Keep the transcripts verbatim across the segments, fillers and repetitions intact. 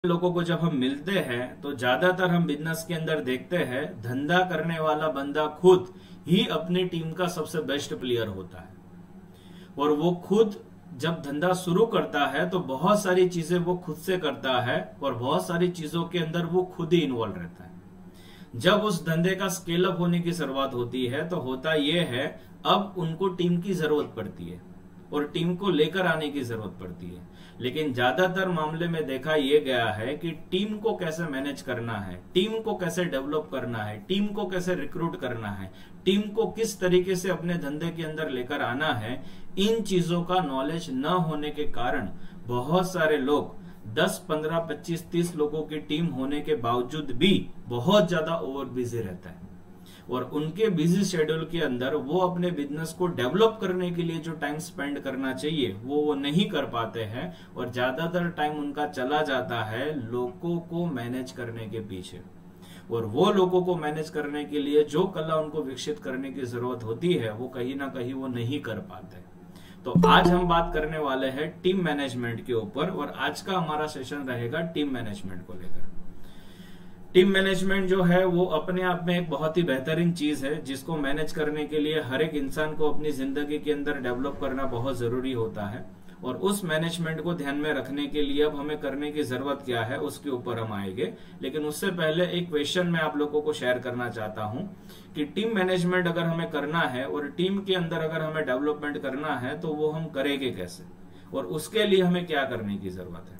लोगों को जब हम मिलते हैं तो ज्यादातर हम बिजनेस के अंदर देखते हैं धंधा करने वाला बंदा खुद ही अपनी टीम का सबसे बेस्ट प्लेयर होता है और वो खुद जब धंधा शुरू करता है तो बहुत सारी चीजें वो खुद से करता है और बहुत सारी चीजों के अंदर वो खुद ही इन्वॉल्व रहता है। जब उस धंधे का स्केल अप होने की शुरुआत होती है तो होता यह है अब उनको टीम की जरूरत पड़ती है और टीम को लेकर आने की जरूरत पड़ती है। लेकिन ज्यादातर मामले में देखा यह गया है कि टीम को कैसे मैनेज करना है, टीम को कैसे डेवलप करना है, टीम को कैसे रिक्रूट करना है, टीम को किस तरीके से अपने धंधे के अंदर लेकर आना है, इन चीजों का नॉलेज न होने के कारण बहुत सारे लोग दस, पंद्रह, पच्चीस, तीस लोगों की टीम होने के बावजूद भी बहुत ज्यादा ओवर बिजी रहता है और उनके बिजी शेड्यूल के अंदर वो अपने बिजनेस को डेवलप करने के लिए जो टाइम स्पेंड करना चाहिए वो वो नहीं कर पाते हैं और ज्यादातर टाइम उनका चला जाता है लोगों को मैनेज करने के पीछे। और वो लोगों को मैनेज करने के लिए जो कला उनको विकसित करने की जरूरत होती है वो कहीं ना कहीं वो नहीं कर पाते। तो आज हम बात करने वाले हैं टीम मैनेजमेंट के ऊपर और आज का हमारा सेशन रहेगा टीम मैनेजमेंट को लेकर। टीम मैनेजमेंट जो है वो अपने आप में एक बहुत ही बेहतरीन चीज है जिसको मैनेज करने के लिए हर एक इंसान को अपनी जिंदगी के अंदर डेवलप करना बहुत जरूरी होता है और उस मैनेजमेंट को ध्यान में रखने के लिए अब हमें करने की जरूरत क्या है उसके ऊपर हम आएंगे। लेकिन उससे पहले एक क्वेश्चन मैं आप लोगों को शेयर करना चाहता हूं कि टीम मैनेजमेंट अगर हमें करना है और टीम के अंदर अगर हमें डेवलपमेंट करना है तो वो हम करेंगे कैसे और उसके लिए हमें क्या करने की जरूरत है।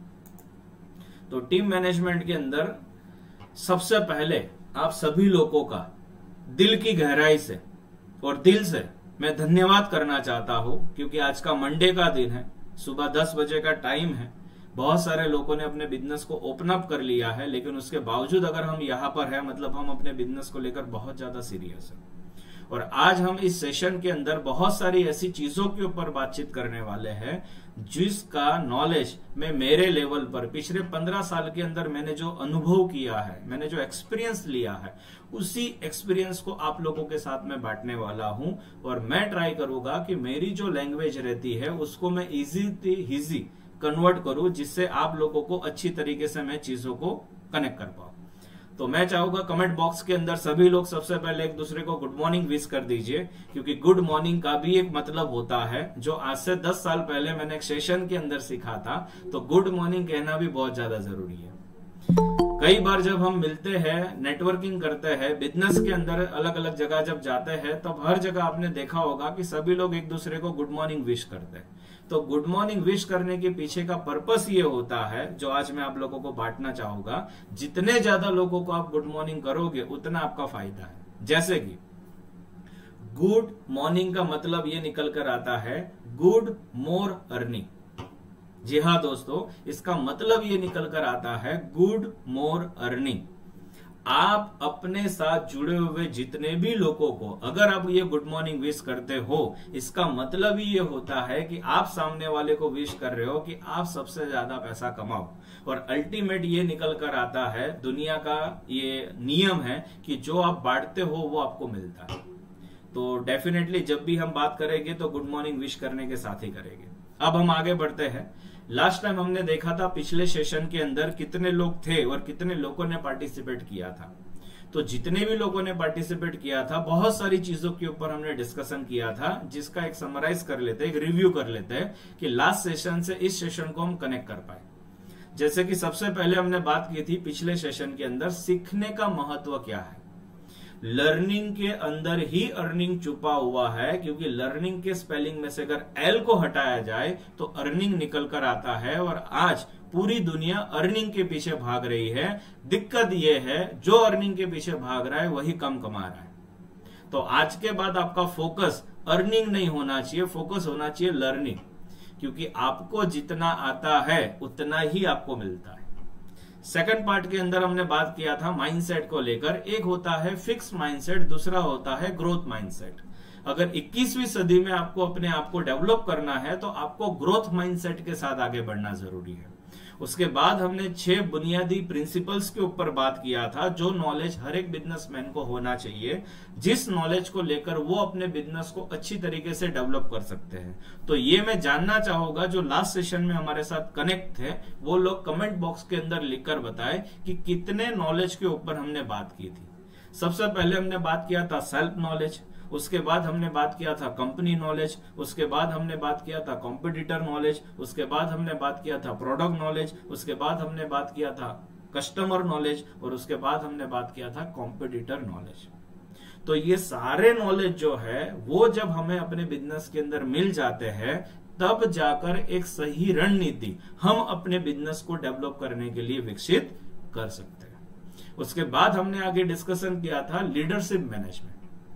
तो टीम मैनेजमेंट के अंदर सबसे पहले आप सभी लोगों का दिल की गहराई से और दिल से मैं धन्यवाद करना चाहता हूं क्योंकि आज का मंडे का दिन है, सुबह दस बजे का टाइम है। बहुत सारे लोगों ने अपने बिजनेस को ओपन अप कर लिया है लेकिन उसके बावजूद अगर हम यहां पर हैं मतलब हम अपने बिजनेस को लेकर बहुत ज्यादा सीरियस है। और आज हम इस सेशन के अंदर बहुत सारी ऐसी चीजों के ऊपर बातचीत करने वाले हैं जिसका नॉलेज मैं मेरे लेवल पर पिछले पंद्रह साल के अंदर मैंने जो अनुभव किया है, मैंने जो एक्सपीरियंस लिया है, उसी एक्सपीरियंस को आप लोगों के साथ में बांटने वाला हूं और मैं ट्राई करूंगा कि मेरी जो लैंग्वेज रहती है उसको मैं इजी इजी कन्वर्ट करूं जिससे आप लोगों को अच्छी तरीके से मैं चीजों को कनेक्ट कर पाऊं। तो मैं चाहूंगा कमेंट बॉक्स के अंदर सभी लोग सबसे पहले एक दूसरे को गुड मॉर्निंग विश कर दीजिए क्योंकि गुड मॉर्निंग का भी एक मतलब होता है जो आज से दस साल पहले मैंने एक सेशन के अंदर सीखा था। तो गुड मॉर्निंग कहना भी बहुत ज्यादा जरूरी है। कई बार जब हम मिलते हैं, नेटवर्किंग करते हैं, बिजनेस के अंदर अलग अलग जगह जब जाते हैं तब हर जगह आपने देखा होगा कि सभी लोग एक दूसरे को गुड मॉर्निंग विश करते हैं। तो गुड मॉर्निंग विश करने के पीछे का पर्पस ये होता है जो आज मैं आप लोगों को बांटना चाहूंगा। जितने ज्यादा लोगों को आप गुड मॉर्निंग करोगे उतना आपका फायदा है। जैसे कि गुड मॉर्निंग का मतलब ये निकल कर आता है गुड मोर अर्निंग। जी हाँ दोस्तों, इसका मतलब ये निकल कर आता है गुड मोर अर्निंग। आप अपने साथ जुड़े हुए जितने भी लोगों को अगर आप ये गुड मॉर्निंग विश करते हो इसका मतलब ही ये होता है कि आप सामने वाले को विश कर रहे हो कि आप सबसे ज्यादा पैसा कमाओ। और अल्टीमेट ये निकल कर आता है, दुनिया का ये नियम है कि जो आप बांटते हो वो आपको मिलता है। तो डेफिनेटली जब भी हम बात करेंगे तो गुड मॉर्निंग विश करने के साथ ही करेंगे। अब हम आगे बढ़ते हैं। लास्ट टाइम हमने देखा था पिछले सेशन के अंदर कितने लोग थे और कितने लोगों ने पार्टिसिपेट किया था। तो जितने भी लोगों ने पार्टिसिपेट किया था बहुत सारी चीजों के ऊपर हमने डिस्कशन किया था जिसका एक समराइज कर लेते हैं, एक रिव्यू कर लेते हैं कि लास्ट सेशन से इस सेशन को हम कनेक्ट कर पाए। जैसे कि सबसे पहले हमने बात की थी पिछले सेशन के अंदर सीखने का महत्व क्या है। लर्निंग के अंदर ही अर्निंग छुपा हुआ है क्योंकि लर्निंग के स्पेलिंग में से अगर एल को हटाया जाए तो अर्निंग निकल कर आता है और आज पूरी दुनिया अर्निंग के पीछे भाग रही है। दिक्कत यह है जो अर्निंग के पीछे भाग रहा है वही कम कमा रहा है। तो आज के बाद आपका फोकस अर्निंग नहीं होना चाहिए, फोकस होना चाहिए लर्निंग, क्योंकि आपको जितना आता है उतना ही आपको मिलता है। सेकंड पार्ट के अंदर हमने बात किया था माइंडसेट को लेकर। एक होता है फिक्स माइंडसेट, दूसरा होता है ग्रोथ माइंडसेट। अगर इक्कीसवीं सदी में आपको अपने आप को डेवलप करना है तो आपको ग्रोथ माइंडसेट के साथ आगे बढ़ना जरूरी है। उसके बाद हमने छह बुनियादी प्रिंसिपल्स के ऊपर बात किया था, जो नॉलेज हर एक बिजनेसमैन को होना चाहिए, जिस नॉलेज को लेकर वो अपने बिजनेस को अच्छी तरीके से डेवलप कर सकते हैं। तो ये मैं जानना चाहूंगा जो लास्ट सेशन में हमारे साथ कनेक्ट थे वो लोग कमेंट बॉक्स के अंदर लिखकर बताए कि कितने नॉलेज के ऊपर हमने बात की थी। सबसे पहले हमने बात किया था सेल्फ नॉलेज, उसके बाद हमने बात किया था कंपनी नॉलेज, उसके बाद हमने बात किया था कॉम्पिटिटर नॉलेज, उसके बाद हमने बात किया था प्रोडक्ट नॉलेज, उसके बाद हमने बात किया था कस्टमर नॉलेज और उसके बाद हमने बात किया था कॉम्पिटिटर नॉलेज। तो ये सारे नॉलेज जो है वो जब हमें अपने बिजनेस के अंदर मिल जाते हैं तब जाकर एक सही रणनीति हम अपने बिजनेस को डेवलप करने के लिए विकसित कर सकते हैं। उसके बाद हमने आगे डिस्कशन किया था लीडरशिप मैनेजमेंट।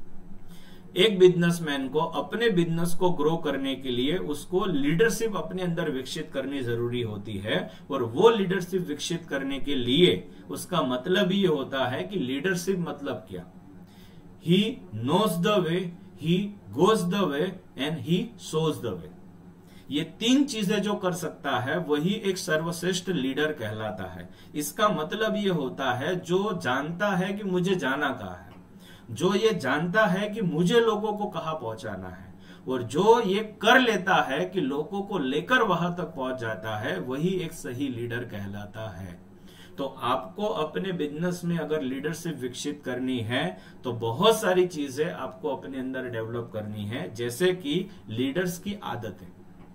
एक बिजनेसमैन को अपने बिजनेस को ग्रो करने के लिए उसको लीडरशिप अपने अंदर विकसित करनी जरूरी होती है, और वो लीडरशिप विकसित करने के लिए उसका मतलब ये होता है कि लीडरशिप मतलब क्या। He knows the way, he goes the way and he shows the way. ये तीन चीजें जो कर सकता है वही एक सर्वश्रेष्ठ लीडर कहलाता है। इसका मतलब ये होता है जो जानता है कि मुझे जाना कहाँ है, जो ये जानता है कि मुझे लोगों को कहां पहुंचाना है, और जो ये कर लेता है कि लोगों को लेकर वहां तक पहुंच जाता है, वही एक सही लीडर कहलाता है। तो आपको अपने बिजनेस में अगर लीडरशिप विकसित करनी है तो बहुत सारी चीजें आपको अपने अंदर डेवलप करनी है, जैसे कि लीडर्स की आदतें।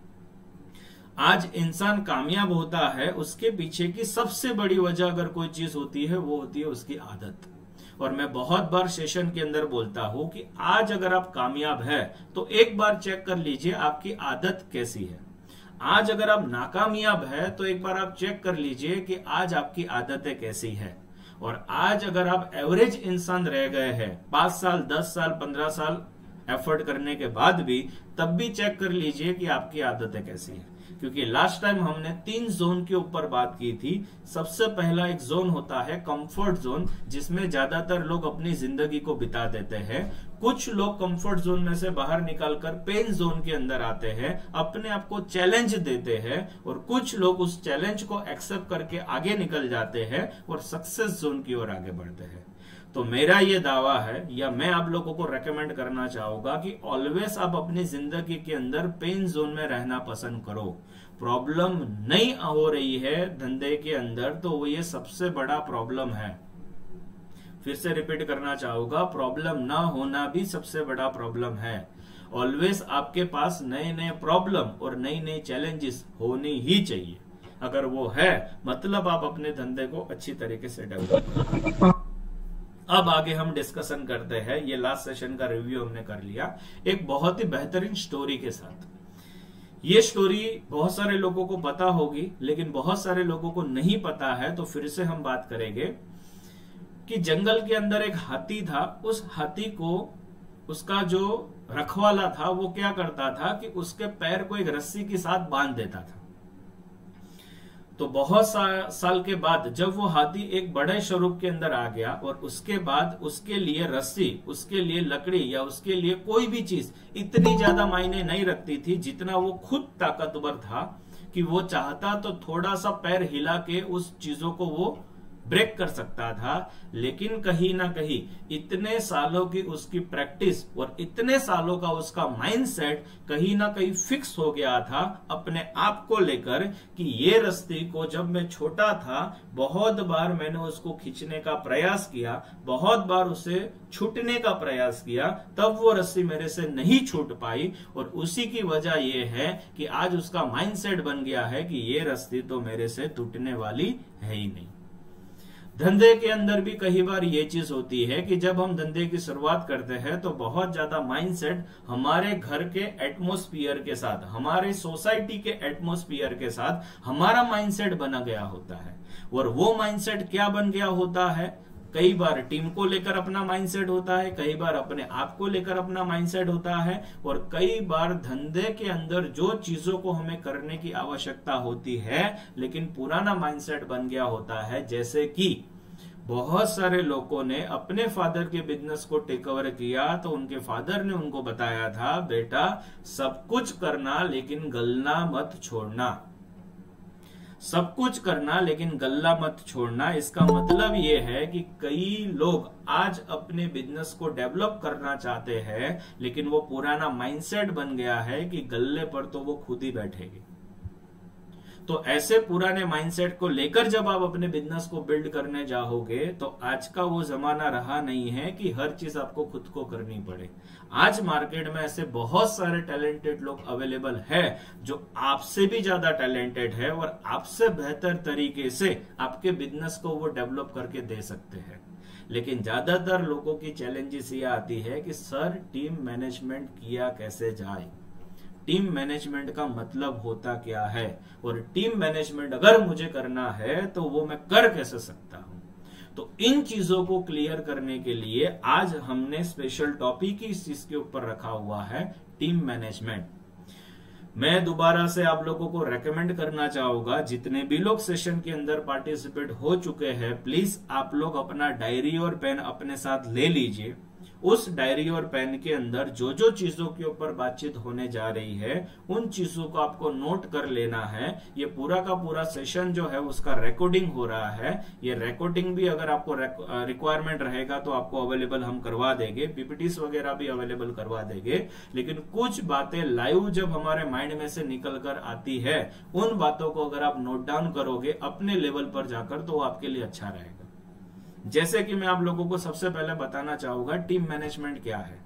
आज इंसान कामयाब होता है उसके पीछे की सबसे बड़ी वजह अगर कोई चीज होती है वो होती है उसकी आदत। और मैं बहुत बार सेशन के अंदर बोलता हूं कि आज अगर आप कामयाब है तो एक बार चेक कर लीजिए आपकी आदत कैसी है। आज अगर आप नाकामयाब है तो एक बार आप चेक कर लीजिए कि आज आपकी आदतें कैसी है। और आज अगर आप एवरेज इंसान रह गए हैं पांच साल दस साल पंद्रह साल एफर्ट करने के बाद भी, तब भी चेक कर लीजिए कि आपकी आदतें कैसी है। क्योंकि लास्ट टाइम हमने तीन जोन के ऊपर बात की थी। सबसे पहला एक जोन होता है कंफर्ट जोन, जिसमें ज्यादातर लोग अपनी जिंदगी को बिता देते हैं। कुछ लोग कंफर्ट जोन में से बाहर निकलकर पेन जोन के अंदर आते हैं, अपने आप को चैलेंज देते हैं, और कुछ लोग उस चैलेंज को एक्सेप्ट करके आगे निकल जाते हैं और सक्सेस जोन की ओर आगे बढ़ते हैं। तो मेरा ये दावा है, या मैं आप लोगों को रेकमेंड करना चाहूंगा कि ऑलवेज आप अपनी जिंदगी के अंदर पेन जोन में रहना पसंद करो। प्रॉब्लम नहीं हो रही है धंधे के अंदर तो वो ये सबसे बड़ा प्रॉब्लम है। फिर से रिपीट करना चाहूंगा, प्रॉब्लम ना होना भी सबसे बड़ा प्रॉब्लम है। ऑलवेज आपके पास नए नए प्रॉब्लम और नई नई चैलेंजेस होनी ही चाहिए। अगर वो है मतलब आप अपने धंधे को अच्छी तरीके से डेवलप करो। अब आगे हम डिस्कशन करते हैं। ये लास्ट सेशन का रिव्यू हमने कर लिया एक बहुत ही बेहतरीन स्टोरी के साथ। ये स्टोरी बहुत सारे लोगों को पता होगी, लेकिन बहुत सारे लोगों को नहीं पता है। तो फिर से हम बात करेंगे कि जंगल के अंदर एक हाथी था। उस हाथी को उसका जो रखवाला था वो क्या करता था कि उसके पैर को एक रस्सी के साथ बांध देता था। तो बहुत सा, साल के बाद जब वो हाथी एक बड़े स्वरूप के अंदर आ गया और उसके बाद उसके लिए रस्सी, उसके लिए लकड़ी या उसके लिए कोई भी चीज इतनी ज्यादा मायने नहीं रखती थी, जितना वो खुद ताकतवर था कि वो चाहता तो थोड़ा सा पैर हिला के उस चीजों को वो ब्रेक कर सकता था। लेकिन कहीं ना कहीं इतने सालों की उसकी प्रैक्टिस और इतने सालों का उसका माइंडसेट कहीं ना कहीं फिक्स हो गया था अपने आप को लेकर कि ये रस्सी को जब मैं छोटा था बहुत बार मैंने उसको खींचने का प्रयास किया, बहुत बार उसे छूटने का प्रयास किया, तब वो रस्सी मेरे से नहीं छूट पाई। और उसी की वजह यह है कि आज उसका माइंडसेट बन गया है कि ये रस्सी तो मेरे से टूटने वाली है ही नहीं। धंधे के अंदर भी कई बार ये चीज होती है कि जब हम धंधे की शुरुआत करते हैं तो बहुत ज्यादा माइंडसेट हमारे घर के एटमॉस्फियर के साथ, हमारे सोसाइटी के एटमॉस्फियर के साथ हमारा माइंडसेट बना गया होता है। और वो माइंडसेट क्या बन गया होता है, कई बार टीम को लेकर अपना माइंडसेट होता है, कई बार अपने आप को लेकर अपना माइंडसेट होता है, और कई बार धंधे के अंदर जो चीजों को हमें करने की आवश्यकता होती है लेकिन पुराना माइंडसेट बन गया होता है। जैसे कि बहुत सारे लोगों ने अपने फादर के बिजनेस को टेक ओवर किया तो उनके फादर ने उनको बताया था, बेटा सब कुछ करना लेकिन गलना मत छोड़ना। सब कुछ करना लेकिन गल्ला मत छोड़ना। इसका मतलब ये है कि कई लोग आज अपने बिजनेस को डेवलप करना चाहते हैं, लेकिन वो पुराना माइंडसेट बन गया है कि गल्ले पर तो वो खुद ही बैठेगी। तो ऐसे पुराने माइंडसेट को लेकर जब आप अपने बिजनेस को बिल्ड करने जाओगे तो आज का वो जमाना रहा नहीं है कि हर चीज आपको खुद को करनी पड़े। आज मार्केट में ऐसे बहुत सारे टैलेंटेड लोग अवेलेबल है जो आपसे भी ज्यादा टैलेंटेड है और आपसे बेहतर तरीके से आपके बिजनेस को वो डेवलप करके दे सकते हैं। लेकिन ज्यादातर लोगों की चैलेंजेस ये आती है कि सर टीम मैनेजमेंट किया कैसे जाए, टीम मैनेजमेंट का मतलब होता क्या है, और टीम मैनेजमेंट अगर मुझे करना है तो वो मैं कर कैसे सकता हूं। तो इन चीजों को क्लियर करने के लिए आज हमने स्पेशल टॉपिक ही इस चीज के ऊपर रखा हुआ है, टीम मैनेजमेंट। मैं दोबारा से आप लोगों को रेकमेंड करना चाहूंगा, जितने भी लोग सेशन के अंदर पार्टिसिपेट हो चुके हैं, प्लीज आप लोग अपना डायरी और पेन अपने साथ ले लीजिए। उस डायरी और पेन के अंदर जो जो चीजों के ऊपर बातचीत होने जा रही है उन चीजों को आपको नोट कर लेना है। ये पूरा का पूरा सेशन जो है उसका रिकॉर्डिंग हो रहा है। ये रिकॉर्डिंग भी अगर आपको रिक्वायरमेंट रहेगा तो आपको अवेलेबल हम करवा देंगे, पीपीटीज वगैरह भी अवेलेबल करवा देंगे। लेकिन कुछ बातें लाइव जब हमारे माइंड में से निकल कर आती है, उन बातों को अगर आप नोट डाउन करोगे अपने लेवल पर जाकर तो वो आपके लिए अच्छा रहेगा। जैसे कि मैं आप लोगों को सबसे पहले बताना चाहूंगा टीम मैनेजमेंट क्या है।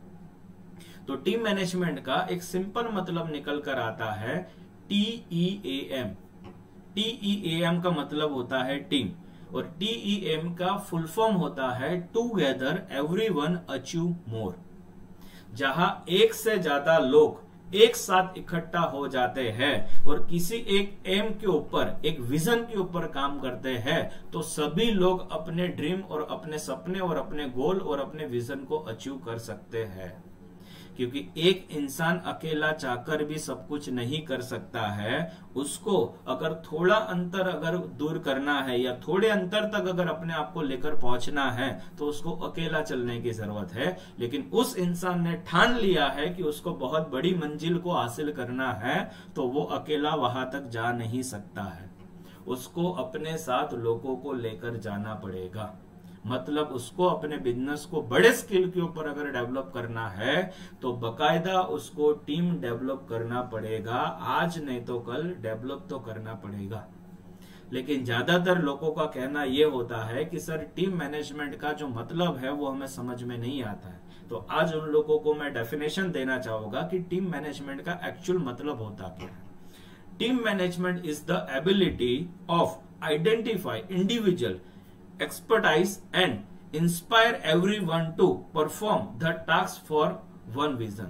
तो टीम मैनेजमेंट का एक सिंपल मतलब निकल कर आता है T E A M. T E A M का मतलब होता है टीम, और टी ई एम का फुल फॉर्म होता है टुगेदर एवरीवन अचीव मोर। जहां एक से ज्यादा लोग एक साथ इकट्ठा हो जाते हैं और किसी एक एम के ऊपर, एक विजन के ऊपर काम करते हैं, तो सभी लोग अपने ड्रीम और अपने सपने और अपने गोल और अपने विजन को अचीव कर सकते हैं। क्योंकि एक इंसान अकेला चाहकर भी सब कुछ नहीं कर सकता है। उसको अगर थोड़ा अंतर अगर दूर करना है या थोड़े अंतर तक अगर अपने आप को लेकर पहुंचना है तो उसको अकेला चलने की जरूरत है। लेकिन उस इंसान ने ठान लिया है कि उसको बहुत बड़ी मंजिल को हासिल करना है तो वो अकेला वहां तक जा नहीं सकता है। उसको अपने साथ लोगों को लेकर जाना पड़ेगा। मतलब उसको अपने बिजनेस को बड़े स्किल के ऊपर अगर डेवलप करना है तो बकायदा उसको टीम डेवलप करना पड़ेगा। आज नहीं तो कल डेवलप तो करना पड़ेगा। लेकिन ज्यादातर लोगों का कहना यह होता है कि सर टीम मैनेजमेंट का जो मतलब है वो हमें समझ में नहीं आता है। तो आज उन लोगों को मैं डेफिनेशन देना चाहूंगा कि टीम मैनेजमेंट का एक्चुअल मतलब होता क्या है। Team management is the ability of identify individual expertise and inspire everyone to perform the task for one vision।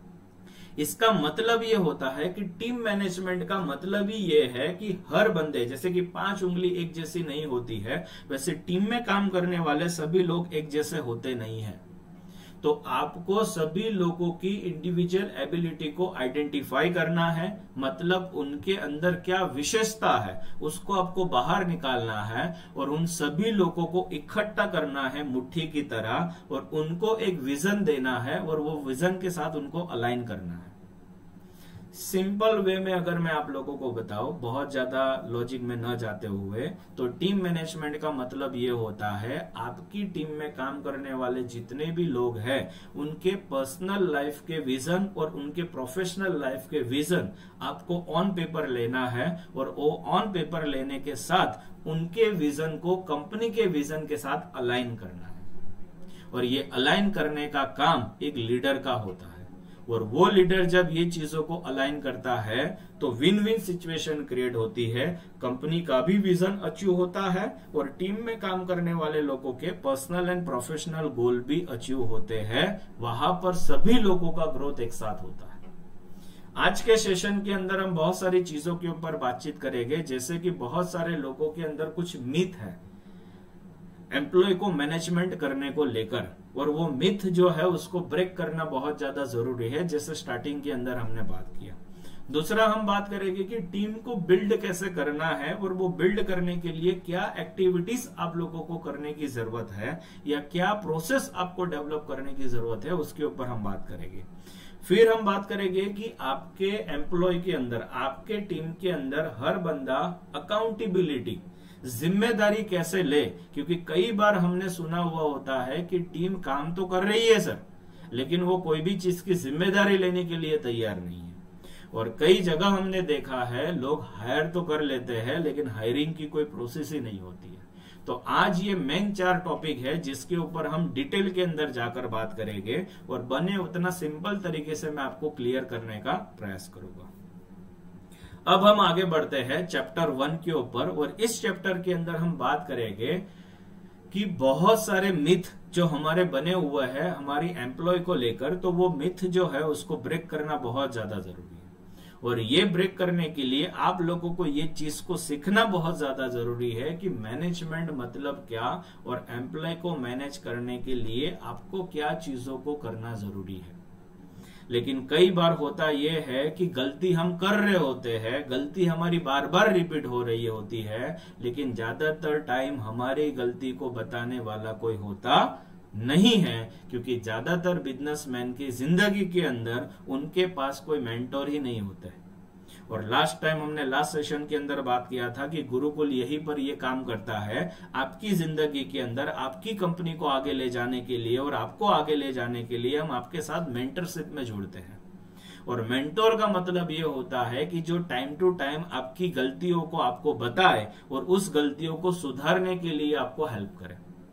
इसका मतलब ये होता है कि टीम मैनेजमेंट का मतलब ही ये है कि हर बंदे, जैसे कि पांच उंगली एक जैसी नहीं होती है, वैसे टीम में काम करने वाले सभी लोग एक जैसे होते नहीं हैं। तो आपको सभी लोगों की इंडिविजुअल एबिलिटी को आइडेंटिफाई करना है। मतलब उनके अंदर क्या विशेषता है उसको आपको बाहर निकालना है और उन सभी लोगों को इकट्ठा करना है मुट्ठी की तरह, और उनको एक विजन देना है और वो विजन के साथ उनको अलाइन करना है। सिंपल वे में अगर मैं आप लोगों को बताऊं, बहुत ज्यादा लॉजिक में न जाते हुए, तो टीम मैनेजमेंट का मतलब ये होता है आपकी टीम में काम करने वाले जितने भी लोग हैं उनके पर्सनल लाइफ के विजन और उनके प्रोफेशनल लाइफ के विजन आपको ऑन पेपर लेना है, और वो ऑन पेपर लेने के साथ उनके विजन को कंपनी के विजन के साथ अलाइन करना है। और ये अलाइन करने का काम एक लीडर का होता है, और वो लीडर जब ये चीजों को अलाइन करता है तो विन विन सिचुएशन क्रिएट होती है। कंपनी का भी विजन अचीव होता है और टीम में काम करने वाले लोगों के पर्सनल एंड प्रोफेशनल गोल भी अचीव होते हैं। वहां पर सभी लोगों का ग्रोथ एक साथ होता है। आज के सेशन के अंदर हम बहुत सारी चीजों के ऊपर बातचीत करेंगे, जैसे कि बहुत सारे लोगों के अंदर कुछ मिथ है एम्प्लॉय को मैनेजमेंट करने को लेकर, और वो मिथ जो है उसको ब्रेक करना बहुत ज्यादा जरूरी है, जैसे स्टार्टिंग के अंदर हमने बात किया। दूसरा हम बात करेंगे कि टीम को बिल्ड कैसे करना है, और वो बिल्ड करने के लिए क्या एक्टिविटीज आप लोगों को करने की जरूरत है या क्या प्रोसेस आपको डेवलप करने की जरूरत है, उसके ऊपर हम बात करेंगे। फिर हम बात करेंगे कि आपके एम्प्लॉय के अंदर, आपके टीम के अंदर हर बंदा अकाउंटेबिलिटी, जिम्मेदारी कैसे ले, क्योंकि कई बार हमने सुना हुआ होता है कि टीम काम तो कर रही है सर, लेकिन वो कोई भी चीज की जिम्मेदारी लेने के लिए तैयार नहीं है। और कई जगह हमने देखा है लोग हायर तो कर लेते हैं लेकिन हायरिंग की कोई प्रोसेस ही नहीं होती है। तो आज ये मेन चार टॉपिक है जिसके ऊपर हम डिटेल के अंदर जाकर बात करेंगे और बने उतना सिंपल तरीके से मैं आपको क्लियर करने का प्रयास करूंगा। अब हम आगे बढ़ते हैं चैप्टर वन के ऊपर, और इस चैप्टर के अंदर हम बात करेंगे कि बहुत सारे मिथ जो हमारे बने हुए हैं हमारी एम्प्लॉय को लेकर, तो वो मिथ जो है उसको ब्रेक करना बहुत ज्यादा जरूरी है। और ये ब्रेक करने के लिए आप लोगों को ये चीज को सीखना बहुत ज्यादा जरूरी है कि मैनेजमेंट मतलब क्या, और एम्प्लॉय को मैनेज करने के लिए आपको क्या चीजों को करना जरूरी है। लेकिन कई बार होता यह है कि गलती हम कर रहे होते हैं, गलती हमारी बार बार रिपीट हो रही होती है, लेकिन ज्यादातर टाइम हमारी गलती को बताने वाला कोई होता नहीं है, क्योंकि ज्यादातर बिजनेसमैन की जिंदगी के अंदर उनके पास कोई मेंटोर ही नहीं होता है। और लास्ट टाइम हमने लास्ट सेशन के अंदर बात किया था कि गुरुकुल यहीं पर ये काम करता है, आपकी जिंदगी के अंदर आपकी कंपनी को आगे ले जाने के लिए और आपको आगे ले जाने के लिए हम आपके साथ मेंटरशिप में जुड़ते हैं। और मेंटोर का मतलब ये होता है कि जो टाइम टू टाइम आपकी गलतियों को आपको बताए और उस गलतियों को सुधारने के लिए आपको हेल्प करे।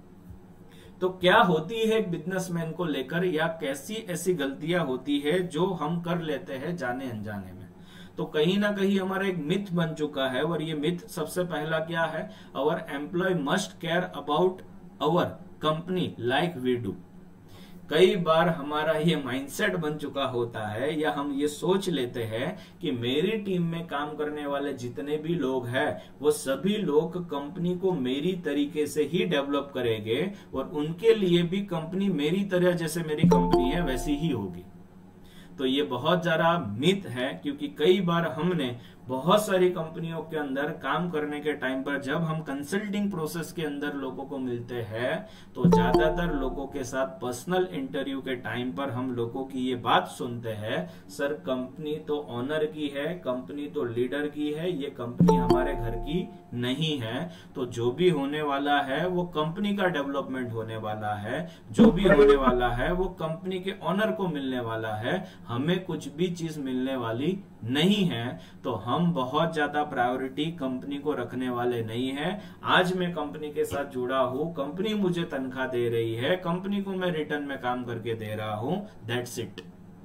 तो क्या होती है एक बिजनेसमैन को लेकर, या कैसी ऐसी गलतियां होती है जो हम कर लेते हैं जाने अनजाने में। तो कहीं ना कहीं हमारा एक मिथ बन चुका है, और ये मिथ सबसे पहला क्या है, our employee must care about our company like we do. कई बार हमारा ये माइंडसेट बन चुका होता है, या हम ये सोच लेते हैं कि मेरी टीम में काम करने वाले जितने भी लोग हैं वो सभी लोग कंपनी को मेरी तरीके से ही डेवलप करेंगे, और उनके लिए भी कंपनी मेरी तरह, जैसे मेरी कंपनी है वैसी ही होगी। तो ये बहुत ज्यादा मिथ है, क्योंकि कई बार हमने बहुत सारी कंपनियों के अंदर काम करने के टाइम पर जब हम कंसल्टिंग प्रोसेस के अंदर लोगों को मिलते हैं तो ज्यादातर लोगों के साथ पर्सनल इंटरव्यू के टाइम पर हम लोगों की ये बात सुनते हैं, सर कंपनी तो ऑनर की है, कंपनी तो लीडर की है, ये कंपनी हमारे घर की नहीं है। तो जो भी होने वाला है वो कंपनी का डेवलपमेंट होने वाला है, जो भी होने वाला है वो कंपनी के ऑनर को मिलने वाला है, हमें कुछ भी चीज मिलने वाली नहीं है। तो हम बहुत ज्यादा प्रायोरिटी कंपनी को रखने वाले नहीं है। आज मैं कंपनी के साथ जुड़ा हूं, कंपनी मुझे तनख्वाह दे रही है, कंपनी को मैं रिटर्न में काम करके दे रहा हूं, दैट्स इट।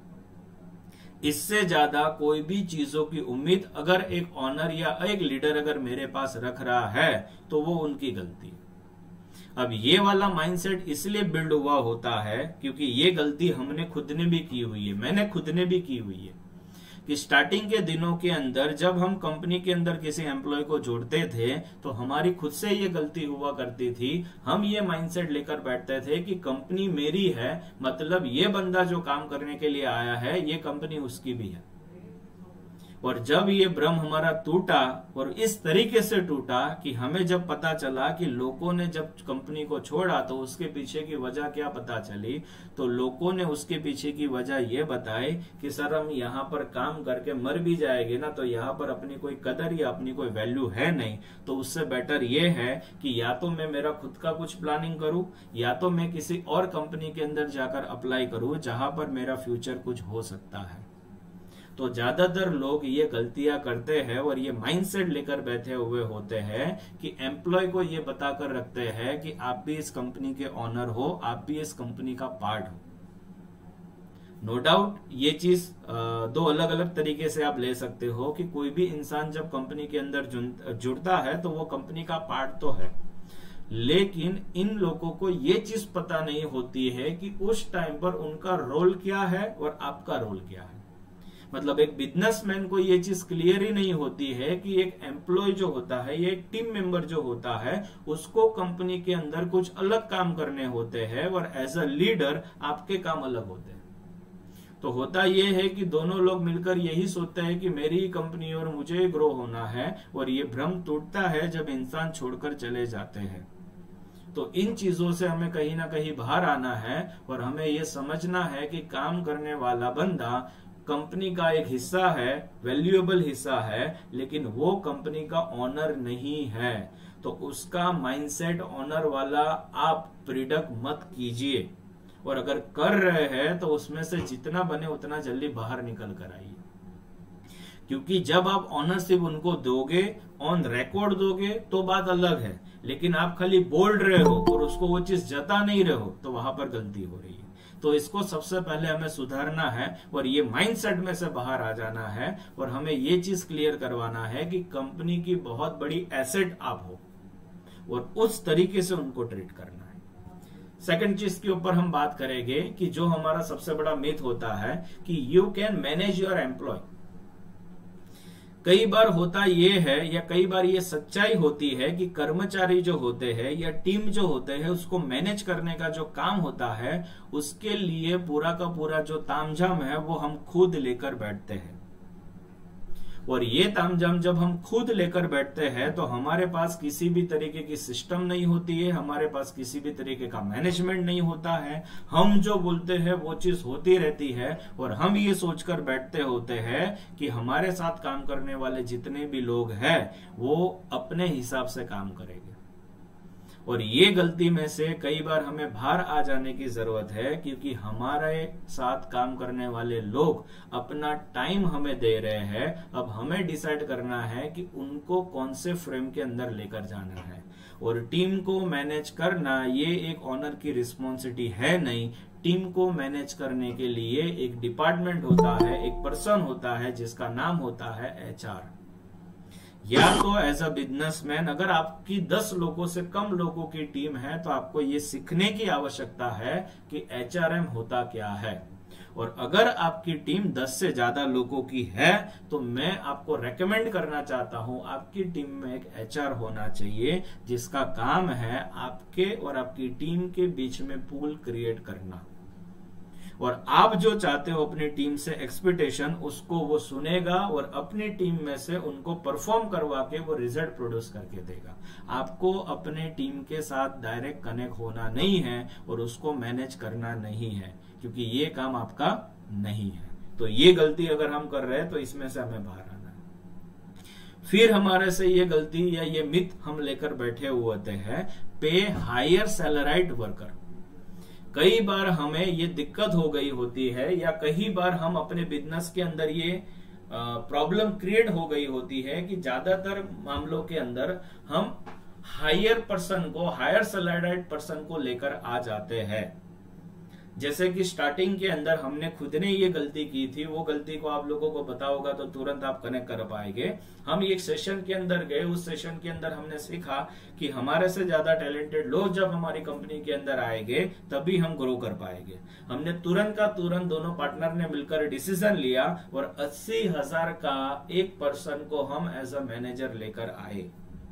इससे ज्यादा कोई भी चीजों की उम्मीद अगर एक ऑनर या एक लीडर अगर मेरे पास रख रहा है तो वो उनकी गलती है। अब ये वाला माइंडसेट इसलिए बिल्ड हुआ होता है क्योंकि ये गलती हमने खुद ने भी की हुई है, मैंने खुद ने भी की हुई है कि स्टार्टिंग के दिनों के अंदर जब हम कंपनी के अंदर किसी एम्प्लॉय को जोड़ते थे तो हमारी खुद से ये गलती हुआ करती थी। हम ये माइंडसेट लेकर बैठते थे कि कंपनी मेरी है, मतलब ये बंदा जो काम करने के लिए आया है ये कंपनी उसकी भी है। और जब ये भ्रम हमारा टूटा, और इस तरीके से टूटा कि हमें जब पता चला कि लोगों ने जब कंपनी को छोड़ा तो उसके पीछे की वजह क्या पता चली, तो लोगों ने उसके पीछे की वजह ये बताई कि सर हम यहाँ पर काम करके मर भी जाएंगे ना तो यहाँ पर अपनी कोई कदर या अपनी कोई वैल्यू है नहीं, तो उससे बेटर ये है कि या तो मैं मेरा खुद का कुछ प्लानिंग करूं या तो मैं किसी और कंपनी के अंदर जाकर अप्लाई करूं जहां पर मेरा फ्यूचर कुछ हो सकता है। तो ज्यादातर लोग ये गलतियां करते हैं और ये माइंडसेट लेकर बैठे हुए होते हैं कि एम्प्लॉय को ये बताकर रखते हैं कि आप भी इस कंपनी के ऑनर हो, आप भी इस कंपनी का पार्ट हो। नो डाउट ये चीज दो अलग अलग तरीके से आप ले सकते हो कि कोई भी इंसान जब कंपनी के अंदर जुड़ता है तो वो कंपनी का पार्ट तो है, लेकिन इन लोगों को ये चीज पता नहीं होती है कि उस टाइम पर उनका रोल क्या है और आपका रोल क्या है। मतलब एक बिजनेसमैन को ये चीज क्लियर ही नहीं होती है कि एक एम्प्लॉय जो होता है, ये एक टीम मेंबर जो होता है, उसको कंपनी के अंदर कुछ अलग काम करने होते हैं और एज अ लीडर आपके काम अलग होते हैं। तो होता यह है कि दोनों लोग मिलकर यही सोचते हैं कि मेरी ही कंपनी और मुझे ग्रो होना है, और ये भ्रम टूटता है जब इंसान छोड़कर चले जाते हैं। तो इन चीजों से हमें कहीं ना कहीं बाहर आना है और हमें ये समझना है कि काम करने वाला बंदा कंपनी का एक हिस्सा है, वैल्यूएबल हिस्सा है, लेकिन वो कंपनी का ओनर नहीं है। तो उसका माइंडसेट ओनर वाला आप प्रिडिक्ट मत कीजिए, और अगर कर रहे हैं तो उसमें से जितना बने उतना जल्दी बाहर निकल कर आइए। क्योंकि जब आप ऑनरशिप उनको दोगे, ऑन रिकॉर्ड दोगे तो बात अलग है, लेकिन आप खाली बोल रहे हो और उसको वो चीज जता नहीं रहे हो, तो वहां पर गलती हो रही है। तो इसको सबसे पहले हमें सुधारना है और ये माइंडसेट में से बाहर आ जाना है, और हमें ये चीज क्लियर करवाना है कि कंपनी की बहुत बड़ी एसेट आप हो, और उस तरीके से उनको ट्रीट करना है। सेकंड चीज के ऊपर हम बात करेंगे कि जो हमारा सबसे बड़ा मिथ होता है कि you can manage your employee. कई बार होता ये है, या कई बार ये सच्चाई होती है कि कर्मचारी जो होते हैं या टीम जो होते हैं, उसको मैनेज करने का जो काम होता है, उसके लिए पूरा का पूरा जो तामझाम है वो हम खुद लेकर बैठते हैं। और ये तामझाम जब हम खुद लेकर बैठते हैं तो हमारे पास किसी भी तरीके की सिस्टम नहीं होती है, हमारे पास किसी भी तरीके का मैनेजमेंट नहीं होता है। हम जो बोलते हैं वो चीज होती रहती है, और हम ये सोचकर बैठते होते हैं कि हमारे साथ काम करने वाले जितने भी लोग हैं वो अपने हिसाब से काम करेंगे। और ये गलती में से कई बार हमें बाहर आ जाने की जरूरत है, क्योंकि हमारे साथ काम करने वाले लोग अपना टाइम हमें दे रहे हैं। अब हमें डिसाइड करना है कि उनको कौन से फ्रेम के अंदर लेकर जाना है। और टीम को मैनेज करना ये एक ऑनर की रिस्पॉन्सिबिलिटी है नहीं। टीम को मैनेज करने के लिए एक डिपार्टमेंट होता है, एक पर्सन होता है जिसका नाम होता है एच आर। या तो एज अ बिजनेसमैन अगर आपकी दस लोगों से कम लोगों की टीम है तो आपको ये सीखने की आवश्यकता है कि एच आर एम होता क्या है। और अगर आपकी टीम दस से ज्यादा लोगों की है तो मैं आपको रेकमेंड करना चाहता हूं, आपकी टीम में एक एच आर होना चाहिए जिसका काम है आपके और आपकी टीम के बीच में पूल क्रिएट करना। और आप जो चाहते हो अपनी टीम से एक्सपेक्टेशन, उसको वो सुनेगा और अपनी टीम में से उनको परफॉर्म करवा के वो रिजल्ट प्रोड्यूस करके देगा। आपको अपने टीम के साथ डायरेक्ट कनेक्ट होना नहीं है और उसको मैनेज करना नहीं है, क्योंकि ये काम आपका नहीं है। तो ये गलती अगर हम कर रहे हैं तो इसमें से हमें बाहर आना है। फिर हमारे से ये गलती या ये मिथ हम लेकर बैठे हुए होते हैं, पे हायर सैलराइड वर्कर। कई बार हमें ये दिक्कत हो गई होती है, या कई बार हम अपने बिजनेस के अंदर ये प्रॉब्लम क्रिएट हो गई होती है कि ज्यादातर मामलों के अंदर हम हायर पर्सन को, हायर सैलराइड पर्सन को लेकर आ जाते हैं। जैसे कि स्टार्टिंग के अंदर हमने खुद ने ये गलती की थी, वो गलती को आप लोगों को पता होगा तो तुरंत आप कनेक्ट कर पाएंगे। हम एक सेशन के अंदर गए, उस सेशन के अंदर हमने सीखा कि हमारे से ज्यादा टैलेंटेड लोग जब हमारी कंपनी के अंदर आएंगे तभी हम ग्रो कर पाएंगे। हमने तुरंत का तुरंत दोनों पार्टनर ने मिलकर डिसीजन लिया और अस्सी हजार का एक पर्सन को हम एज अ मैनेजर लेकर आए।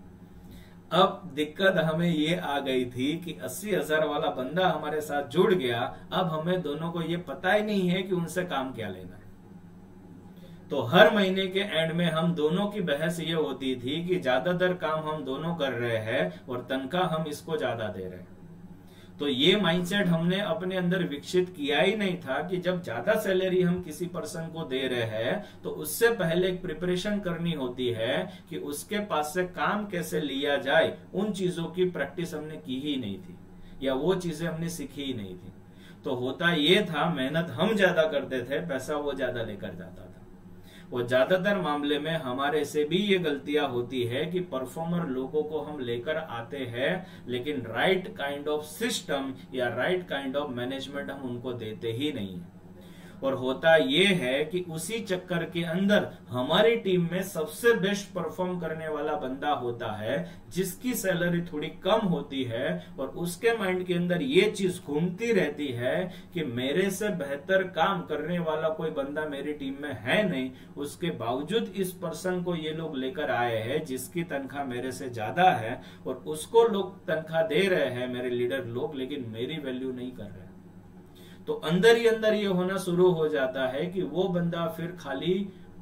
अब दिक्कत हमें ये आ गई थी कि अस्सी हजार वाला बंदा हमारे साथ जुड़ गया। अब हमें दोनों को ये पता ही नहीं है कि उनसे काम क्या लेना है। तो हर महीने के एंड में हम दोनों की बहस ये होती थी कि ज्यादातर काम हम दोनों कर रहे हैं और तनख्वाह हम इसको ज्यादा दे रहे हैं। तो ये माइंडसेट हमने अपने अंदर विकसित किया ही नहीं था कि जब ज्यादा सैलरी हम किसी पर्सन को दे रहे हैं तो उससे पहले एक प्रिपरेशन करनी होती है कि उसके पास से काम कैसे लिया जाए। उन चीजों की प्रैक्टिस हमने की ही नहीं थी, या वो चीजें हमने सीखी ही नहीं थी। तो होता ये था, मेहनत हम ज्यादा करते थे, पैसा वो ज्यादा लेकर जाता था। और ज्यादातर मामले में हमारे से भी ये गलतियां होती है कि परफॉर्मर लोगों को हम लेकर आते हैं, लेकिन राइट काइंड ऑफ सिस्टम या राइट काइंड ऑफ मैनेजमेंट हम उनको देते ही नहीं है। और होता ये है कि उसी चक्कर के अंदर हमारी टीम में सबसे बेस्ट परफॉर्म करने वाला बंदा होता है जिसकी सैलरी थोड़ी कम होती है, और उसके माइंड के अंदर ये चीज घूमती रहती है कि मेरे से बेहतर काम करने वाला कोई बंदा मेरी टीम में है नहीं, उसके बावजूद इस पर्सन को ये लोग लेकर आए हैं जिसकी तनख्वाह मेरे से ज्यादा है, और उसको लोग तनख्वाह दे रहे हैं मेरे लीडर लोग, लेकिन मेरी वैल्यू नहीं कर रहे। तो अंदर ही अंदर ये होना शुरू हो जाता है कि वो बंदा फिर खाली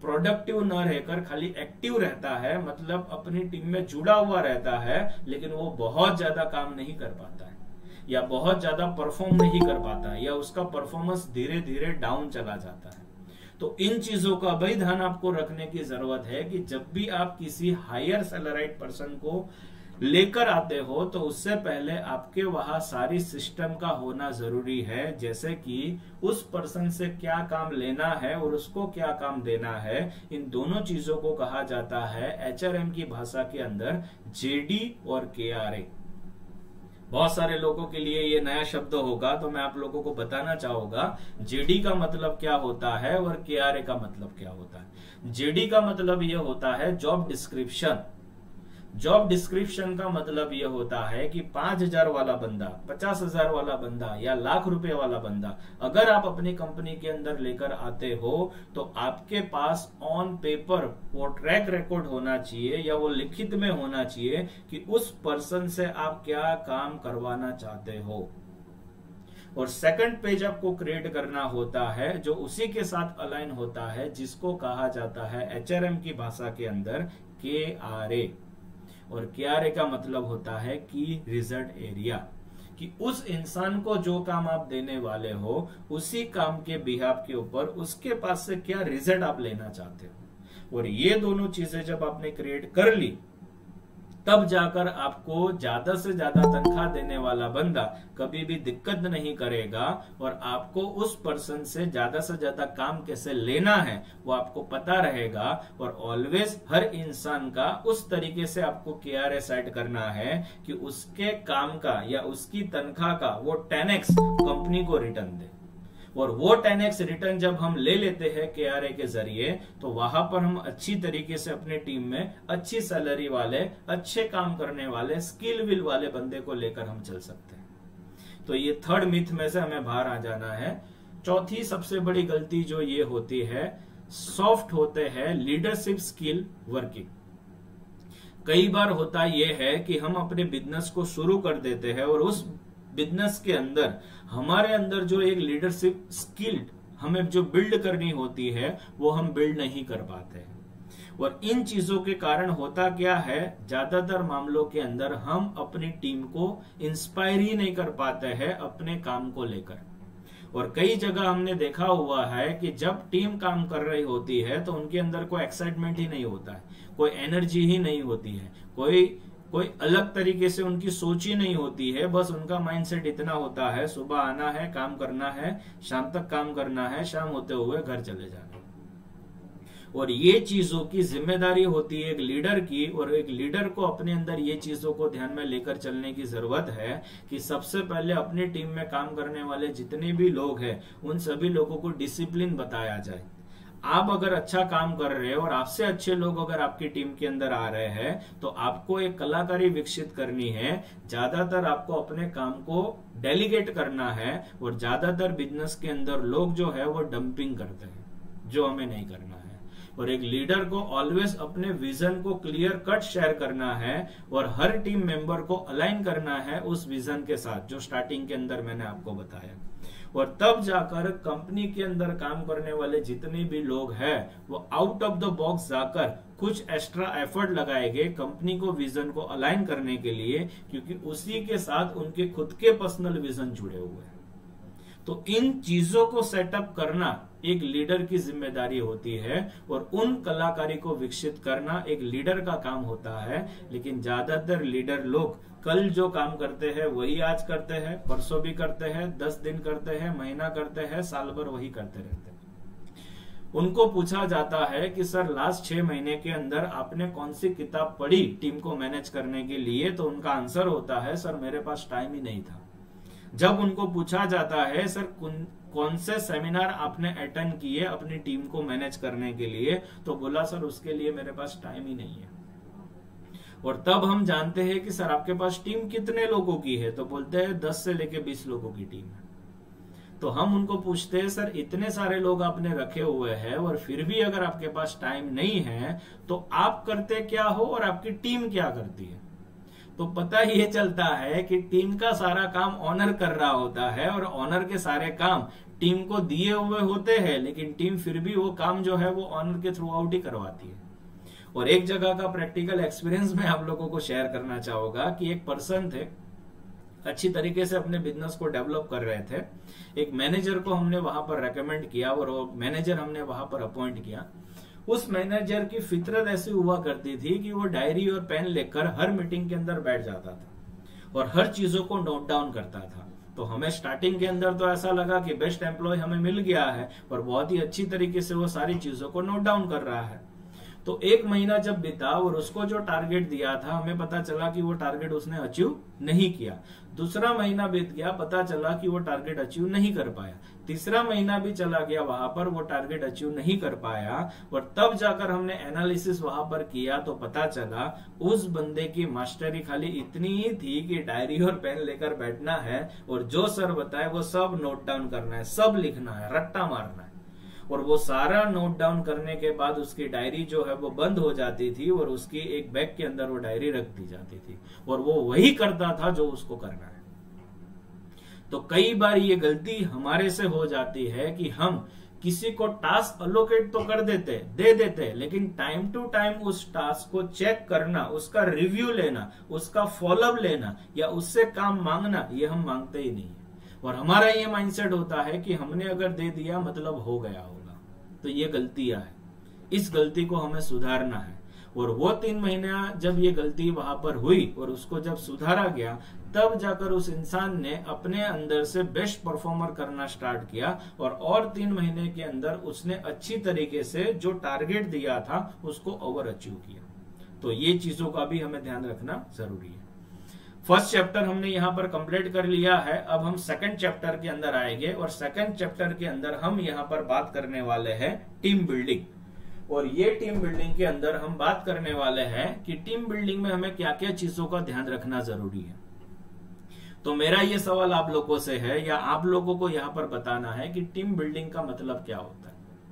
प्रोडक्टिव न रहकर खाली एक्टिव रहता है, मतलब अपनी टीम में जुड़ा हुआ रहता है, लेकिन वो बहुत ज्यादा काम नहीं कर पाता है या बहुत ज्यादा परफॉर्म नहीं कर पाता है या उसका परफॉर्मेंस धीरे धीरे डाउन चला जाता है। तो इन चीजों का भी ध्यान आपको रखने की जरूरत है कि जब भी आप किसी हायर सैलराइड पर्सन को लेकर आते हो तो उससे पहले आपके वहां सारी सिस्टम का होना जरूरी है, जैसे कि उस पर्सन से क्या काम लेना है और उसको क्या काम देना है। इन दोनों चीजों को कहा जाता है एचआरएम की भाषा के अंदर जेडी और केआरए। बहुत सारे लोगों के लिए ये नया शब्द होगा, तो मैं आप लोगों को बताना चाहूंगा जेडी का मतलब क्या होता है और केआरए का मतलब क्या होता है। जेडी का मतलब ये होता है जॉब डिस्क्रिप्शन। जॉब डिस्क्रिप्शन का मतलब यह होता है कि पांच हजार वाला बंदा, पचास हजार वाला बंदा या लाख रुपए वाला बंदा अगर आप अपनी कंपनी के अंदर लेकर आते हो तो आपके पास ऑन पेपर वो ट्रैक रिकॉर्ड होना चाहिए या वो लिखित में होना चाहिए कि उस पर्सन से आप क्या काम करवाना चाहते हो। और सेकंड पेज आपको क्रिएट करना होता है जो उसी के साथ अलाइन होता है, जिसको कहा जाता है एचआरएम की भाषा के अंदर के आर ए। और केआरए का मतलब होता है की रिजल्ट एरिया, कि उस इंसान को जो काम आप देने वाले हो उसी काम के बिहाफ के ऊपर उसके पास से क्या रिजल्ट आप लेना चाहते हो। और ये दोनों चीजें जब आपने क्रिएट कर ली तब जाकर आपको ज्यादा से ज्यादा तनख्वाह देने वाला बंदा कभी भी दिक्कत नहीं करेगा और आपको उस पर्सन से ज्यादा से ज्यादा काम कैसे लेना है वो आपको पता रहेगा। और ऑलवेज हर इंसान का उस तरीके से आपको केआरए सेट करना है कि उसके काम का या उसकी तनख्वाह का वो टेन एक्स कंपनी को रिटर्न दे। और वो टेन एक्स रिटर्न जब हम ले लेते हैं केआरए के जरिए तो वहां पर हम अच्छी तरीके से अपने टीम में अच्छी सैलरी वाले, अच्छे काम करने वाले, स्किल विल वाले बंदे को लेकर हम चल सकते हैं। तो ये थर्ड मिथ में से हमें बाहर आ जाना है। चौथी सबसे बड़ी गलती जो ये होती है, सॉफ्ट होते हैं लीडरशिप स्किल वर्किंग। कई बार होता यह है कि हम अपने बिजनेस को शुरू कर देते हैं और उस बिजनेस के अंदर हमारे अंदर जो एक लीडरशिप स्किल हमें जो बिल्ड करनी होती है वो हम बिल्ड नहीं कर पाते हैं। और इन चीजों के कारण होता क्या है, ज्यादातर मामलों के अंदर हम अपनी टीम को इंस्पायर ही नहीं कर पाते हैं अपने काम को लेकर। और कई जगह हमने देखा हुआ है कि जब टीम काम कर रही होती है तो उनके अंदर कोई एक्साइटमेंट ही नहीं होता है, कोई एनर्जी ही नहीं होती है, कोई कोई अलग तरीके से उनकी सोच ही नहीं होती है। बस उनका माइंडसेट इतना होता है, सुबह आना है, काम करना है, शाम तक काम करना है, शाम होते हुए घर चले जाना। और ये चीजों की जिम्मेदारी होती है एक लीडर की, और एक लीडर को अपने अंदर ये चीजों को ध्यान में लेकर चलने की जरूरत है कि सबसे पहले अपनी टीम में काम करने वाले जितने भी लोग हैं उन सभी लोगों को डिसिप्लिन बताया जाए। आप अगर अच्छा काम कर रहे हो और आपसे अच्छे लोग अगर आपकी टीम के अंदर आ रहे हैं तो आपको एक कलाकारी विकसित करनी है। ज्यादातर आपको अपने काम को डेलीगेट करना है और ज्यादातर बिजनेस के अंदर लोग जो है वो डंपिंग करते हैं, जो हमें नहीं करना है। और एक लीडर को ऑलवेज अपने विजन को क्लियर कट शेयर करना है और हर टीम मेंबर को अलाइन करना है उस विजन के साथ जो स्टार्टिंग के अंदर मैंने आपको बताया। और तब जाकर कंपनी के अंदर काम करने वाले जितने भी लोग हैं वो आउट ऑफ द बॉक्स जाकर कुछ एक्स्ट्रा एफर्ट लगाएंगे कंपनी को विजन को अलाइन करने के लिए, क्योंकि उसी के साथ उनके खुद के पर्सनल विजन जुड़े हुए हैं। तो इन चीजों को सेटअप करना एक लीडर की जिम्मेदारी होती है और उन कलाकारी को विकसित करना एक लीडर का काम होता है। लेकिन ज्यादातर लीडर लोग कल जो काम करते हैं वही आज करते हैं, परसों भी करते हैं, दस दिन करते हैं, महीना करते हैं, साल भर वही करते रहते हैं। उनको पूछा जाता है कि सर लास्ट छह महीने के अंदर आपने कौन सी किताब पढ़ी टीम को मैनेज करने के लिए, तो उनका आंसर होता है सर मेरे पास टाइम ही नहीं था। जब उनको पूछा जाता है सर कौन से सेमिनार आपने अटेंड किए अपनी टीम को मैनेज करने के लिए, तो बोला सर उसके लिए मेरे पास टाइम ही नहीं है। और तब हम जानते हैं कि सर आपके पास टीम कितने लोगों की है, तो बोलते हैं दस से लेके बीस लोगों की टीम है। तो हम उनको पूछते हैं सर इतने सारे लोग आपने रखे हुए हैं और फिर भी अगर आपके पास टाइम नहीं है तो आप करते क्या हो और आपकी टीम क्या करती है। तो पता ये चलता है कि टीम का सारा काम ऑनर कर रहा होता है और ऑनर के सारे काम टीम को दिए हुए होते हैं, लेकिन टीम फिर भी वो काम जो है वो ऑनर के थ्रू आउट ही करवाती है। और एक जगह का प्रैक्टिकल एक्सपीरियंस मैं आप लोगों को शेयर करना चाहूंगा कि एक पर्सन थे, अच्छी तरीके से अपने बिजनेस को डेवलप कर रहे थे। एक मैनेजर को हमने वहां पर रेकमेंड किया और वो मैनेजर हमने वहां पर अपॉइंट किया। उस मैनेजर की फितरत ऐसी हुआ करती थी कि वो डायरी और पेन लेकर हर मीटिंग के अंदर बैठ जाता था और हर चीजों को नोट डाउन करता था। तो हमें स्टार्टिंग के अंदर तो ऐसा लगा कि बेस्ट एम्प्लॉय हमें मिल गया है और बहुत ही अच्छी तरीके से वो सारी चीजों को नोट डाउन कर रहा है। तो एक महीना जब बीता और उसको जो टारगेट दिया था, हमें पता चला कि वो टारगेट उसने अचीव नहीं किया। दूसरा महीना बीत गया, पता चला कि वो टारगेट अचीव नहीं कर पाया। तीसरा महीना भी चला गया, वहां पर वो टारगेट अचीव नहीं कर पाया। और तब जाकर हमने एनालिसिस वहां पर किया तो पता चला उस बंदे की मास्टरी खाली इतनी ही थी कि डायरी और पेन लेकर बैठना है और जो सर बताए वो सब नोट डाउन करना है, सब लिखना है, रट्टा मारना है। और वो सारा नोट डाउन करने के बाद उसकी डायरी जो है वो बंद हो जाती थी और उसकी एक बैग के अंदर वो डायरी रख दी जाती थी और वो वही करता था जो उसको करना है। तो कई बार ये गलती हमारे से हो जाती है कि हम किसी को टास्क अलोकेट तो कर देते, दे देते, लेकिन टाइम टू टाइम उस टास्क को चेक करना, उसका रिव्यू लेना, उसका फॉलोअप लेना या उससे काम मांगना, ये हम मांगते ही नहीं है। और हमारा ये माइंडसेट होता है कि हमने अगर दे दिया मतलब हो गया होगा। तो ये गलतियां है, इस गलती को हमें सुधारना है। और वो तीन महीना जब ये गलती वहां पर हुई और उसको जब सुधारा गया, तब जाकर उस इंसान ने अपने अंदर से बेस्ट परफॉर्मर करना स्टार्ट किया और और तीन महीने के अंदर उसने अच्छी तरीके से जो टारगेट दिया था उसको ओवर अचीव किया। तो ये चीजों का भी हमें ध्यान रखना जरूरी है। फर्स्ट चैप्टर हमने यहाँ पर कंप्लीट कर लिया है। अब हम सेकंड चैप्टर के अंदर आएंगे और सेकंड चैप्टर के अंदर हम यहाँ पर बात करने वाले हैं टीम बिल्डिंग। और ये टीम बिल्डिंग के अंदर हम बात करने वाले हैं कि टीम बिल्डिंग में हमें क्या क्या चीजों का ध्यान रखना जरूरी है। तो मेरा ये सवाल आप लोगों से है या आप लोगों को यहाँ पर बताना है कि टीम बिल्डिंग का मतलब क्या होता है।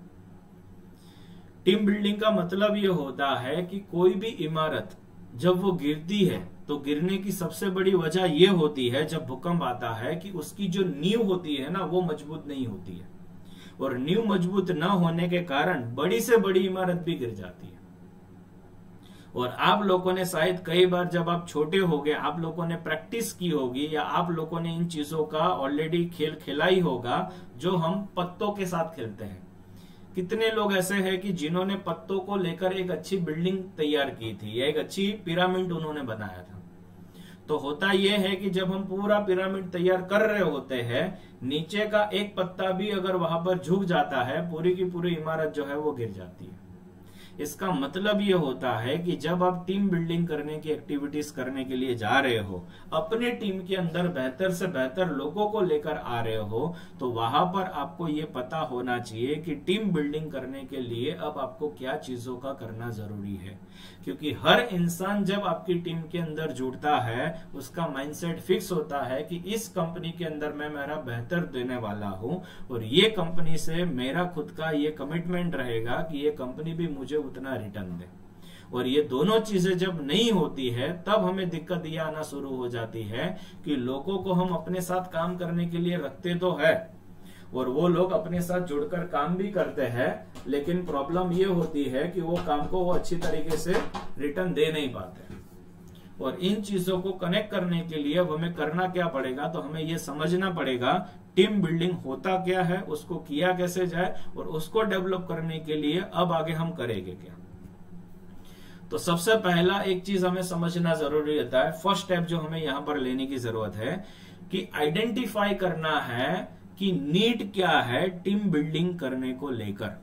टीम बिल्डिंग का मतलब ये होता है कि कोई भी इमारत जब वो गिरती है तो गिरने की सबसे बड़ी वजह ये होती है, जब भूकंप आता है, कि उसकी जो नींव होती है ना वो मजबूत नहीं होती है और नींव मजबूत न होने के कारण बड़ी से बड़ी इमारत भी गिर जाती है। और आप लोगों ने शायद कई बार जब आप छोटे होगे आप लोगों ने प्रैक्टिस की होगी या आप लोगों ने इन चीजों का ऑलरेडी खेल खेला ही होगा जो हम पत्तों के साथ खेलते हैं। कितने लोग ऐसे हैं कि जिन्होंने पत्तों को लेकर एक अच्छी बिल्डिंग तैयार की थी या एक अच्छी पिरामिड उन्होंने बनाया था। तो होता यह है कि जब हम पूरा पिरामिड तैयार कर रहे होते हैं, नीचे का एक पत्ता भी अगर वहां पर झुक जाता है, पूरी की पूरी इमारत जो है वो गिर जाती है। इसका मतलब ये होता है कि जब आप टीम बिल्डिंग करने की एक्टिविटीज करने के लिए जा रहे हो, अपने टीम के अंदर बेहतर से बेहतर लोगों को लेकर आ रहे हो, तो वहां पर आपको ये पता होना चाहिए कि टीम बिल्डिंग करने के लिए अब आपको क्या चीजों का करना जरूरी है। क्योंकि हर इंसान जब आपकी टीम के अंदर जुड़ता है, उसका माइंडसेट फिक्स होता है कि इस कंपनी के अंदर मैं मेरा बेहतर देने वाला हूं और ये कंपनी से मेरा खुद का ये कमिटमेंट रहेगा कि ये कंपनी भी मुझे उतना रिटर्न दे। और ये दोनों चीजें जब नहीं होती है तब हमें दिक्कत ये आना शुरू हो जाती है कि लोगों को हम अपने साथ काम करने के लिए रखते तो है और वो लोग अपने साथ जुड़कर काम भी करते हैं, लेकिन प्रॉब्लम ये होती है कि वो काम को वो अच्छी तरीके से रिटर्न दे नहीं पाते। और इन चीजों को कनेक्ट करने के लिए अब हमें करना क्या पड़ेगा, तो हमें ये समझना पड़ेगा टीम बिल्डिंग होता क्या है, उसको किया कैसे जाए और उसको डेवलप करने के लिए अब आगे हम करेंगे क्या। तो सबसे पहला एक चीज हमें समझना जरूरी रहता है, फर्स्ट स्टेप जो हमें यहां पर लेने की जरूरत है कि आइडेंटिफाई करना है कि नीड क्या है टीम बिल्डिंग करने को लेकर।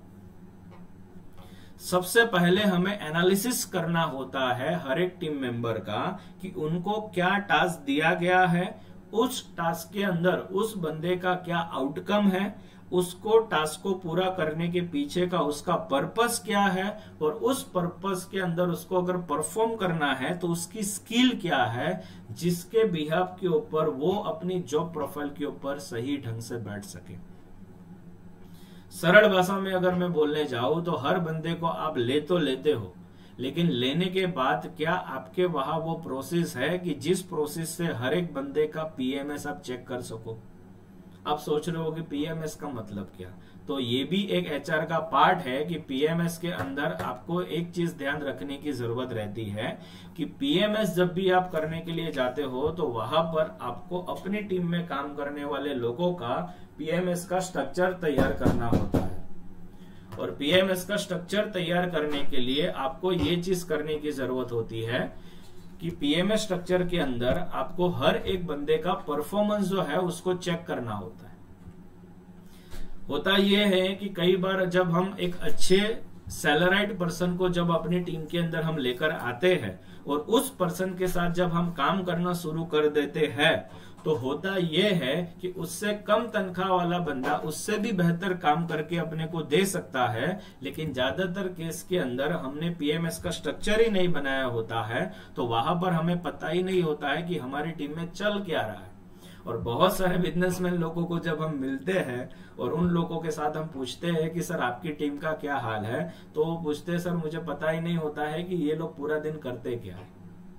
सबसे पहले हमें एनालिसिस करना होता है हर एक टीम मेंबर का कि उनको क्या टास्क दिया गया है, उस टास्क के अंदर उस बंदे का क्या आउटकम है, उसको टास्क को पूरा करने के पीछे का उसका पर्पस क्या है और उस पर्पस के अंदर उसको अगर परफॉर्म करना है तो उसकी स्किल क्या है जिसके बिहाफ के ऊपर वो अपनी जॉब प्रोफाइल के ऊपर सही ढंग से बैठ सके। सरल भाषा में अगर मैं बोलने जाऊं तो हर बंदे को आप ले तो लेते हो, लेकिन लेने के बाद क्या आपके वहां वो प्रोसेस है कि जिस प्रोसेस से हर एक बंदे का पीएमएस आप चेक कर सको। आप सोच रहे हो कि पीएमएस का मतलब क्या, तो ये भी एक एचआर का पार्ट है कि पीएमएस के अंदर आपको एक चीज ध्यान रखने की जरूरत रहती है कि पीएमएस जब भी आप करने के लिए जाते हो तो वहां पर आपको अपनी टीम में काम करने वाले लोगों का पीएमएस का स्ट्रक्चर तैयार करना होता है। और पीएमएस का स्ट्रक्चर तैयार करने के लिए आपको ये चीज करने की जरूरत होती है कि पीएमएस स्ट्रक्चर के अंदर आपको हर एक बंदे का परफॉर्मेंस जो है उसको चेक करना होता है। होता यह है कि कई बार जब हम एक अच्छे सैलराइड पर्सन को जब अपनी टीम के अंदर हम लेकर आते हैं और उस पर्सन के साथ जब हम काम करना शुरू कर देते हैं तो होता यह है कि उससे कम तनख्वाह वाला बंदा उससे भी बेहतर काम करके अपने को दे सकता है, लेकिन ज्यादातर केस के अंदर हमने पीएमएस का स्ट्रक्चर ही नहीं बनाया होता है, तो वहां पर हमें पता ही नहीं होता है कि हमारी टीम में चल क्या रहा है। और बहुत सारे बिजनेसमैन लोगों को जब हम मिलते हैं और उन लोगों के साथ हम पूछते हैं कि सर आपकी टीम का क्या हाल है, तो वो पूछते हैं सर मुझे पता ही नहीं होता है कि ये लोग पूरा दिन करते क्या है।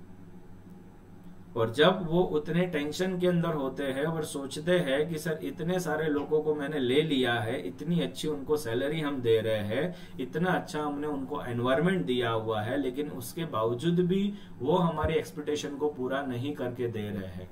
और जब वो उतने टेंशन के अंदर होते हैं और सोचते हैं कि सर इतने सारे लोगों को मैंने ले लिया है, इतनी अच्छी उनको सैलरी हम दे रहे हैं, इतना अच्छा हमने उनको एनवायरनमेंट दिया हुआ है, लेकिन उसके बावजूद भी वो हमारी एक्सपेक्टेशन को पूरा नहीं करके दे रहे हैं,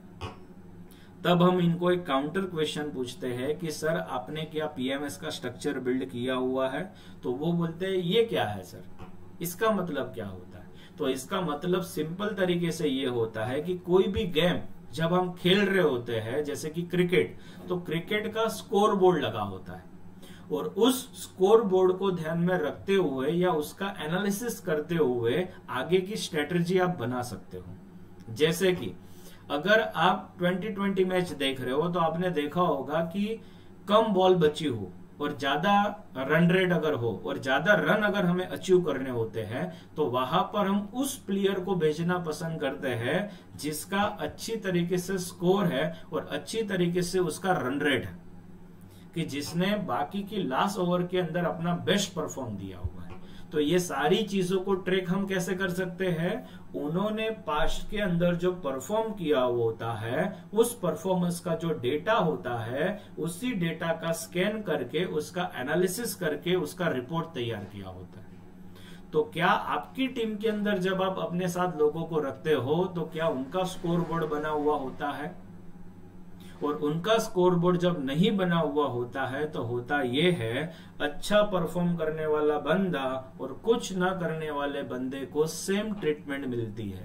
तब हम इनको एक काउंटर क्वेश्चन पूछते हैं कि सर आपने क्या पीएमएस का स्ट्रक्चर बिल्ड किया हुआ है? तो वो बोलते हैं ये क्या है सर, इसका मतलब क्या होता है? तो इसका मतलब सिंपल तरीके से ये होता है कि कोई भी गेम जब हम खेल रहे होते हैं, जैसे कि क्रिकेट, तो क्रिकेट का स्कोर बोर्ड लगा होता है और उस स्कोर बोर्ड को ध्यान में रखते हुए या उसका एनालिसिस करते हुए आगे की स्ट्रेटजी आप बना सकते हो। जैसे कि अगर आप ट्वेंटी ट्वेंटी मैच देख रहे हो तो आपने देखा होगा कि कम बॉल बची हो और ज्यादा रन रेट अगर हो और ज्यादा रन अगर हमें अचीव करने होते हैं तो वहां पर हम उस प्लेयर को भेजना पसंद करते हैं जिसका अच्छी तरीके से स्कोर है और अच्छी तरीके से उसका रन रेट है, कि जिसने बाकी की लास्ट ओवर के अंदर अपना बेस्ट परफॉर्म दिया हुआ है। तो ये सारी चीजों को ट्रैक हम कैसे कर सकते हैं? उन्होंने पास्ट के अंदर जो परफॉर्म किया हुआ होता है उस परफॉर्मेंस का जो डेटा होता है उसी डेटा का स्कैन करके उसका एनालिसिस करके उसका रिपोर्ट तैयार किया होता है। तो क्या आपकी टीम के अंदर जब आप अपने साथ लोगों को रखते हो तो क्या उनका स्कोर बोर्ड बना हुआ होता है? और उनका स्कोर बोर्ड जब नहीं बना हुआ होता है तो होता यह है अच्छा परफॉर्म करने वाला बंदा और कुछ ना करने वाले बंदे को सेम ट्रीटमेंट मिलती है।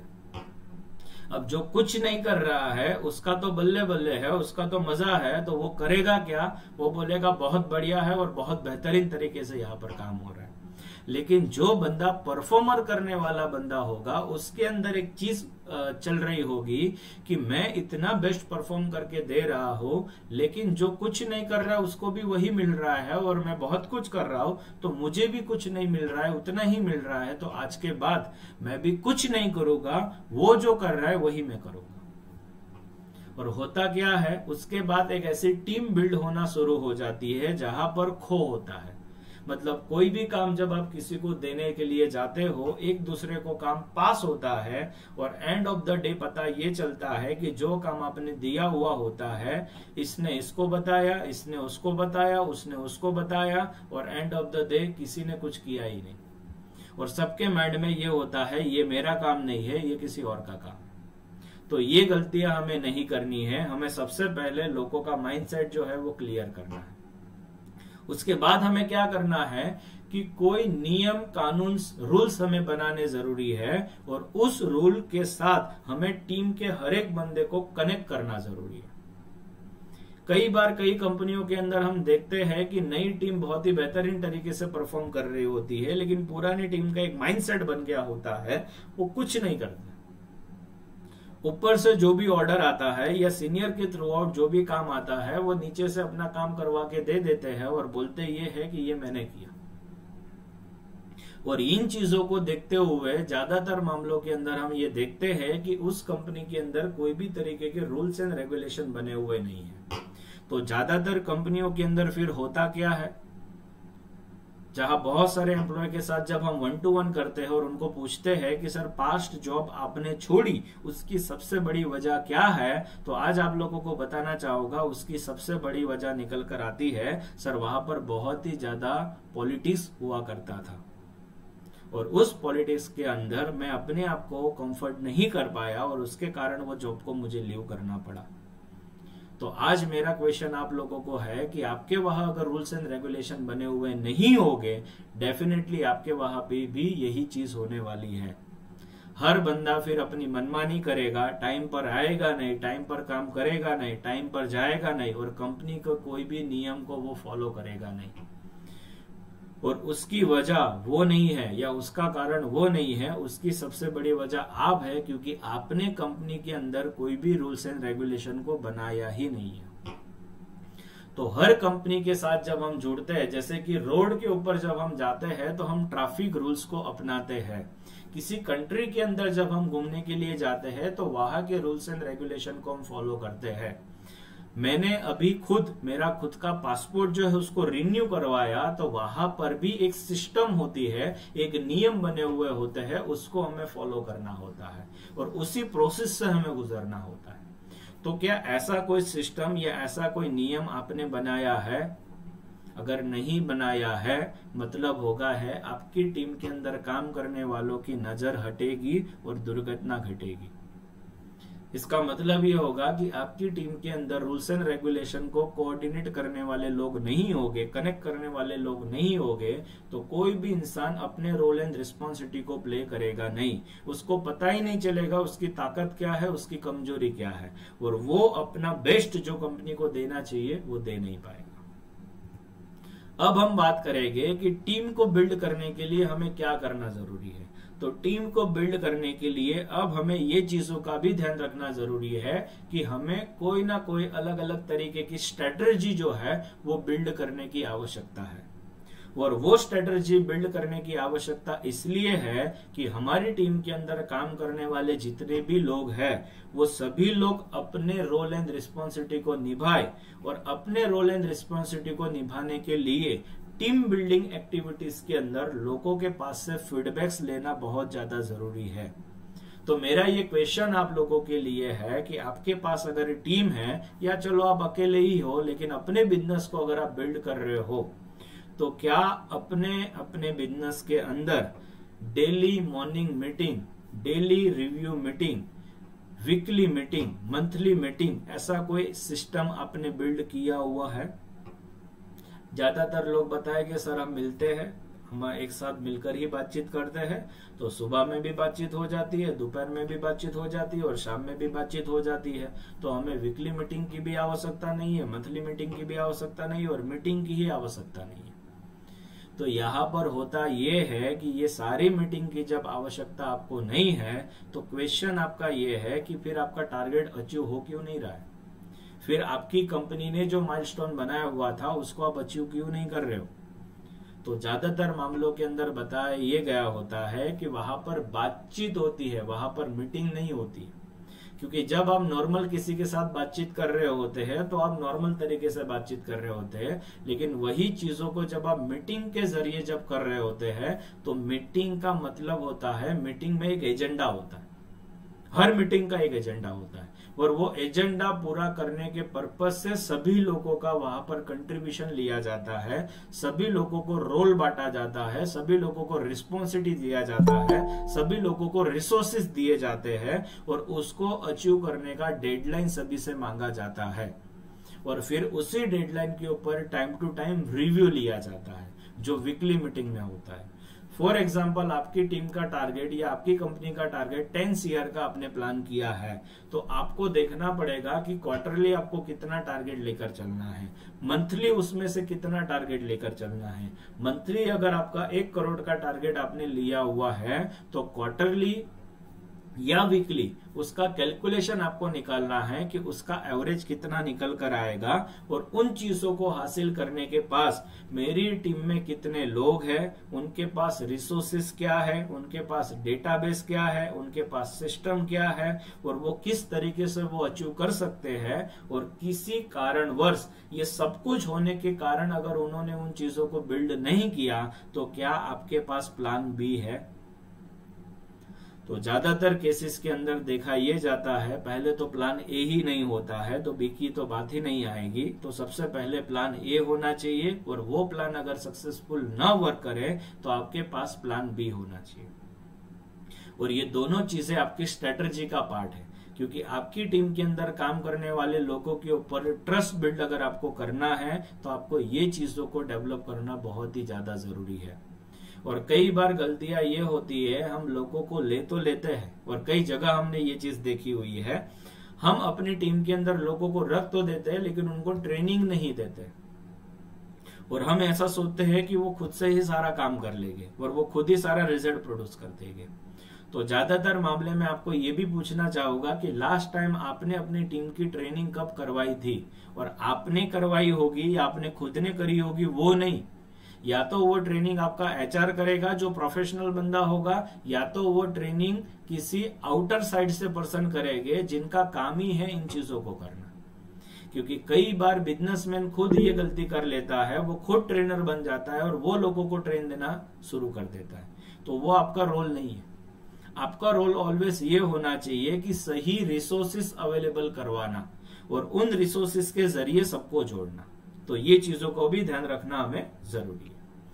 अब जो कुछ नहीं कर रहा है उसका तो बल्ले बल्ले है, उसका तो मजा है, तो वो करेगा क्या? वो बोलेगा बहुत बढ़िया है और बहुत बेहतरीन तरीके से यहाँ पर काम हो रहा है। लेकिन जो बंदा परफॉर्मर करने वाला बंदा होगा उसके अंदर एक चीज चल रही होगी कि मैं इतना बेस्ट परफॉर्म करके दे रहा हूं, लेकिन जो कुछ नहीं कर रहा है उसको भी वही मिल रहा है और मैं बहुत कुछ कर रहा हूं तो मुझे भी कुछ नहीं मिल रहा है, उतना ही मिल रहा है, तो आज के बाद मैं भी कुछ नहीं करूंगा, वो जो कर रहा है वही मैं करूंगा। और होता क्या है, उसके बाद एक ऐसी टीम बिल्ड होना शुरू हो जाती है जहां पर खो होता है। मतलब कोई भी काम जब आप किसी को देने के लिए जाते हो, एक दूसरे को काम पास होता है और एंड ऑफ द डे पता ये चलता है कि जो काम आपने दिया हुआ होता है इसने इसको बताया, इसने उसको बताया, उसने उसको बताया और एंड ऑफ द डे किसी ने कुछ किया ही नहीं। और सबके माइंड में ये होता है ये मेरा काम नहीं है, ये किसी और का काम है। तो ये गलतियां हमें नहीं करनी है। हमें सबसे पहले लोगों का माइंडसेट जो है वो क्लियर करना है। उसके बाद हमें क्या करना है कि कोई नियम कानून रूल्स हमें बनाने जरूरी है और उस रूल के साथ हमें टीम के हर एक बंदे को कनेक्ट करना जरूरी है। कई बार कई कंपनियों के अंदर हम देखते हैं कि नई टीम बहुत ही बेहतरीन तरीके से परफॉर्म कर रही होती है, लेकिन पुरानी टीम का एक माइंडसेट बन गया होता है, वो कुछ नहीं करता। ऊपर से जो भी ऑर्डर आता है या सीनियर के थ्रू आउट जो भी काम आता है वो नीचे से अपना काम करवा के दे देते हैं और बोलते ये है कि ये मैंने किया। और इन चीजों को देखते हुए ज्यादातर मामलों के अंदर हम ये देखते हैं कि उस कंपनी के अंदर कोई भी तरीके के रूल्स एंड रेगुलेशन बने हुए नहीं है। तो ज्यादातर कंपनियों के अंदर फिर होता क्या है, जहां बहुत सारे एम्प्लॉय के साथ जब हम वन टू वन करते हैं और उनको पूछते हैं कि सर पास्ट जॉब आपने छोड़ी उसकी सबसे बड़ी वजह क्या है, तो आज आप लोगों को बताना चाहूंगा उसकी सबसे बड़ी वजह निकल कर आती है सर वहां पर बहुत ही ज्यादा पॉलिटिक्स हुआ करता था और उस पॉलिटिक्स के अंदर मैं अपने आप को कंफर्ट नहीं कर पाया और उसके कारण वो जॉब को मुझे लीव करना पड़ा। तो आज मेरा क्वेश्चन आप लोगों को है कि आपके वहां अगर रूल्स एंड रेगुलेशन बने हुए नहीं होंगे, डेफिनेटली आपके वहां पे भी यही चीज होने वाली है। हर बंदा फिर अपनी मनमानी करेगा, टाइम पर आएगा नहीं, टाइम पर काम करेगा नहीं, टाइम पर जाएगा नहीं और कंपनी को कोई भी नियम को वो फॉलो करेगा नहीं और उसकी वजह वो नहीं है या उसका कारण वो नहीं है, उसकी सबसे बड़ी वजह आप है क्योंकि आपने कंपनी के अंदर कोई भी रूल्स एंड रेगुलेशन को बनाया ही नहीं है। तो हर कंपनी के साथ जब हम जुड़ते हैं, जैसे कि रोड के ऊपर जब हम जाते हैं तो हम ट्रैफिक रूल्स को अपनाते हैं। किसी कंट्री के अंदर जब हम घूमने के लिए जाते हैं तो वहां के रूल्स एंड रेगुलेशन को हम फॉलो करते हैं। मैंने अभी खुद मेरा खुद का पासपोर्ट जो है उसको रिन्यू करवाया, तो वहां पर भी एक सिस्टम होती है, एक नियम बने हुए होते हैं, उसको हमें फॉलो करना होता है और उसी प्रोसेस से हमें गुजरना होता है। तो क्या ऐसा कोई सिस्टम या ऐसा कोई नियम आपने बनाया है? अगर नहीं बनाया है मतलब होगा है आपकी टीम के अंदर काम करने वालों की नजर हटेगी और दुर्घटना घटेगी। इसका मतलब ये होगा कि आपकी टीम के अंदर रूल्स एंड रेगुलेशन को कोऑर्डिनेट करने वाले लोग नहीं होंगे, कनेक्ट करने वाले लोग नहीं होंगे, तो कोई भी इंसान अपने रोल एंड रिस्पॉन्सिबिलिटी को प्ले करेगा नहीं। उसको पता ही नहीं चलेगा उसकी ताकत क्या है, उसकी कमजोरी क्या है और वो अपना बेस्ट जो कंपनी को देना चाहिए वो दे नहीं पाएगा। अब हम बात करेंगे कि टीम को बिल्ड करने के लिए हमें क्या करना जरूरी है। तो टीम को बिल्ड करने के लिए अब हमें ये चीजों का भी ध्यान रखना जरूरी है कि हमें कोई ना कोई अलग अलग तरीके की स्ट्रेटजी जो है वो बिल्ड करने की आवश्यकता है। और वो स्ट्रेटजी बिल्ड करने की आवश्यकता इसलिए है कि हमारी टीम के अंदर काम करने वाले जितने भी लोग हैं वो सभी लोग अपने रोल एंड रिस्पॉन्सिबिलिटी को निभाए और अपने रोल एंड रिस्पॉन्सिबिलिटी को निभाने के लिए टीम बिल्डिंग एक्टिविटीज के अंदर लोगों के पास से फीडबैक्स लेना बहुत ज्यादा जरूरी है। तो मेरा ये क्वेश्चन आप लोगों के लिए है कि आपके पास अगर टीम है या चलो आप अकेले ही हो, लेकिन अपने बिजनेस को अगर आप बिल्ड कर रहे हो तो क्या अपने अपने बिजनेस के अंदर daily morning meeting, daily review meeting, weekly meeting, monthly meeting, ऐसा कोई सिस्टम आपने बिल्ड किया हुआ है? ज्यादातर लोग बताएंगे सर हम मिलते हैं, हम एक साथ मिलकर ही बातचीत करते हैं, तो सुबह में भी बातचीत हो जाती है, दोपहर में भी बातचीत हो जाती है और शाम में भी बातचीत हो जाती है। तो हमें वीकली मीटिंग की भी आवश्यकता नहीं है, मंथली मीटिंग की भी आवश्यकता नहीं है और मीटिंग की ही आवश्यकता नहीं है। तो यहाँ पर होता ये है कि ये सारी मीटिंग की जब आवश्यकता आपको नहीं है तो क्वेश्चन आपका ये है कि फिर आपका टारगेट अचीव हो क्यों नहीं रहा है, फिर आपकी कंपनी ने जो माइलस्टोन बनाया हुआ था उसको आप अचीव क्यों नहीं कर रहे हो। तो ज्यादातर मामलों के अंदर बताया ये गया होता है कि वहां पर बातचीत होती है, वहां पर मीटिंग नहीं होती। क्योंकि जब आप नॉर्मल किसी के साथ बातचीत कर रहे होते हैं तो आप नॉर्मल तरीके से बातचीत कर रहे होते हैं, लेकिन वही चीजों को जब आप मीटिंग के जरिए जब कर रहे होते हैं तो मीटिंग का मतलब होता है, मीटिंग में एक एजेंडा होता है, हर मीटिंग का एक एजेंडा होता है और वो एजेंडा पूरा करने के पर्पज से सभी लोगों का वहां पर कंट्रीब्यूशन लिया जाता है, सभी लोगों को रोल बांटा जाता है, सभी लोगों को रिस्पॉन्सिबिलिटी दिया जाता है, सभी लोगों को रिसोर्सेस दिए जाते हैं और उसको अचीव करने का डेडलाइन सभी से मांगा जाता है और फिर उसी डेडलाइन के ऊपर टाइम टू टाइम रिव्यू लिया जाता है जो वीकली मीटिंग में होता है। फॉर एग्जाम्पल आपकी टीम का टारगेट या आपकी कंपनी का टारगेट टेन सीआर का आपने प्लान किया है, तो आपको देखना पड़ेगा कि क्वार्टरली आपको कितना टारगेट लेकर चलना है, मंथली उसमें से कितना टारगेट लेकर चलना है। मंथली अगर आपका एक करोड़ का टारगेट आपने लिया हुआ है तो क्वार्टरली या वीकली, उसका कैलकुलेशन आपको निकालना है कि उसका एवरेज कितना निकल कर आएगा, और उन चीजों को हासिल करने के पास मेरी टीम में कितने लोग हैं, उनके पास रिसोर्सेस क्या है, उनके पास डेटाबेस क्या है, उनके पास सिस्टम क्या है, और वो किस तरीके से वो अचीव कर सकते हैं। और किसी कारणवश ये सब कुछ होने के कारण अगर उन्होंने उन चीजों को बिल्ड नहीं किया, तो क्या आपके पास प्लान बी है? तो ज्यादातर केसेस के अंदर देखा यह जाता है, पहले तो प्लान ए ही नहीं होता है, तो बी की तो बात ही नहीं आएगी। तो सबसे पहले प्लान ए होना चाहिए, और वो प्लान अगर सक्सेसफुल ना वर्क करे तो आपके पास प्लान बी होना चाहिए। और ये दोनों चीजें आपकी स्ट्रेटजी का पार्ट है, क्योंकि आपकी टीम के अंदर काम करने वाले लोगों के ऊपर ट्रस्ट बिल्ड अगर आपको करना है, तो आपको ये चीजों को डेवलप करना बहुत ही ज्यादा जरूरी है। और कई बार गलतियां ये होती है, हम लोगों को ले तो लेते हैं, और कई जगह हमने ये चीज देखी हुई है, हम अपनी टीम के अंदर लोगों को रख तो देते हैं लेकिन उनको ट्रेनिंग नहीं देते, और हम ऐसा सोचते हैं कि वो खुद से ही सारा काम कर लेंगे और वो खुद ही सारा रिजल्ट प्रोड्यूस कर देंगे। तो ज्यादातर मामले में आपको ये भी पूछना चाहूंगा कि लास्ट टाइम आपने अपनी टीम की ट्रेनिंग कब करवाई थी, और आपने करवाई होगी या आपने खुद ने करी होगी वो नहीं, या तो वो ट्रेनिंग आपका एचआर करेगा जो प्रोफेशनल बंदा होगा, या तो वो ट्रेनिंग किसी आउटर साइड से पर्सन करेंगे जिनका काम ही है इन चीजों को करना। क्योंकि कई बार बिजनेसमैन खुद ये गलती कर लेता है, वो खुद ट्रेनर बन जाता है और वो लोगों को ट्रेन देना शुरू कर देता है। तो वो आपका रोल नहीं है। आपका रोल ऑलवेज ये होना चाहिए कि सही रिसोर्सेस अवेलेबल करवाना और उन रिसोर्सेस के जरिए सबको जोड़ना। तो ये चीजों को भी ध्यान रखना हमें जरूरी है।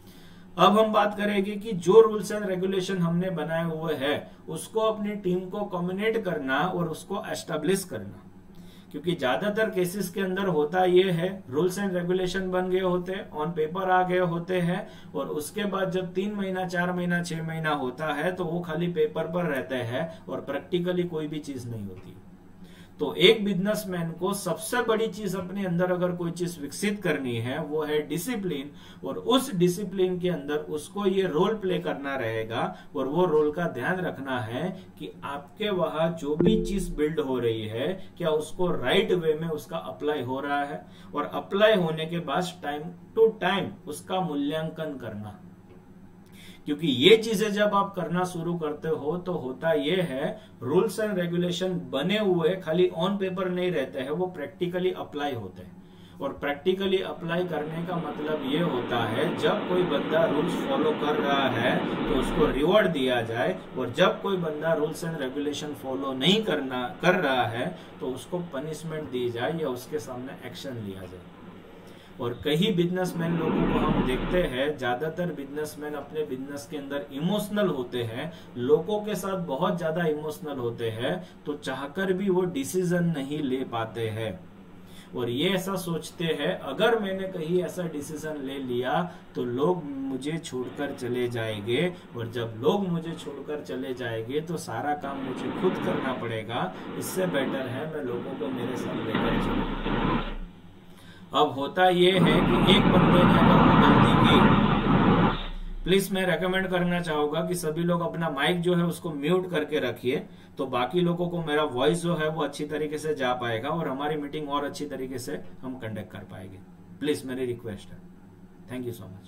अब हम बात करेंगे कि जो रूल्स एंड रेगुलेशन हमने बनाए हुए हैं उसको अपनी टीम को कम्युनिकेट करना और उसको एस्टेब्लिश करना। क्योंकि ज्यादातर केसेस के अंदर होता ये है, रूल्स एंड रेगुलेशन बन गए होते हैं, ऑन पेपर आ गए होते हैं, और उसके बाद जब तीन महीना चार महीना छह महीना होता है तो वो खाली पेपर पर रहते हैं और प्रैक्टिकली कोई भी चीज नहीं होती। तो एक बिजनेसमैन को सबसे बड़ी चीज अपने अंदर अगर कोई चीज विकसित करनी है वो है डिसिप्लिन, और उस डिसिप्लिन के अंदर उसको ये रोल प्ले करना रहेगा, और वो रोल का ध्यान रखना है कि आपके वहां जो भी चीज बिल्ड हो रही है क्या उसको राइट वे में उसका अप्लाई हो रहा है, और अप्लाई होने के बाद टाइम टू टाइम उसका मूल्यांकन करना। क्योंकि ये चीजें जब आप करना शुरू करते हो तो होता ये है, रूल्स एंड रेगुलेशन बने हुए खाली ऑन पेपर नहीं रहते हैं, वो प्रैक्टिकली अप्लाई होते हैं। और प्रैक्टिकली अप्लाई करने का मतलब ये होता है जब कोई बंदा रूल्स फॉलो कर रहा है तो उसको रिवॉर्ड दिया जाए, और जब कोई बंदा रूल्स एंड रेगुलेशन फॉलो नहीं करना कर रहा है तो उसको पनिशमेंट दी जाए या उसके सामने एक्शन लिया जाए। और कई बिजनेसमैन लोगों को हम देखते हैं, ज्यादातर बिजनेसमैन अपने बिजनेस के अंदर इमोशनल होते हैं, लोगों के साथ बहुत ज्यादा इमोशनल होते हैं, तो चाहकर भी वो डिसीजन नहीं ले पाते हैं। और ये ऐसा सोचते हैं अगर मैंने कहीं ऐसा डिसीजन ले लिया तो लोग मुझे छोड़कर चले जाएंगे, और जब लोग मुझे छोड़कर चले जाएंगे तो सारा काम मुझे खुद करना पड़ेगा, इससे बेटर है मैं लोगों को मेरे साथ लेकर चलूं। अब होता ये है कि एक बंदे ने अगर वो गलती की, प्लीज मैं रेकमेंड करना चाहूंगा कि सभी लोग अपना माइक जो है उसको म्यूट करके रखिए, तो बाकी लोगों को मेरा वॉइस जो है वो अच्छी तरीके से जा पाएगा और हमारी मीटिंग और अच्छी तरीके से हम कंडक्ट कर पाएंगे। प्लीज मेरी रिक्वेस्ट है। Thank you so much.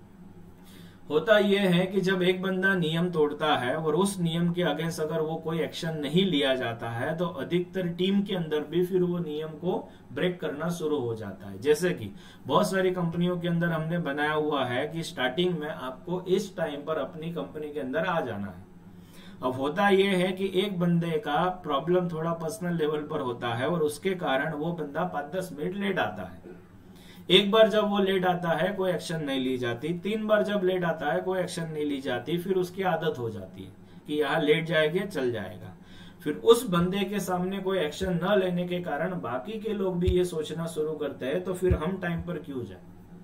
होता यह है कि जब एक बंदा नियम तोड़ता है और उस नियम के अगेंस्ट अगर वो कोई एक्शन नहीं लिया जाता है तो अधिकतर टीम के अंदर भी फिर वो नियम को ब्रेक करना शुरू हो जाता है। जैसे कि बहुत सारी कंपनियों के अंदर हमने बनाया हुआ है कि स्टार्टिंग में आपको इस टाइम पर अपनी कंपनी के अंदर आ जाना है। अब होता यह है कि एक बंदे का प्रॉब्लम थोड़ा पर्सनल लेवल पर होता है और उसके कारण वो बंदा पांच दस मिनट लेट आता है। एक बार जब वो लेट आता है कोई एक्शन नहीं ली जाती, तीन बार जब लेट आता है कोई एक्शन नहीं ली जाती, फिर उसकी आदत हो जाती है कि यहाँ लेट जाएंगे चल जाएगा। फिर उस बंदे के सामने कोई एक्शन न लेने के कारण बाकी के लोग भी ये सोचना शुरू करते हैं तो फिर हम टाइम पर क्यों जाए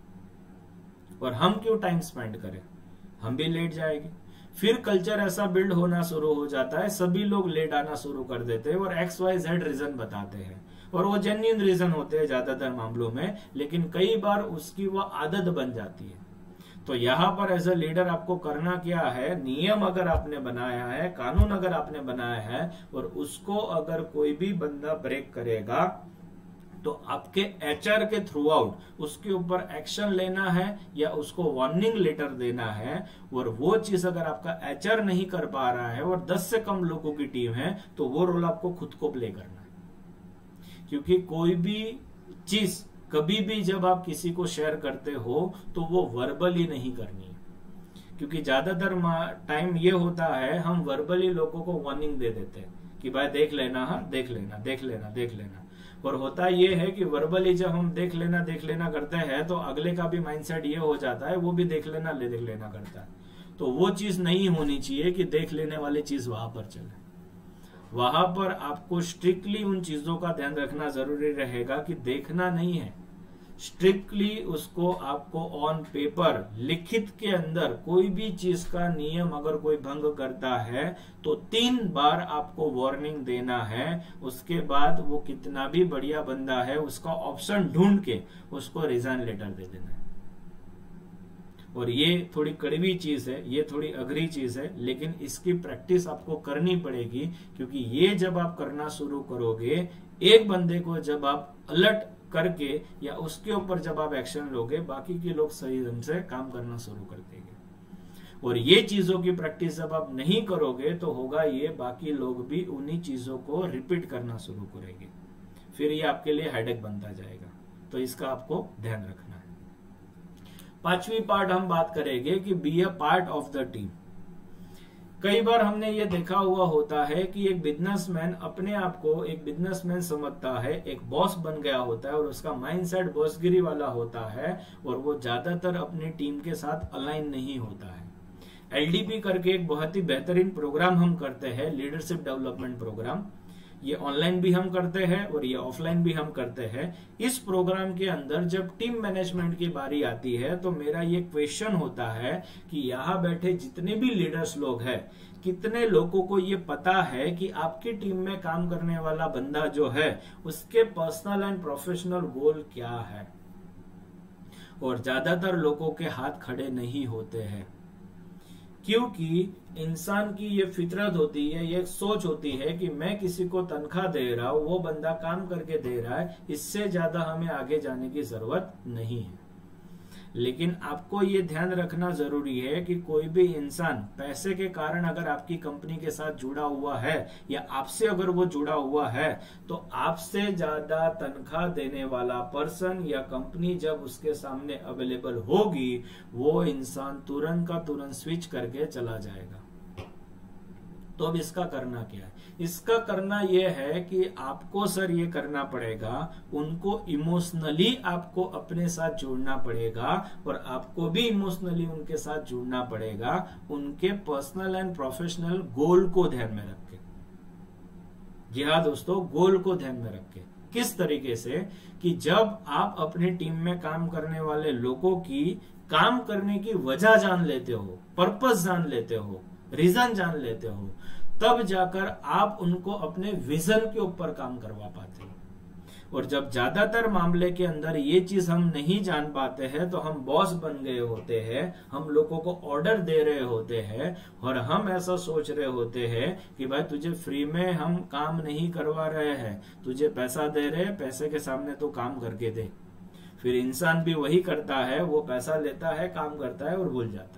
और हम क्यों टाइम स्पेंड करें, हम भी लेट जाएंगे। फिर कल्चर ऐसा बिल्ड होना शुरू हो जाता है, सभी लोग लेट आना शुरू कर देते हैं और एक्स वाई जेड रीजन बताते हैं, और वो जेन्युइन रीजन होते हैं ज्यादातर मामलों में, लेकिन कई बार उसकी वो आदत बन जाती है। तो यहाँ पर एज अ लीडर आपको करना क्या है, नियम अगर आपने बनाया है, कानून अगर आपने बनाया है और उसको अगर कोई भी बंदा ब्रेक करेगा तो आपके एचआर के थ्रू आउट उसके ऊपर एक्शन लेना है या उसको वार्निंग लेटर देना है। और वो चीज अगर आपका एचआर नहीं कर पा रहा है और दस से कम लोगों की टीम है तो वो रोल आपको खुद को प्ले करना है। क्योंकि कोई भी चीज कभी भी जब आप किसी को शेयर करते हो तो वो वर्बली नहीं करनी है, क्योंकि ज्यादातर टाइम ये होता है हम वर्बली लोगों को वार्निंग दे देते हैं कि भाई देख लेना, हाँ देख लेना देख लेना देख लेना। और होता ये है कि वर्बली जब हम देख लेना देख लेना करते हैं तो अगले का भी माइंडसेट ये हो जाता है, वो भी देख लेना ले देख लेना करता है। तो वो चीज नहीं होनी चाहिए कि देख लेने वाली चीज वहां पर चले। वहां पर आपको स्ट्रिक्टली उन चीजों का ध्यान रखना जरूरी रहेगा कि देखना नहीं है, स्ट्रिक्टली उसको आपको ऑन पेपर लिखित के अंदर कोई भी चीज का नियम अगर कोई भंग करता है तो तीन बार आपको वार्निंग देना है। उसके बाद वो कितना भी बढ़िया बंदा है उसका ऑप्शन ढूंढ के उसको रिजाइन लेटर दे देना है। और ये थोड़ी कड़वी चीज है, ये थोड़ी अघरी चीज है, लेकिन इसकी प्रैक्टिस आपको करनी पड़ेगी। क्योंकि ये जब आप करना शुरू करोगे, एक बंदे को जब आप अलर्ट करके या उसके ऊपर जब आप एक्शन लोगे, बाकी के लोग सही ढंग से काम करना शुरू कर देंगे। और ये चीजों की प्रैक्टिस जब आप नहीं करोगे तो होगा ये, बाकी लोग भी उन्हीं चीजों को रिपीट करना शुरू करेंगे, फिर ये आपके लिए हेडेक बनता जाएगा। तो इसका आपको ध्यान रखना है। पांचवी पार्ट हम बात करेंगे कि be a part of the team. कई बार हमने ये देखा हुआ होता है कि एक बिजनेसमैन अपने आप को एक बिजनेसमैन समझता है, एक बॉस बन गया होता है और उसका माइंडसेट बॉसगिरी वाला होता है और वो ज्यादातर अपनी टीम के साथ अलाइन नहीं होता है। एलडीपी करके एक बहुत ही बेहतरीन प्रोग्राम हम करते हैं, लीडरशिप डेवलपमेंट प्रोग्राम। ये ऑनलाइन भी हम करते हैं और ये ऑफलाइन भी हम करते हैं। इस प्रोग्राम के अंदर जब टीम मैनेजमेंट की बारी आती है तो मेरा ये क्वेश्चन होता है कि यहाँ बैठे जितने भी लीडर्स लोग हैं, कितने लोगों को ये पता है कि आपकी टीम में काम करने वाला बंदा जो है उसके पर्सनल एंड प्रोफेशनल गोल क्या है। और ज्यादातर लोगों के हाथ खड़े नहीं होते हैं, क्योंकि इंसान की ये फितरत होती है, ये सोच होती है कि मैं किसी को तनख्वाह दे रहा हूं, वो बंदा काम करके दे रहा है, इससे ज्यादा हमें आगे जाने की जरूरत नहीं है। लेकिन आपको ये ध्यान रखना जरूरी है कि कोई भी इंसान पैसे के कारण अगर आपकी कंपनी के साथ जुड़ा हुआ है या आपसे अगर वो जुड़ा हुआ है तो आपसे ज्यादा तनख्वाह देने वाला पर्सन या कंपनी जब उसके सामने अवेलेबल होगी, वो इंसान तुरंत का तुरंत स्विच करके चला जाएगा। तो अब इसका करना क्या है? इसका करना यह है कि आपको सर ये करना पड़ेगा, उनको इमोशनली आपको अपने साथ जोड़ना पड़ेगा और आपको भी इमोशनली उनके साथ जुड़ना पड़ेगा, उनके पर्सनल एंड प्रोफेशनल गोल को ध्यान में रख के। जी हाँ दोस्तों, गोल को ध्यान में रख के। किस तरीके से कि जब आप अपनी टीम में काम करने वाले लोगों की काम करने की वजह जान लेते हो, पर्पस जान लेते हो, रीजन जान लेते हो, तब जाकर आप उनको अपने विजन के ऊपर काम करवा पाते हो। और जब ज्यादातर मामले के अंदर ये चीज हम नहीं जान पाते हैं तो हम बॉस बन गए होते हैं, हम लोगों को ऑर्डर दे रहे होते हैं और हम ऐसा सोच रहे होते हैं कि भाई तुझे फ्री में हम काम नहीं करवा रहे हैं, तुझे पैसा दे रहे हैं, पैसे के सामने तो काम करके दे। फिर इंसान भी वही करता है, वो पैसा लेता है, काम करता है और भूल जाता है।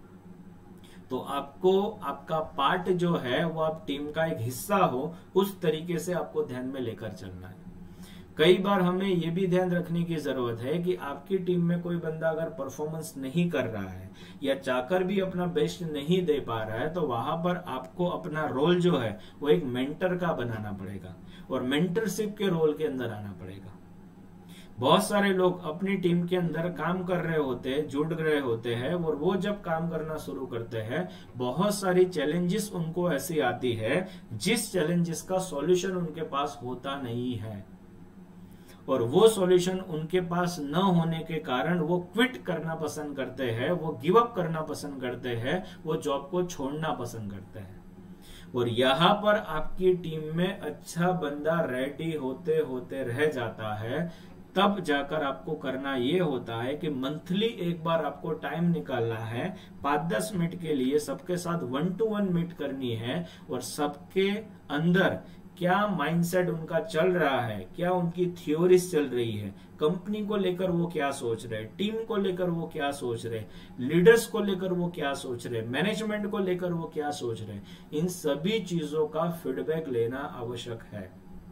तो आपको आपका पार्ट जो है वो आप टीम का एक हिस्सा हो, उस तरीके से आपको ध्यान में लेकर चलना है। कई बार हमें ये भी ध्यान रखने की जरूरत है कि आपकी टीम में कोई बंदा अगर परफॉर्मेंस नहीं कर रहा है या चाहकर भी अपना बेस्ट नहीं दे पा रहा है तो वहां पर आपको अपना रोल जो है वो एक मेंटर का बनाना पड़ेगा और मेंटरशिप के रोल के अंदर आना पड़ेगा। बहुत सारे लोग अपनी टीम के अंदर काम कर रहे होते हैं, जुड़ रहे होते हैं और वो जब काम करना शुरू करते हैं बहुत सारी चैलेंजेस उनको ऐसी आती है जिस चैलेंजेस का सॉल्यूशन उनके पास होता नहीं है और वो सॉल्यूशन उनके पास न होने के कारण वो क्विट करना पसंद करते हैं, वो गिव अप करना पसंद करते हैं, वो जॉब को छोड़ना पसंद करते हैं। और यहाँ पर आपकी टीम में अच्छा बंदा रेडी होते होते रह जाता है, तब जाकर आपको करना ये होता है कि मंथली एक बार आपको टाइम निकालना है, पांच दस मिनट के लिए सबके साथ वन टू वन मीट करनी है और सबके अंदर क्या माइंडसेट उनका चल रहा है, क्या उनकी थ्योरीज चल रही है, कंपनी को लेकर वो क्या सोच रहे, टीम को लेकर वो क्या सोच रहे, लीडर्स को लेकर वो क्या सोच रहे, मैनेजमेंट को लेकर वो क्या सोच रहे, इन सभी चीजों का फीडबैक लेना आवश्यक है।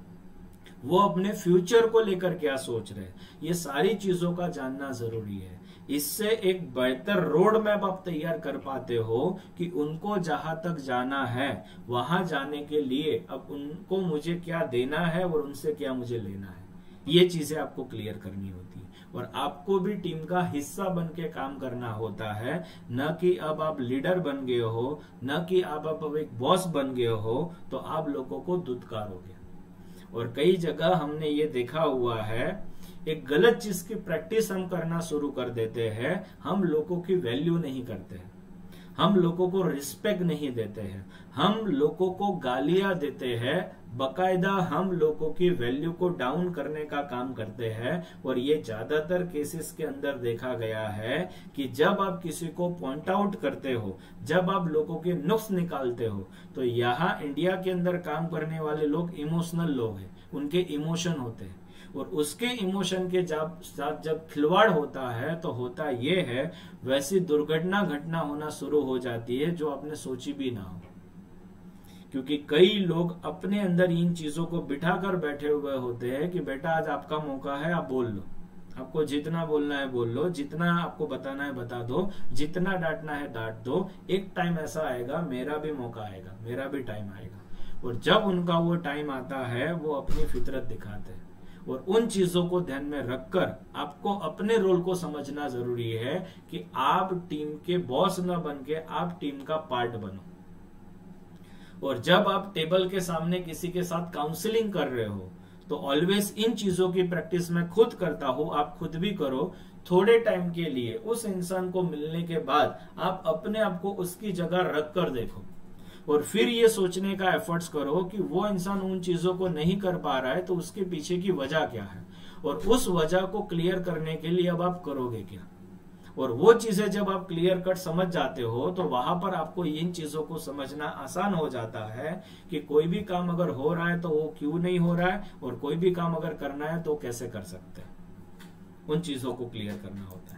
वो अपने फ्यूचर को लेकर क्या सोच रहे, ये सारी चीजों का जानना जरूरी है। इससे एक बेहतर रोड मैप आप तैयार कर पाते हो कि उनको जहां तक जाना है वहां जाने के लिए अब उनको मुझे क्या देना है और उनसे क्या मुझे लेना है, ये चीजें आपको क्लियर करनी होती है। और आपको भी टीम का हिस्सा बन के काम करना होता है, न कि अब आप लीडर बन गए हो, न कि आप अब एक बॉस बन गए हो तो आप लोगों को दुत्कारोगे। और कई जगह हमने ये देखा हुआ है, एक गलत चीज की प्रैक्टिस हम करना शुरू कर देते हैं, हम लोगों की वैल्यू नहीं करते हैं, हम लोगों को रिस्पेक्ट नहीं देते हैं, हम लोगों को गालियां देते हैं, बकायदा हम लोगों की वैल्यू को डाउन करने का काम करते हैं। और ये ज्यादातर केसेस के अंदर देखा गया है कि जब आप किसी को पॉइंट आउट करते हो, जब आप लोगों के नुक्स निकालते हो, तो यहाँ इंडिया के अंदर काम करने वाले लोग इमोशनल लोग हैं, उनके इमोशन होते हैं और उसके इमोशन के जब साथ जब खिलवाड़ होता है तो होता ये है वैसी दुर्घटना घटना होना शुरू हो जाती है जो आपने सोची भी ना हो। क्योंकि कई लोग अपने अंदर इन चीजों को बिठा कर बैठे हुए होते हैं कि बेटा आज आपका मौका है, आप बोल लो, आपको जितना बोलना है बोल लो, जितना आपको बताना है बता दो, जितना डांटना है डांट दो, एक टाइम ऐसा आएगा मेरा भी मौका आएगा, मेरा भी टाइम आएगा। और जब उनका वो टाइम आता है वो अपनी फितरत दिखाते हैं। और उन चीजों को ध्यान में रखकर आपको अपने रोल को समझना जरूरी है कि आप टीम के बॉस न बन के आप टीम का पार्ट बनो। और जब आप टेबल के सामने किसी के साथ काउंसलिंग कर रहे हो तो ऑलवेज इन चीजों की प्रैक्टिस मैं खुद करता हूं, आप खुद भी करो। थोड़े टाइम के लिए उस इंसान को मिलने के बाद आप अपने आप को उसकी जगह रख कर देखो और फिर ये सोचने का एफर्ट्स करो कि वो इंसान उन चीजों को नहीं कर पा रहा है तो उसके पीछे की वजह क्या है और उस वजह को क्लियर करने के लिए अब आप करोगे क्या। और वो चीजें जब आप क्लियर कट समझ जाते हो तो वहां पर आपको इन चीजों को समझना आसान हो जाता है कि कोई भी काम अगर हो रहा है तो वो क्यों नहीं हो रहा है और कोई भी काम अगर करना है तो कैसे कर सकते हैं। उन चीजों को क्लियर करना होता है।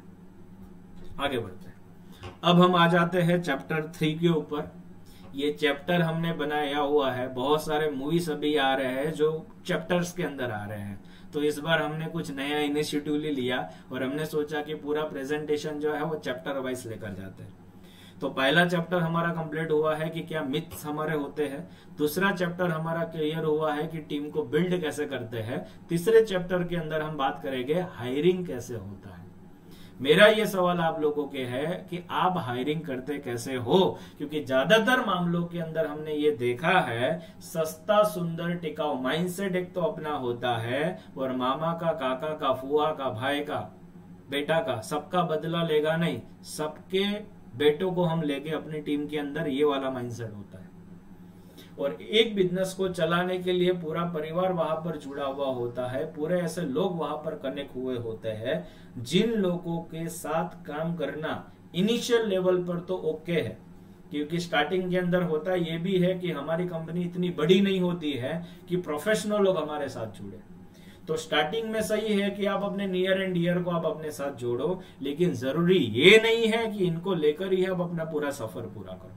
आगे बढ़ते हैं। अब हम आ जाते हैं चैप्टर थ्री के ऊपर। ये चैप्टर हमने बनाया हुआ है, बहुत सारे मूवीज अभी आ रहे हैं जो चैप्टर्स के अंदर आ रहे हैं, तो इस बार हमने कुछ नया इनिशिएटिव लिया और हमने सोचा कि पूरा प्रेजेंटेशन जो है वो चैप्टर वाइज लेकर जाते हैं। तो पहला चैप्टर हमारा कंप्लीट हुआ है कि क्या मिथ्स हमारे होते हैं। दूसरा चैप्टर हमारा क्लियर हुआ है कि टीम को बिल्ड कैसे करते हैं। तीसरे चैप्टर के अंदर हम बात करेंगे हायरिंग कैसे होता है। मेरा ये सवाल आप लोगों के है कि आप हायरिंग करते कैसे हो, क्योंकि ज्यादातर मामलों के अंदर हमने ये देखा है सस्ता सुंदर टिकाऊ माइंडसेट एक तो अपना होता है और मामा का, काका का, फुआ का, भाई का, बेटा का, सबका बदला लेगा नहीं, सबके बेटों को हम लेके अपनी टीम के अंदर, ये वाला माइंडसेट होता है। और एक बिजनेस को चलाने के लिए पूरा परिवार वहां पर जुड़ा हुआ होता है, पूरे ऐसे लोग वहां पर कनेक्ट हुए होते हैं जिन लोगों के साथ काम करना इनिशियल लेवल पर तो ओके है, क्योंकि स्टार्टिंग के अंदर होता ये भी है कि हमारी कंपनी इतनी बड़ी नहीं होती है कि प्रोफेशनल लोग हमारे साथ जुड़े। तो स्टार्टिंग में सही है कि आप अपने नियर एंड डियर को आप अपने साथ जोड़ो, लेकिन जरूरी ये नहीं है कि इनको लेकर ही आप अपना पूरा सफर पूरा करो।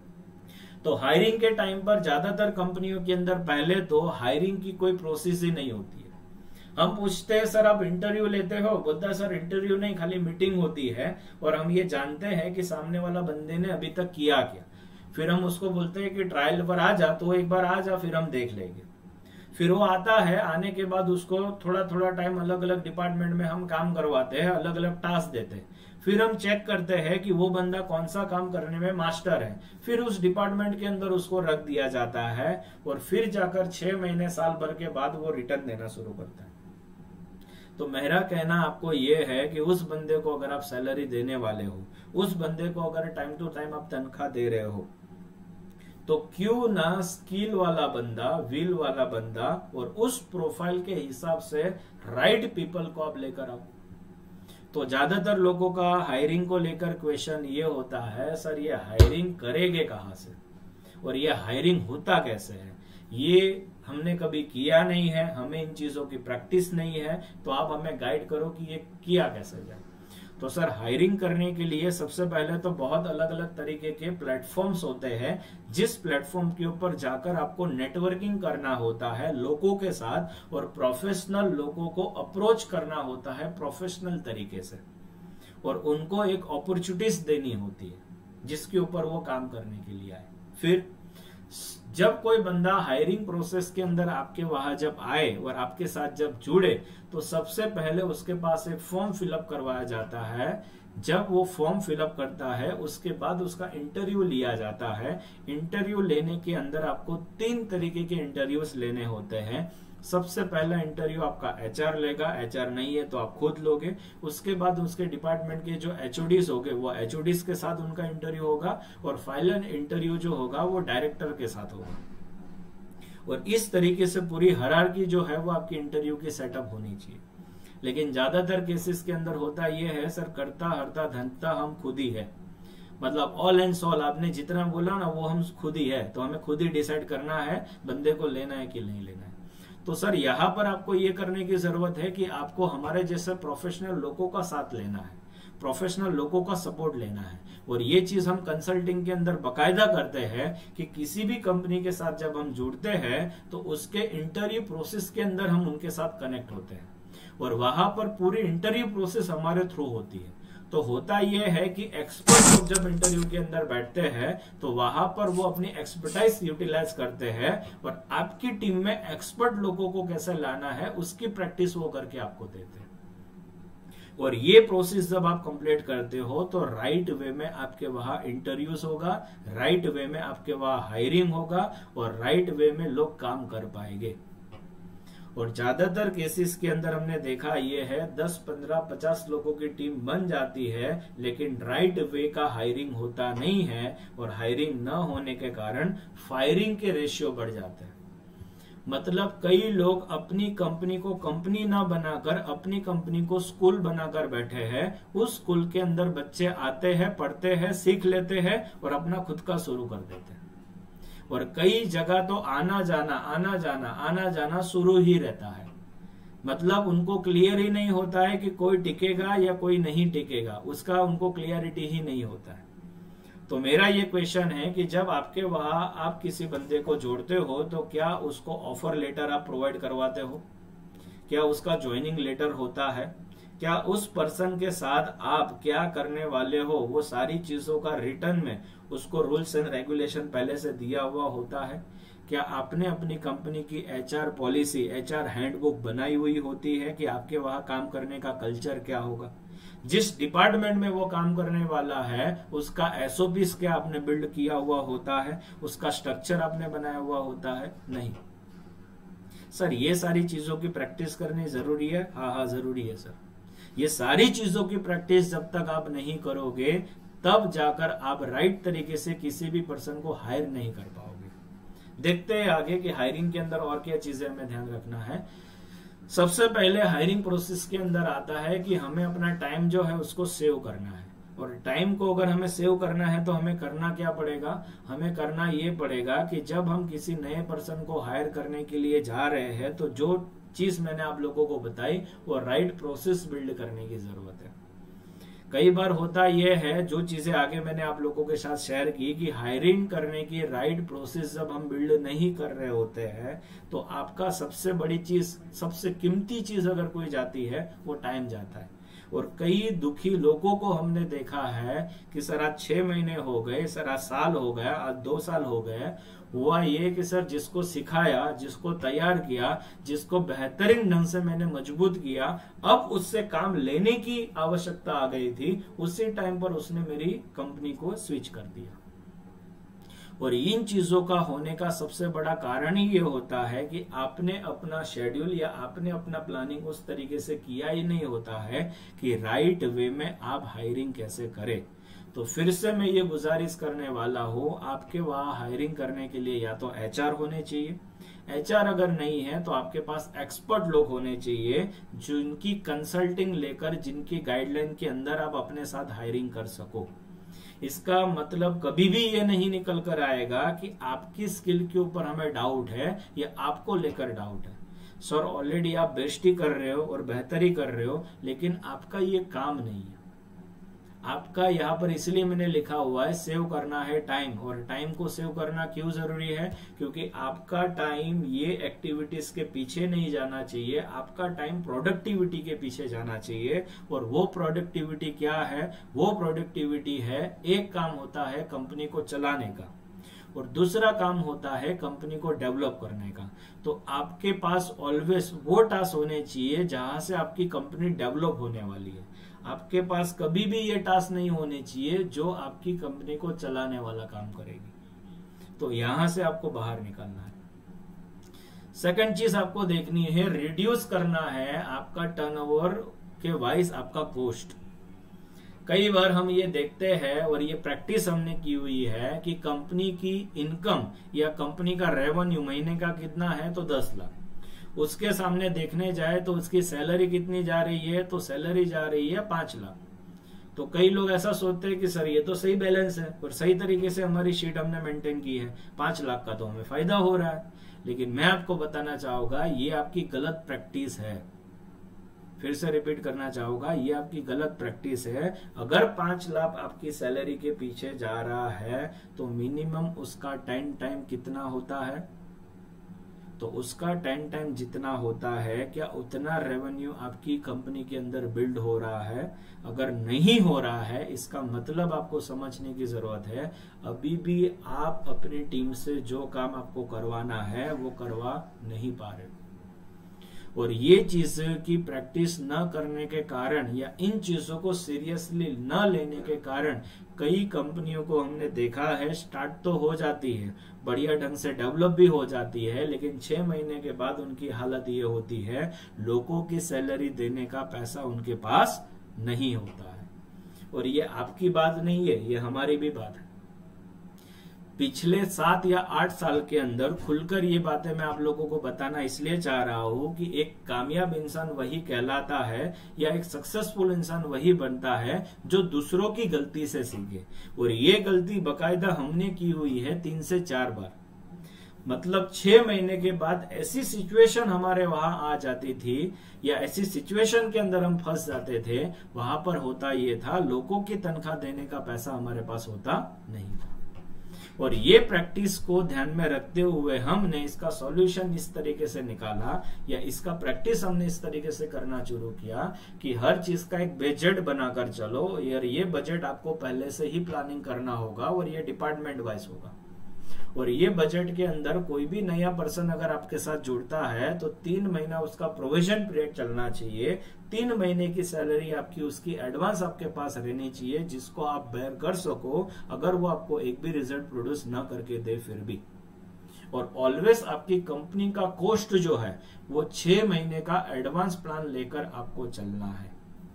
तो हायरिंग के टाइम पर ज्यादातर कंपनियों के अंदर पहले तो हायरिंग की कोई प्रोसेस ही नहीं होती है। हम पूछते हैं सर आप इंटरव्यू लेते हो, बोलता है सर इंटरव्यू नहीं, खाली मीटिंग होती है और हम ये जानते हैं कि सामने वाला बंदे ने अभी तक किया क्या। फिर हम उसको बोलते हैं कि ट्रायल पर आ जा, तो एक बार आ जा फिर हम देख लेंगे। फिर वो आता है, आने के बाद उसको थोड़ा थोड़ा टाइम अलग अलग डिपार्टमेंट में हम काम करवाते हैं, अलग अलग टास्क देते हैं। फिर हम चेक करते हैं कि वो बंदा कौन सा काम करने में मास्टर है, फिर उस डिपार्टमेंट के अंदर उसको रख दिया जाता है और फिर जाकर छह महीने साल भर के बाद वो रिटर्न देना शुरू करता है। तो मेरा कहना आपको ये है कि उस बंदे को अगर आप सैलरी देने वाले हो, उस बंदे को अगर टाइम टू टाइम आप तनख्वाह दे रहे हो, तो क्यों ना स्किल वाला बंदा, विल वाला बंदा और उस प्रोफाइल के हिसाब से राइट पीपल को आप लेकर आओ। तो ज्यादातर लोगों का हायरिंग को लेकर क्वेश्चन ये होता है, सर ये हायरिंग करेंगे कहाँ से और ये हायरिंग होता कैसे है, ये हमने कभी किया नहीं है, हमें इन चीजों की प्रैक्टिस नहीं है, तो आप हमें गाइड करो कि ये किया कैसे जाए। तो सर हायरिंग करने के लिए सबसे पहले तो बहुत अलग अलग तरीके के प्लेटफॉर्म्स होते हैं, जिस प्लेटफॉर्म के ऊपर जाकर आपको नेटवर्किंग करना होता है लोगों के साथ और प्रोफेशनल लोगों को अप्रोच करना होता है प्रोफेशनल तरीके से, और उनको एक अपॉर्चुनिटीज देनी होती है जिसके ऊपर वो काम करने के लिए आए। फिर जब कोई बंदा हायरिंग प्रोसेस के अंदर आपके वहां जब आए और आपके साथ जब जुड़े, तो सबसे पहले उसके पास एक फॉर्म फिलअप करवाया जाता है। जब वो फॉर्म फिलअप करता है उसके बाद उसका इंटरव्यू लिया जाता है। इंटरव्यू लेने के अंदर आपको तीन तरीके के इंटरव्यूज लेने होते हैं। सबसे पहला इंटरव्यू आपका एचआर लेगा, एचआर नहीं है तो आप खुद लोगे। उसके बाद उसके डिपार्टमेंट के जो एचओडीज होंगे वो एचओडीज के साथ उनका इंटरव्यू होगा, और फाइनल इंटरव्यू जो होगा वो डायरेक्टर के साथ होगा। और इस तरीके से पूरी हायरार्की जो है वो आपकी इंटरव्यू की सेटअप होनी चाहिए। लेकिन ज्यादातर केसेस के अंदर होता ये है, सर करता हरता धनता हम खुद ही है, मतलब ऑल एंड सॉल आपने जितना बोला ना वो हम खुद ही है, तो हमें खुद ही डिसाइड करना है बंदे को लेना है कि नहीं लेना है। तो सर यहाँ पर आपको ये करने की जरूरत है कि आपको हमारे जैसे प्रोफेशनल लोगों का साथ लेना है, प्रोफेशनल लोगों का सपोर्ट लेना है। और ये चीज हम कंसल्टिंग के अंदर बकायदा करते हैं कि किसी भी कंपनी के साथ जब हम जुड़ते हैं तो उसके इंटरव्यू प्रोसेस के अंदर हम उनके साथ कनेक्ट होते हैं, और वहां पर पूरी इंटरव्यू प्रोसेस हमारे थ्रू होती है। तो होता यह है कि एक्सपर्ट लोग जब इंटरव्यू के अंदर बैठते हैं तो वहां पर वो अपनी एक्सपर्टाइज यूटिलाइज करते हैं, और आपकी टीम में एक्सपर्ट लोगों को कैसे लाना है उसकी प्रैक्टिस वो करके आपको देते हैं। और ये प्रोसेस जब आप कंप्लीट करते हो तो राइट वे में आपके वहां इंटरव्यूज होगा, राइट वे में आपके वहां हायरिंग होगा, और राइट वे में लोग काम कर पाएंगे। और ज्यादातर केसेस के अंदर हमने देखा ये है दस पंद्रह पचास लोगों की टीम बन जाती है, लेकिन राइट वे का हायरिंग होता नहीं है, और हायरिंग न होने के कारण फायरिंग के रेशियो बढ़ जाते हैं। मतलब कई लोग अपनी कंपनी को कंपनी ना बनाकर अपनी कंपनी को स्कूल बनाकर बैठे हैं। उस स्कूल के अंदर बच्चे आते हैं, पढ़ते हैं, सीख लेते हैं और अपना खुद का शुरू कर देते हैं। और कई जगह तो आना जाना आना जाना आना जाना शुरू ही रहता है, मतलब उनको क्लियर ही नहीं होता है कि कोई टिकेगा या कोई नहीं टिकेगा, उसका उनको क्लियरिटी ही नहीं होता है। तो मेरा ये क्वेश्चन है कि जब आपके वहां आप किसी बंदे को जोड़ते हो तो क्या उसको ऑफर लेटर आप प्रोवाइड करवाते हो, क्या उसका ज्वाइनिंग लेटर होता है, क्या उस पर्सन के साथ आप क्या करने वाले हो वो सारी चीजों का रिटर्न में उसको रूल्स एंड रेगुलेशन पहले से दिया हुआ होता है, क्या आपने अपनी कंपनी की एचआर पॉलिसी, एचआर हैंडबुक बनाई हुई होती है कि आपके वहां काम करने का कल्चर क्या होगा, जिस डिपार्टमेंट में वो काम करने वाला है उसका एसओपीस क्या आपने बिल्ड किया हुआ होता है, उसका स्ट्रक्चर आपने बनाया हुआ होता है। नहीं सर, ये सारी चीजों की प्रैक्टिस करनी जरूरी है। हाँ हाँ जरूरी है सर, ये सारी चीजों की प्रैक्टिस जब तक आप नहीं करोगे तब जाकर आप राइट तरीके से किसी भी पर्सन को हायर नहीं कर पाओगे। देखते हैं आगे कि हायरिंग के अंदर और क्या चीजें हमें ध्यान रखना है। सबसे पहले हायरिंग प्रोसेस के अंदर आता है कि हमें अपना टाइम जो है उसको सेव करना है, और टाइम को अगर हमें सेव करना है तो हमें करना क्या पड़ेगा, हमें करना ये पड़ेगा कि जब हम किसी नए पर्सन को हायर करने के लिए जा रहे हैं तो जो चीज मैंने आप लोगों को बताई वो राइट प्रोसेस बिल्ड करने की जरूरत है। कई बार होता यह है, जो चीजें आगे मैंने आप लोगों के साथ शेयर की, कि हायरिंग करने की राइट प्रोसेस जब हम बिल्ड नहीं कर रहे होते हैं तो आपका सबसे बड़ी चीज, सबसे कीमती चीज अगर कोई जाती है वो टाइम जाता है। और कई दुखी लोगों को हमने देखा है कि सर आज छह महीने हो गए, सर आज साल हो गया, आज दो साल हो गए, हुआ ये कि सर जिसको सिखाया, जिसको तैयार किया, जिसको बेहतरीन ढंग से मैंने मजबूत किया, अब उससे काम लेने की आवश्यकता आ गई थी, उसी टाइम पर उसने मेरी कंपनी को स्विच कर दिया। और इन चीजों का होने का सबसे बड़ा कारण ही ये होता है कि आपने अपना शेड्यूल या आपने अपना प्लानिंग उस तरीके से किया ही नहीं होता है कि राइट वे में आप हायरिंग कैसे करें। तो फिर से मैं ये गुजारिश करने वाला हूँ, आपके वहां हायरिंग करने के लिए या तो एचआर होने चाहिए, एचआर अगर नहीं है तो आपके पास एक्सपर्ट लोग होने चाहिए जिनकी कंसल्टिंग लेकर, जिनकी गाइडलाइन के अंदर आप अपने साथ हायरिंग कर सको। इसका मतलब कभी भी ये नहीं निकल कर आएगा कि आपकी स्किल के ऊपर हमें डाउट है या आपको लेकर डाउट है। सर ऑलरेडी आप बेस्ट ही कर रहे हो और बेहतर ही कर रहे हो, लेकिन आपका ये काम नहीं है। आपका यहाँ पर इसलिए मैंने लिखा हुआ है सेव करना है टाइम, और टाइम को सेव करना क्यों जरूरी है? क्योंकि आपका टाइम ये एक्टिविटीज के पीछे नहीं जाना चाहिए, आपका टाइम प्रोडक्टिविटी के पीछे जाना चाहिए। और वो प्रोडक्टिविटी क्या है? वो प्रोडक्टिविटी है, एक काम होता है कंपनी को चलाने का और दूसरा काम होता है कंपनी को डेवलप करने का। तो आपके पास ऑलवेज वो टास्क होने चाहिए जहां से आपकी कंपनी डेवलप होने वाली है। आपके पास कभी भी ये टास्क नहीं होने चाहिए जो आपकी कंपनी को चलाने वाला काम करेगी। तो यहां से आपको बाहर निकलना है। सेकंड चीज आपको देखनी है, रिड्यूस करना है आपका टर्नओवर के वाइज आपका कॉस्ट। कई बार हम ये देखते हैं और ये प्रैक्टिस हमने की हुई है कि कंपनी की इनकम या कंपनी का रेवेन्यू महीने का कितना है तो दस लाख, उसके सामने देखने जाए तो उसकी सैलरी कितनी जा रही है, तो सैलरी जा रही है पांच लाख। तो कई लोग ऐसा सोचते हैं कि सर ये तो सही बैलेंस है और सही तरीके से हमारी शीट हमने मेंटेन की है, पांच लाख का तो हमें फायदा हो रहा है। लेकिन मैं आपको बताना चाहूंगा ये आपकी गलत प्रैक्टिस है। फिर से रिपीट करना चाहूंगा, ये आपकी गलत प्रैक्टिस है। अगर पांच लाख आपकी सैलरी के पीछे जा रहा है तो मिनिमम उसका टेन टाइम कितना होता है? तो उसका टेन टाइम जितना होता है, क्या उतना रेवेन्यू आपकी कंपनी के अंदर बिल्ड हो रहा है? अगर नहीं हो रहा है, इसका मतलब आपको समझने की जरूरत है अभी भी आप अपनी टीम से जो काम आपको करवाना है वो करवा नहीं पा रहे। और ये चीज की प्रैक्टिस न करने के कारण या इन चीजों को सीरियसली न लेने के कारण कई कंपनियों को हमने देखा है, स्टार्ट तो हो जाती है, बढ़िया ढंग से डेवलप भी हो जाती है, लेकिन छह महीने के बाद उनकी हालत ये होती है लोगों की सैलरी देने का पैसा उनके पास नहीं होता है। और ये आपकी बात नहीं है, ये हमारी भी बात है। पिछले सात या आठ साल के अंदर खुलकर ये बातें मैं आप लोगों को बताना इसलिए चाह रहा हूं कि एक कामयाब इंसान वही कहलाता है या एक सक्सेसफुल इंसान वही बनता है जो दूसरों की गलती से सीखे। और ये गलती बकायदा हमने की हुई है तीन से चार बार। मतलब छह महीने के बाद ऐसी सिचुएशन हमारे वहां आ जाती थी या ऐसी सिचुएशन के अंदर हम फंस जाते थे, वहां पर होता ये था लोगों की तनख्वाह देने का पैसा हमारे पास होता नहीं था। और ये प्रैक्टिस को ध्यान में रखते हुए हमने इसका सॉल्यूशन इस तरीके से निकाला या इसका प्रैक्टिस हमने इस तरीके से करना शुरू किया कि हर चीज का एक बजट बनाकर चलो। यार ये बजट आपको पहले से ही प्लानिंग करना होगा और ये डिपार्टमेंट वाइज होगा। और ये बजट के अंदर कोई भी नया पर्सन अगर आपके साथ जुड़ता है तो तीन महीना उसका प्रोविजन पीरियड चलना चाहिए। तीन महीने की सैलरी आपकी उसकी एडवांस आपके पास रहनी चाहिए जिसको आप बेयर कर सको अगर वो आपको एक भी रिजल्ट प्रोड्यूस न करके दे फिर भी। और ऑलवेज आपकी कंपनी का कॉस्ट जो है वो छह महीने का एडवांस प्लान लेकर आपको चलना है।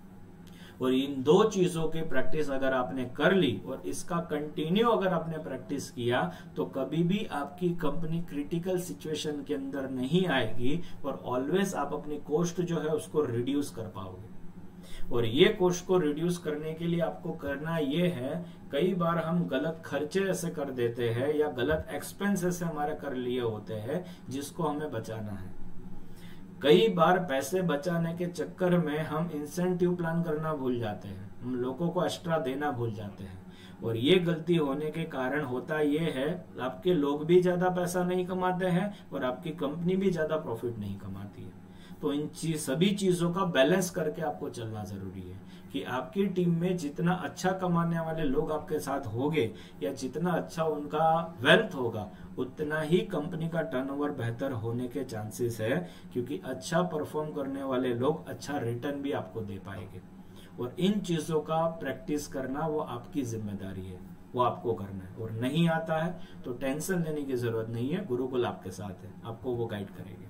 और इन दो चीजों की प्रैक्टिस अगर आपने कर ली और इसका कंटिन्यू अगर आपने प्रैक्टिस किया तो कभी भी आपकी कंपनी क्रिटिकल सिचुएशन के अंदर नहीं आएगी और ऑलवेज आप अपनी कॉस्ट जो है उसको रिड्यूस कर पाओगे। और ये कॉस्ट को रिड्यूस करने के लिए आपको करना ये है, कई बार हम गलत खर्चे ऐसे कर देते हैं या गलत एक्सपेंस ऐसे हमारे कर लिए होते हैं जिसको हमें बचाना है। कई बार पैसे बचाने के चक्कर में हम इंसेंटिव प्लान करना भूल जाते हैं, हम लोगों को एक्स्ट्रा देना भूल जाते हैं। और ये गलती होने के कारण होता ये है आपके लोग भी ज्यादा पैसा नहीं कमाते हैं और आपकी कंपनी भी ज्यादा प्रॉफिट नहीं कमाती है। तो इन चीज सभी चीजों का बैलेंस करके आपको चलना जरूरी है कि आपकी टीम में जितना अच्छा कमाने वाले लोग आपके साथ होंगे या जितना अच्छा उनका वेल्थ होगा उतना ही कंपनी का टर्नओवर बेहतर होने के चांसेस है, क्योंकि अच्छा परफॉर्म करने वाले लोग अच्छा रिटर्न भी आपको दे पाएंगे। और इन चीजों का प्रैक्टिस करना वो आपकी जिम्मेदारी है, वो आपको करना है। और नहीं आता है तो टेंशन लेने की जरूरत नहीं है, गुरुकुल आपके साथ है, आपको वो गाइड करेंगे।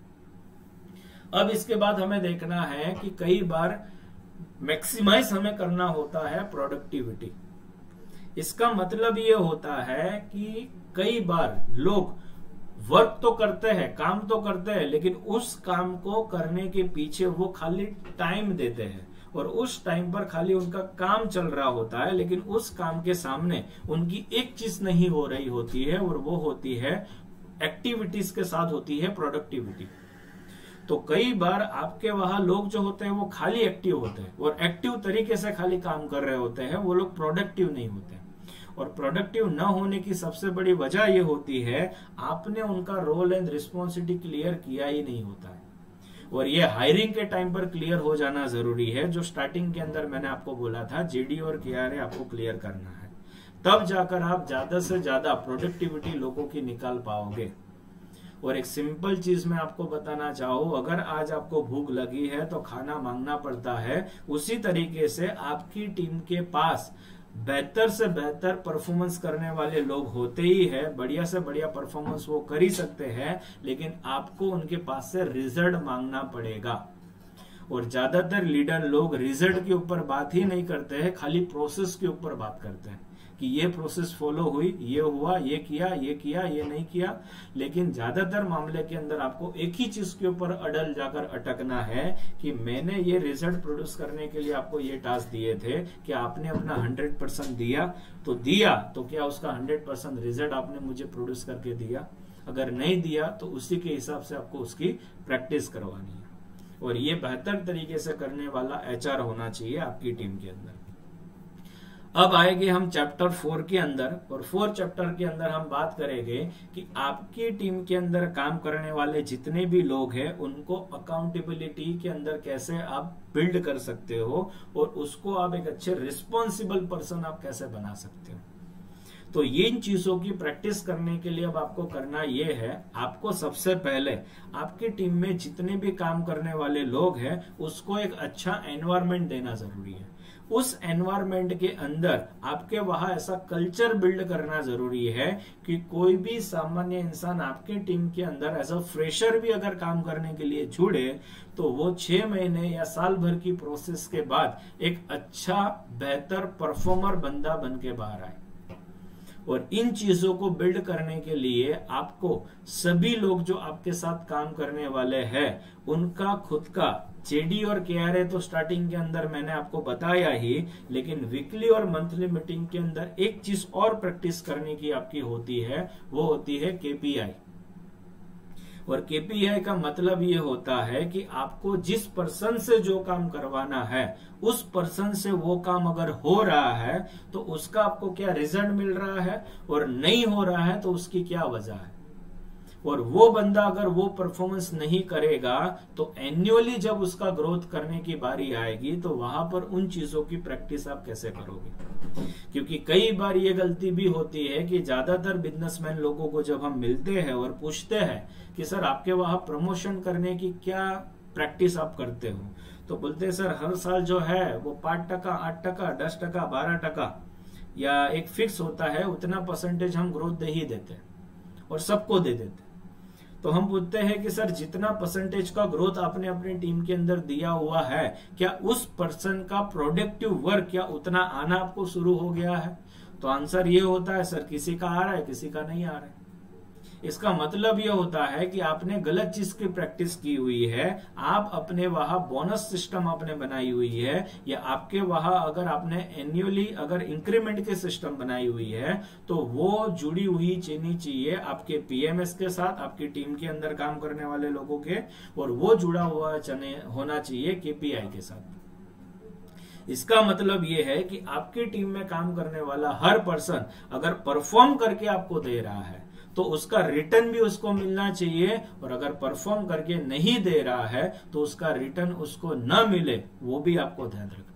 अब इसके बाद हमें देखना है कि कई बार मैक्सिमाइज हमें करना होता है प्रोडक्टिविटी। इसका मतलब ये होता है कि कई बार लोग वर्क तो करते हैं, काम तो करते हैं, लेकिन उस काम को करने के पीछे वो खाली टाइम देते हैं और उस टाइम पर खाली उनका काम चल रहा होता है, लेकिन उस काम के सामने उनकी एक चीज नहीं हो रही होती है और वो होती है एक्टिविटीज के साथ होती है प्रोडक्टिविटी। तो कई बार आपके वहां लोग जो होते हैं वो खाली एक्टिव होते हैं और एक्टिव तरीके से खाली काम कर रहे होते हैं, वो लोग प्रोडक्टिव नहीं होते। और प्रोडक्टिव न होने की सबसे बड़ी वजह ये होती है आपने उनका रोल एंड रिस्पॉन्सिबिलिटी क्लियर किया ही नहीं होता है। और ये हायरिंग के टाइम पर क्लियर हो जाना जरूरी है, जो स्टार्टिंग के अंदर मैंने आपको बोला था जेडी और केआरए आपको क्लियर करना है, तब जाकर आप ज्यादा से ज्यादा प्रोडक्टिविटी लोगों की निकाल पाओगे। और एक सिंपल चीज मैं आपको बताना चाहूँ, अगर आज आपको भूख लगी है तो खाना मांगना पड़ता है, उसी तरीके से आपकी टीम के पास बेहतर से बेहतर परफॉर्मेंस करने वाले लोग होते ही है, बढ़िया से बढ़िया परफॉर्मेंस वो कर ही सकते हैं, लेकिन आपको उनके पास से रिजल्ट मांगना पड़ेगा। और ज्यादातर लीडर लोग रिजल्ट के ऊपर बात ही नहीं करते हैं, खाली प्रोसेस के ऊपर बात करते हैं कि ये प्रोसेस फॉलो हुई, ये हुआ, ये किया, ये किया, ये नहीं किया। लेकिन ज्यादातर मामले के अंदर आपको एक ही चीज के ऊपर अड़ल जाकर अटकना है कि मैंने ये रिजल्ट प्रोड्यूस करने के लिए आपको ये टास्क दिए थे कि आपने अपना हंड्रेड परसेंट दिया, तो दिया तो क्या उसका हंड्रेड परसेंट रिजल्ट आपने मुझे प्रोड्यूस करके दिया? अगर नहीं दिया तो उसी के हिसाब से आपको उसकी प्रैक्टिस करवानी है। और ये बेहतर तरीके से करने वाला एचआर होना चाहिए आपकी टीम के अंदर। अब आएंगे हम चैप्टर फोर के अंदर, और फोर चैप्टर के अंदर हम बात करेंगे कि आपकी टीम के अंदर काम करने वाले जितने भी लोग हैं उनको अकाउंटेबिलिटी के अंदर कैसे आप बिल्ड कर सकते हो और उसको आप एक अच्छे रिस्पॉन्सिबल पर्सन आप कैसे बना सकते हो। तो ये इन चीजों की प्रैक्टिस करने के लिए अब आपको करना ये है, आपको सबसे पहले आपकी टीम में जितने भी काम करने वाले लोग हैं उसको एक अच्छा एनवायरनमेंट देना जरूरी है। उस एनवायरनमेंट के अंदर आपके वहां ऐसा कल्चर बिल्ड करना जरूरी है कि कोई भी सामान्य इंसान आपके टीम के अंदर एज अ फ्रेशर भी अगर काम करने के लिए जुड़े तो वो छह महीने या साल भर की प्रोसेस के बाद एक अच्छा बेहतर परफॉर्मर बंदा बन के बाहर आए। और इन चीजों को बिल्ड करने के लिए आपको सभी लोग जो आपके साथ काम करने वाले हैं उनका खुद का जेडी और केआरए तो स्टार्टिंग के अंदर मैंने आपको बताया ही, लेकिन वीकली और मंथली मीटिंग के अंदर एक चीज और प्रैक्टिस करने की आपकी होती है, वो होती है केपीआई। और केपीआई का मतलब ये होता है कि आपको जिस पर्सन से जो काम करवाना है उस पर्सन से वो काम अगर हो रहा है तो उसका आपको क्या रिजल्ट मिल रहा है, और नहीं हो रहा है तो उसकी क्या वजह है। और वो बंदा अगर वो परफॉर्मेंस नहीं करेगा तो एन्युअली जब उसका ग्रोथ करने की बारी आएगी तो वहां पर उन चीजों की प्रैक्टिस आप कैसे करोगे। क्योंकि कई बार ये गलती भी होती है कि ज्यादातर बिजनेसमैन लोगों को जब हम मिलते हैं और पूछते हैं कि सर आपके वहां प्रमोशन करने की क्या प्रैक्टिस आप करते हो, तो बोलते हैं सर हर साल जो है वो पांच टका आठ टका दस टका बारह टका या एक फिक्स होता है, उतना परसेंटेज हम ग्रोथ दे ही देते हैं और सबको दे देते हैं। तो हम पूछते हैं कि सर जितना परसेंटेज का ग्रोथ आपने अपनी टीम के अंदर दिया हुआ है, क्या उस पर्सन का प्रोडक्टिव वर्क क्या उतना आना आपको शुरू हो गया है? तो आंसर ये होता है सर किसी का आ रहा है, किसी का नहीं आ रहा है। इसका मतलब ये होता है कि आपने गलत चीज की प्रैक्टिस की हुई है। आप अपने वहां बोनस सिस्टम आपने बनाई हुई है, या आपके वहां अगर आपने एन्युअली अगर इंक्रीमेंट के सिस्टम बनाई हुई है तो वो जुड़ी हुई चीनी चाहिए आपके पीएमएस के साथ, आपकी टीम के अंदर काम करने वाले लोगों के, और वो जुड़ा हुआ चने होना चाहिए केपीआई के साथ। इसका मतलब ये है कि आपकी टीम में काम करने वाला हर पर्सन अगर परफॉर्म करके आपको दे रहा है तो उसका रिटर्न भी उसको मिलना चाहिए, और अगर परफॉर्म करके नहीं दे रहा है तो उसका रिटर्न उसको न मिले, वो भी आपको ध्यान रखना है।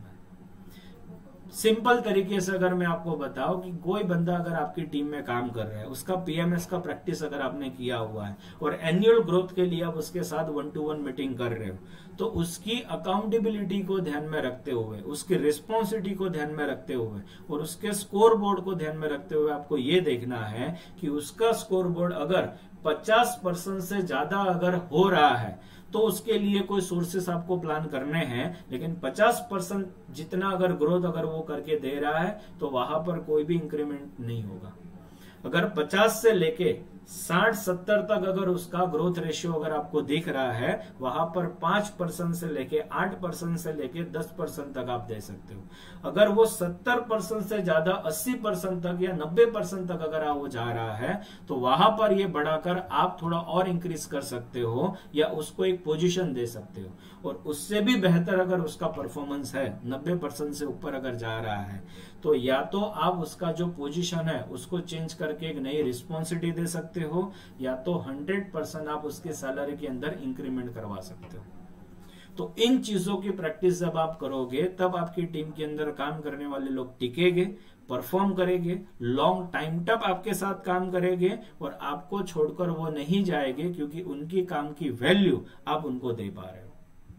सिंपल तरीके से अगर मैं आपको बताऊं कि कोई बंदा अगर आपकी टीम में काम कर रहा है, उसका पीएमएस का प्रैक्टिस अगर आपने किया हुआ है और एनुअल ग्रोथ के लिए आप उसके साथ वन टू वन मीटिंग कर रहे हो, तो उसकी अकाउंटेबिलिटी को ध्यान में रखते हुए, उसकी रिस्पॉन्सिबिलिटी को ध्यान में रखते हुए और उसके स्कोर बोर्ड को ध्यान में रखते हुए आपको ये देखना है कि उसका स्कोर बोर्ड अगर पचास परसेंट से ज्यादा अगर हो रहा है तो उसके लिए कोई सोर्सेस आपको प्लान करने हैं, लेकिन पचास परसेंट जितना अगर ग्रोथ अगर वो करके दे रहा है तो वहां पर कोई भी इंक्रीमेंट नहीं होगा। अगर पचास से लेके साठ सत्तर तक अगर उसका ग्रोथ रेशियो अगर आपको दिख रहा है, वहां पर पांच परसेंट से लेके आठ परसेंट से लेके दस परसेंट तक आप दे सकते हो। अगर वो सत्तर परसेंट से ज्यादा अस्सी परसेंट तक या नब्बे परसेंट तक अगर वो जा रहा है तो वहां पर ये बढ़ाकर आप थोड़ा और इंक्रीज कर सकते हो या उसको एक पोजीशन दे सकते हो। और उससे भी बेहतर अगर उसका परफॉर्मेंस है, नब्बे परसेंट से ऊपर अगर जा रहा है, तो या तो आप उसका जो पोजीशन है उसको चेंज करके एक नई रिस्पॉन्सिबिलिटी दे सकते हो, या तो हंड्रेड परसेंट आप उसके सैलरी के अंदर इंक्रीमेंट करवा सकते हो। तो इन चीजों की प्रैक्टिस जब आप करोगे तब आपकी टीम के अंदर काम करने वाले लोग टिकेंगे, परफॉर्म करेंगे, लॉन्ग टाइम तक आपके साथ काम करेंगे और आपको छोड़कर वो नहीं जाएंगे, क्योंकि उनकी काम की वैल्यू आप उनको दे पा रहे हो।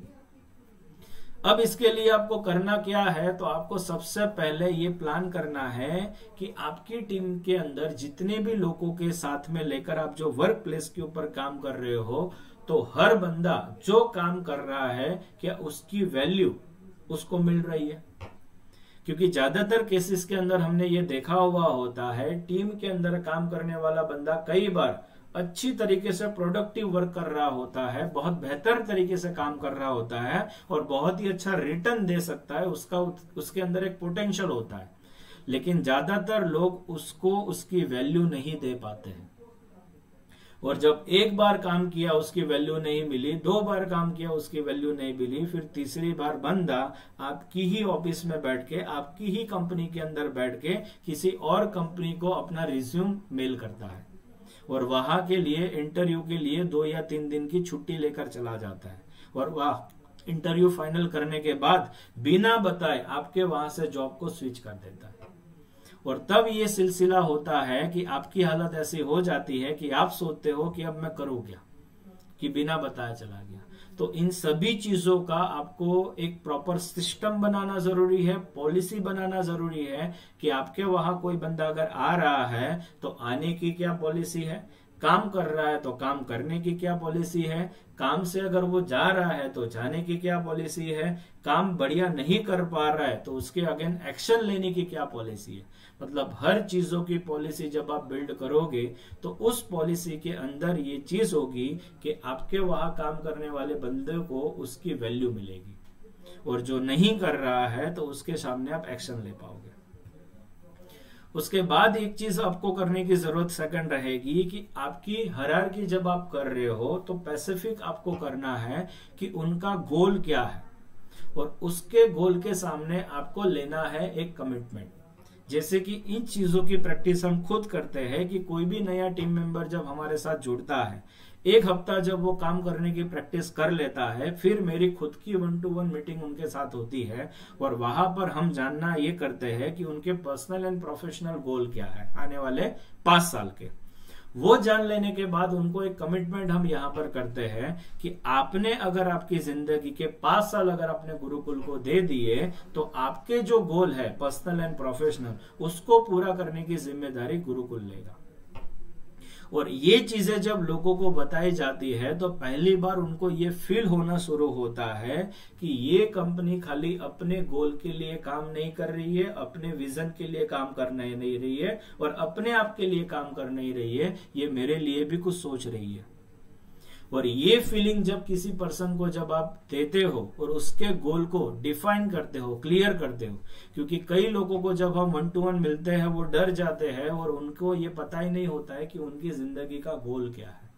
अब इसके लिए आपको करना क्या है, तो आपको सबसे पहले ये प्लान करना है कि आपकी टीम के अंदर जितने भी लोगों के साथ में लेकर आप जो वर्क प्लेस के ऊपर काम कर रहे हो, तो हर बंदा जो काम कर रहा है क्या उसकी वैल्यू उसको मिल रही है। क्योंकि ज्यादातर केसेस के अंदर हमने ये देखा हुआ होता है, टीम के अंदर काम करने वाला बंदा कई बार अच्छी तरीके से प्रोडक्टिव वर्क कर रहा होता है, बहुत बेहतर तरीके से काम कर रहा होता है और बहुत ही अच्छा रिटर्न दे सकता है, उसका उसके अंदर एक पोटेंशियल होता है, लेकिन ज्यादातर लोग उसको उसकी वैल्यू नहीं दे पाते हैं। और जब एक बार काम किया उसकी वैल्यू नहीं मिली, दो बार काम किया उसकी वैल्यू नहीं मिली, फिर तीसरी बार बंदा आपकी ही ऑफिस में बैठ के, आपकी ही कंपनी के अंदर बैठ के किसी और कंपनी को अपना रिज्यूम मेल करता है और वहां के लिए इंटरव्यू के लिए दो या तीन दिन की छुट्टी लेकर चला जाता है और वह इंटरव्यू फाइनल करने के बाद बिना बताए आपके वहां से जॉब को स्विच कर देता है। और तब ये सिलसिला होता है कि आपकी हालत ऐसी हो जाती है कि आप सोचते हो कि अब मैं करूं क्या, कि बिना बताए चला गया। तो इन सभी चीजों का आपको एक प्रॉपर सिस्टम बनाना जरूरी है, पॉलिसी बनाना जरूरी है कि आपके वहां कोई बंदा अगर आ रहा है तो आने की क्या पॉलिसी है, काम कर रहा है तो काम करने की क्या पॉलिसी है, काम से अगर वो जा रहा है तो जाने की क्या पॉलिसी है, काम बढ़िया नहीं कर पा रहा है तो उसके अगेन एक्शन लेने की क्या पॉलिसी है। मतलब हर चीजों की पॉलिसी जब आप बिल्ड करोगे तो उस पॉलिसी के अंदर ये चीज होगी कि आपके वहां काम करने वाले बंदे को उसकी वैल्यू मिलेगी और जो नहीं कर रहा है तो उसके सामने आप एक्शन ले पाओगे। उसके बाद एक चीज आपको करने की जरूरत सेकंड रहेगी कि आपकी हायरार्की जब आप कर रहे हो तो पैसिफिक आपको करना है कि उनका गोल क्या है और उसके गोल के सामने आपको लेना है एक कमिटमेंट। जैसे कि इन चीजों की प्रैक्टिस हम खुद करते हैं कि कोई भी नया टीम मेंबर जब हमारे साथ जुड़ता है, एक हफ्ता जब वो काम करने की प्रैक्टिस कर लेता है, फिर मेरी खुद की वन टू वन मीटिंग उनके साथ होती है और वहां पर हम जानना ये करते हैं कि उनके पर्सनल एंड प्रोफेशनल गोल क्या है आने वाले पांच साल के। वो जान लेने के बाद उनको एक कमिटमेंट हम यहाँ पर करते हैं कि आपने अगर आपकी जिंदगी के पांच साल अगर अपने गुरुकुल को दे दिए तो आपके जो गोल है पर्सनल एंड प्रोफेशनल उसको पूरा करने की जिम्मेदारी गुरुकुल लेगा। और ये चीजें जब लोगों को बताई जाती है तो पहली बार उनको ये फील होना शुरू होता है कि ये कंपनी खाली अपने गोल के लिए काम नहीं कर रही है, अपने विजन के लिए काम कर नहीं रही है और अपने आप के लिए काम कर नहीं रही है, ये मेरे लिए भी कुछ सोच रही है। और ये फीलिंग जब किसी पर्सन को जब आप देते हो और उसके गोल को डिफाइन करते हो, क्लियर करते हो, क्योंकि कई लोगों को जब हम वन टू वन मिलते हैं वो डर जाते हैं और उनको ये पता ही नहीं होता है कि उनकी जिंदगी का गोल क्या है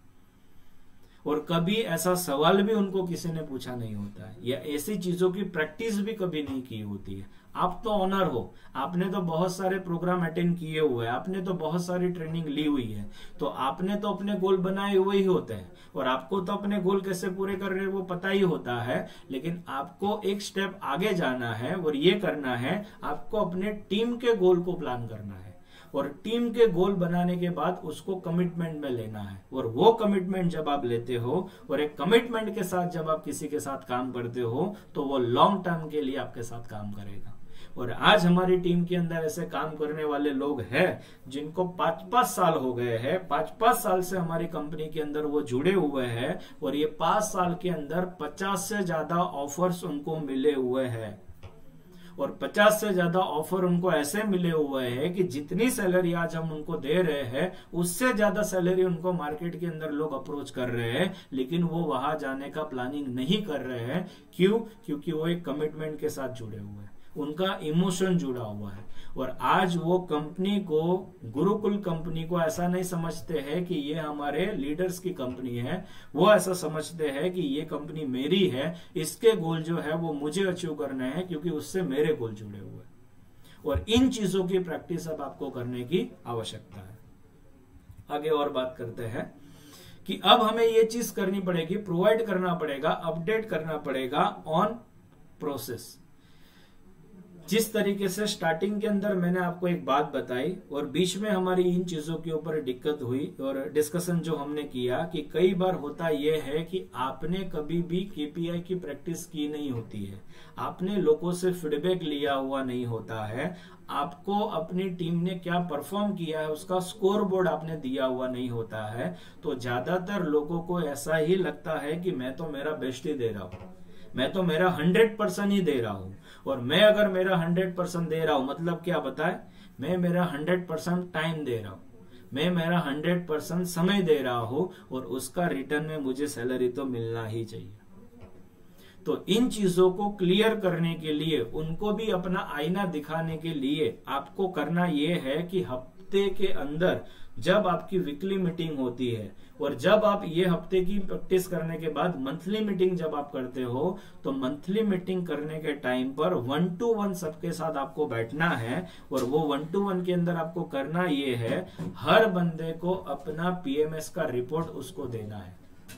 और कभी ऐसा सवाल भी उनको किसी ने पूछा नहीं होता है या ऐसी चीजों की प्रैक्टिस भी कभी नहीं की होती है। आप तो ऑनर हो, आपने तो बहुत सारे प्रोग्राम अटेंड किए हुए हैं, आपने तो बहुत सारी ट्रेनिंग ली हुई है, तो आपने तो अपने गोल बनाए हुए ही होते हैं और आपको तो अपने गोल कैसे पूरे कर रहे हैं वो पता ही होता है। लेकिन आपको एक स्टेप आगे जाना है और ये करना है, आपको अपने टीम के गोल को प्लान करना है और टीम के गोल बनाने के बाद उसको कमिटमेंट में लेना है। और वो कमिटमेंट जब आप लेते हो और एक कमिटमेंट के साथ जब आप किसी के साथ काम करते हो तो वो लॉन्ग टर्म के लिए आपके साथ काम करेगा। और आज हमारी टीम के अंदर ऐसे काम करने वाले लोग हैं जिनको पांच पांच साल हो गए हैं, पांच पांच साल से हमारी कंपनी के अंदर वो जुड़े हुए हैं और ये पांच साल के अंदर पचास से ज्यादा ऑफर्स उनको मिले हुए हैं और पचास से ज्यादा ऑफर उनको ऐसे मिले हुए हैं कि जितनी सैलरी आज हम उनको दे रहे हैं उससे ज्यादा सैलरी उनको मार्केट के अंदर लोग अप्रोच कर रहे हैं, लेकिन वो वहां जाने का प्लानिंग नहीं कर रहे हैं। क्यों? क्योंकि वो एक कमिटमेंट के साथ जुड़े हुए हैं, उनका इमोशन जुड़ा हुआ है और आज वो कंपनी को, गुरुकुल कंपनी को ऐसा नहीं समझते हैं कि ये हमारे लीडर्स की कंपनी है, वो ऐसा समझते हैं कि ये कंपनी मेरी है, इसके गोल जो है वो मुझे अचीव करने हैं क्योंकि उससे मेरे गोल जुड़े हुए। और इन चीजों की प्रैक्टिस अब आपको करने की आवश्यकता है। आगे और बात करते हैं कि अब हमें ये चीज करनी पड़ेगी, प्रोवाइड करना पड़ेगा, अपडेट करना पड़ेगा ऑन प्रोसेस। जिस तरीके से स्टार्टिंग के अंदर मैंने आपको एक बात बताई और बीच में हमारी इन चीजों के ऊपर दिक्कत हुई और डिस्कशन जो हमने किया कि कई बार होता यह है कि आपने कभी भी केपीआई की प्रैक्टिस की नहीं होती है, आपने लोगों से फीडबैक लिया हुआ नहीं होता है, आपको अपनी टीम ने क्या परफॉर्म किया है उसका स्कोर बोर्ड आपने दिया हुआ नहीं होता है। तो ज्यादातर लोगों को ऐसा ही लगता है कि मैं तो मेरा बेस्ट ही दे रहा हूं, मैं तो मेरा हंड्रेड परसेंट ही दे रहा हूं और मैं अगर मेरा हंड्रेड परसेंट दे रहा हूं मतलब क्या बताए, मैं मेरा हंड्रेड परसेंट टाइम दे रहा हूं, मैं मेरा हंड्रेड परसेंट समय दे रहा हूं और उसका रिटर्न में मुझे सैलरी तो मिलना ही चाहिए। तो इन चीजों को क्लियर करने के लिए, उनको भी अपना आईना दिखाने के लिए आपको करना यह है कि हफ्ते के अंदर जब आपकी वीकली मीटिंग होती है और जब आप ये हफ्ते की प्रैक्टिस करने के बाद मंथली मीटिंग जब आप करते हो तो मंथली मीटिंग करने के टाइम पर वन टू वन सबके साथ आपको बैठना है और वो वन टू वन के अंदर आपको करना ये है, हर बंदे को अपना पीएमएस का रिपोर्ट उसको देना है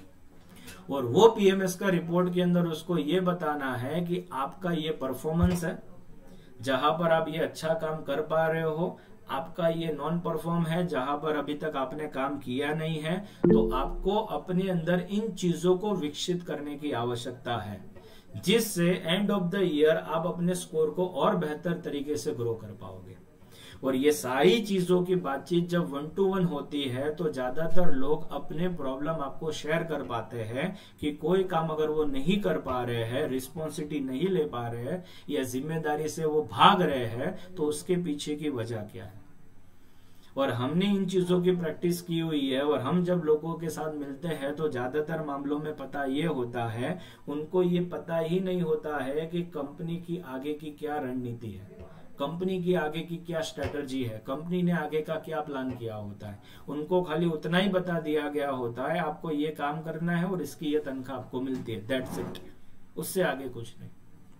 और वो पीएमएस का रिपोर्ट के अंदर उसको ये बताना है कि आपका ये परफॉर्मेंस है, जहां पर आप ये अच्छा काम कर पा रहे हो, आपका ये नॉन परफॉर्म है जहां पर अभी तक आपने काम किया नहीं है। तो आपको अपने अंदर इन चीजों को विकसित करने की आवश्यकता है जिससे एंड ऑफ द ईयर आप अपने स्कोर को और बेहतर तरीके से ग्रो कर पाओगे। और ये सारी चीजों की बातचीत जब वन टू वन होती है तो ज्यादातर लोग अपने प्रॉब्लम आपको शेयर कर पाते हैं कि कोई काम अगर वो नहीं कर पा रहे हैं, रिस्पॉन्सिबिलिटी नहीं ले पा रहे हैं या जिम्मेदारी से वो भाग रहे हैं, तो उसके पीछे की वजह क्या है। और हमने इन चीजों की प्रैक्टिस की हुई है और हम जब लोगों के साथ मिलते हैं तो ज्यादातर मामलों में पता ये होता है, उनको ये पता ही नहीं होता है कि कंपनी की आगे की क्या रणनीति है, कंपनी की आगे की क्या स्ट्रेटजी है, कंपनी ने आगे का क्या प्लान किया होता है। उनको खाली उतना ही बता दिया गया होता है आपको ये काम करना है और इसकी ये तनख्वाह आपको मिलती है, दैट्स इट, उससे आगे कुछ नहीं।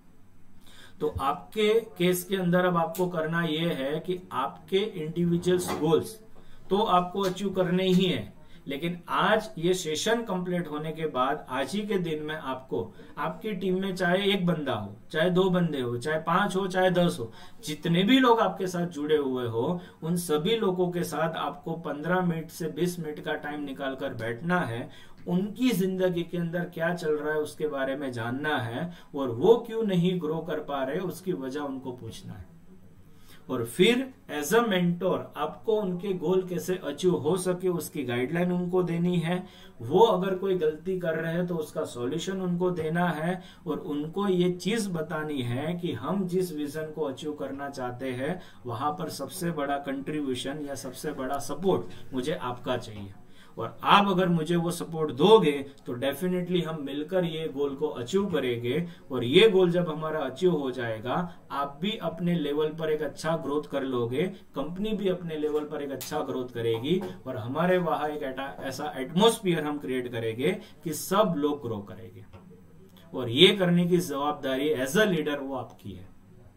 तो आपके केस के अंदर अब आपको करना ये है कि आपके इंडिविजुअल्स गोल्स तो आपको अचीव करने ही है, लेकिन आज ये सेशन कंप्लीट होने के बाद आज ही के दिन में आपको आपकी टीम में चाहे एक बंदा हो, चाहे दो बंदे हो, चाहे पांच हो, चाहे दस हो, जितने भी लोग आपके साथ जुड़े हुए हो, उन सभी लोगों के साथ आपको पंद्रह मिनट से बीस मिनट का टाइम निकाल कर बैठना है, उनकी जिंदगी के अंदर क्या चल रहा है उसके बारे में जानना है और वो क्यों नहीं ग्रो कर पा रहे उसकी वजह उनको पूछना है। और फिर एज अ मेंटोर आपको उनके गोल कैसे अचीव हो सके उसकी गाइडलाइन उनको देनी है। वो अगर कोई गलती कर रहे हैं तो उसका सॉल्यूशन उनको देना है और उनको ये चीज बतानी है कि हम जिस विजन को अचीव करना चाहते हैं वहां पर सबसे बड़ा कंट्रीब्यूशन या सबसे बड़ा सपोर्ट मुझे आपका चाहिए और आप अगर मुझे वो सपोर्ट दोगे तो डेफिनेटली हम मिलकर ये गोल को अचीव करेंगे और ये गोल जब हमारा अचीव हो जाएगा आप भी अपने लेवल पर एक अच्छा ग्रोथ कर लोगे, कंपनी भी अपने लेवल पर एक अच्छा ग्रोथ करेगी और हमारे वहां एक ऐसा एटमोस्फियर हम क्रिएट करेंगे कि सब लोग ग्रो करेंगे और ये करने की जवाबदारी एज अ लीडर वो आपकी है।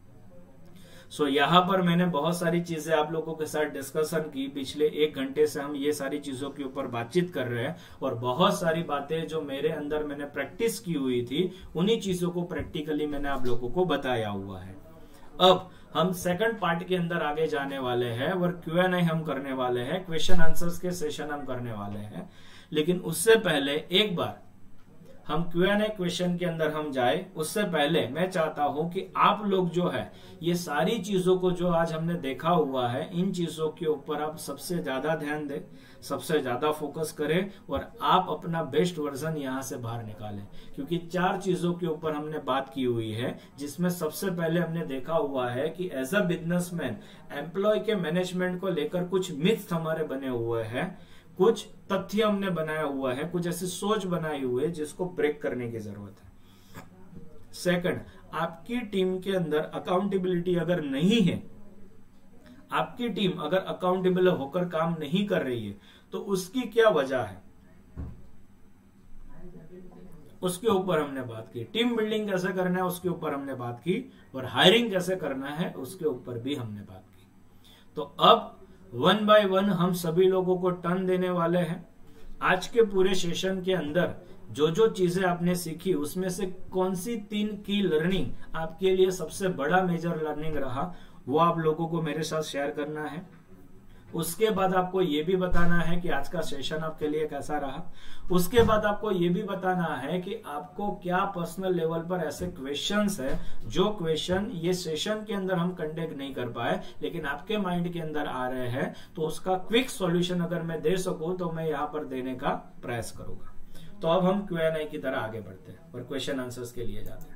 सो so, यहाँ पर मैंने बहुत सारी चीजें आप लोगों के साथ डिस्कशन की, पिछले एक घंटे से हम ये सारी चीजों के ऊपर बातचीत कर रहे हैं और बहुत सारी बातें जो मेरे अंदर मैंने प्रैक्टिस की हुई थी उन्हीं चीजों को प्रैक्टिकली मैंने आप लोगों को बताया हुआ है। अब हम सेकंड पार्ट के अंदर आगे जाने वाले हैं और क्यू एंड ए हम करने वाले हैं, क्वेश्चन आंसर्स के सेशन हम करने वाले हैं। लेकिन उससे पहले एक बार हम क्यू एंड ए क्वेश्चन के अंदर हम जाए उससे पहले मैं चाहता हूं कि आप लोग जो है ये सारी चीजों को जो आज हमने देखा हुआ है इन चीजों के ऊपर आप सबसे ज्यादा ध्यान दें, सबसे ज्यादा फोकस करें और आप अपना बेस्ट वर्जन यहां से बाहर निकालें। क्योंकि चार चीजों के ऊपर हमने बात की हुई है, जिसमें सबसे पहले हमने देखा हुआ है कि एज अ बिजनेसमैन एम्प्लॉय के मैनेजमेंट को लेकर कुछ मिथ्स हमारे बने हुए हैं, कुछ तथ्य हमने बनाया हुआ है, कुछ ऐसी सोच बनाई हुई है जिसको ब्रेक करने की जरूरत है। सेकंड, आपकी टीम के अंदर अकाउंटेबिलिटी अगर नहीं है, आपकी टीम अगर अकाउंटेबल होकर काम नहीं कर रही है तो उसकी क्या वजह है, उसके ऊपर हमने बात की। टीम बिल्डिंग कैसे करना है उसके ऊपर हमने बात की, और हायरिंग कैसे करना है उसके ऊपर भी हमने बात की। तो अब वन बाय वन हम सभी लोगों को टर्न देने वाले हैं। आज के पूरे सेशन के अंदर जो जो चीजें आपने सीखी उसमें से कौन सी तीन की लर्निंग आपके लिए सबसे बड़ा मेजर लर्निंग रहा वो आप लोगों को मेरे साथ शेयर करना है। उसके बाद आपको ये भी बताना है कि आज का सेशन आपके लिए कैसा रहा। उसके बाद आपको ये भी बताना है कि आपको क्या पर्सनल लेवल पर ऐसे क्वेश्चंस है जो क्वेश्चन ये सेशन के अंदर हम कंडक्ट नहीं कर पाए लेकिन आपके माइंड के अंदर आ रहे हैं, तो उसका क्विक सॉल्यूशन अगर मैं दे सकूं तो मैं यहां पर देने का प्रयास करूंगा। तो अब हम क्यू एंड ए की तरह आगे बढ़ते हैं और क्वेश्चन आंसर्स के लिए जाते हैं।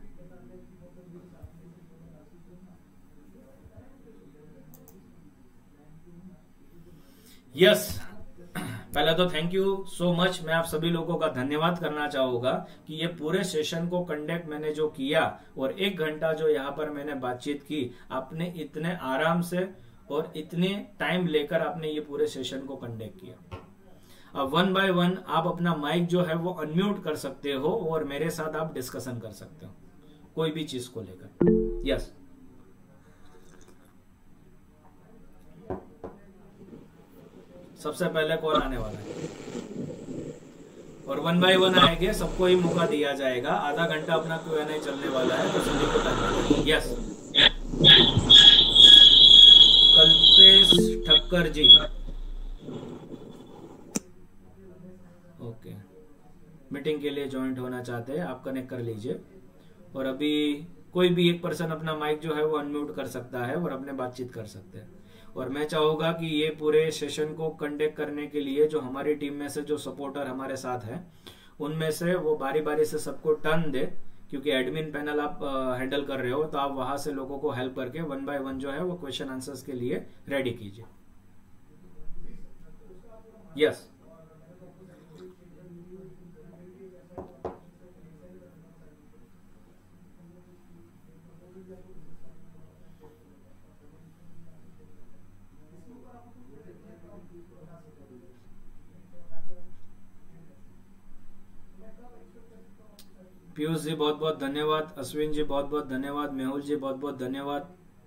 Yes yes. पहले तो थैंक यू सो मच, मैं आप सभी लोगों का धन्यवाद करना चाहूंगा कि ये पूरे सेशन को कंडक्ट मैंने जो किया और एक घंटा जो यहाँ पर मैंने बातचीत की, आपने इतने आराम से और इतने टाइम लेकर आपने ये पूरे सेशन को कंडक्ट किया। अब वन बाय वन आप अपना माइक जो है वो अनम्यूट कर सकते हो और मेरे साथ आप डिस्कशन कर सकते हो कोई भी चीज को लेकर। Yes yes. सबसे पहले कौन आने वाला है और वन बाय वन आएंगे, सबको ही मौका दिया जाएगा। आधा घंटा अपना क्यू एंड ए चलने वाला है तो सभी को time. Yes, Kalpesh Thakkar ji, okay, meeting के लिए ज्वाइंट होना चाहते हैं आप कनेक्ट कर लीजिए। और अभी कोई भी एक पर्सन अपना माइक जो है वो अनम्यूट कर सकता है और अपने बातचीत कर सकते हैं। और मैं चाहूंगा कि ये पूरे सेशन को कंडक्ट करने के लिए जो हमारी टीम में से जो सपोर्टर हमारे साथ हैं उनमें से वो बारी बारी से सबको टर्न दे, क्योंकि एडमिन पैनल आप हैंडल कर रहे हो तो आप वहां से लोगों को हेल्प करके वन बाय वन जो है वो क्वेश्चन आंसर्स के लिए रेडी कीजिए। यस, पीयूष जी बहुत बहुत धन्यवाद, अश्विन जी बहुत बहुत धन्यवाद, मेहुल जी बहुत बहुत धन्यवाद।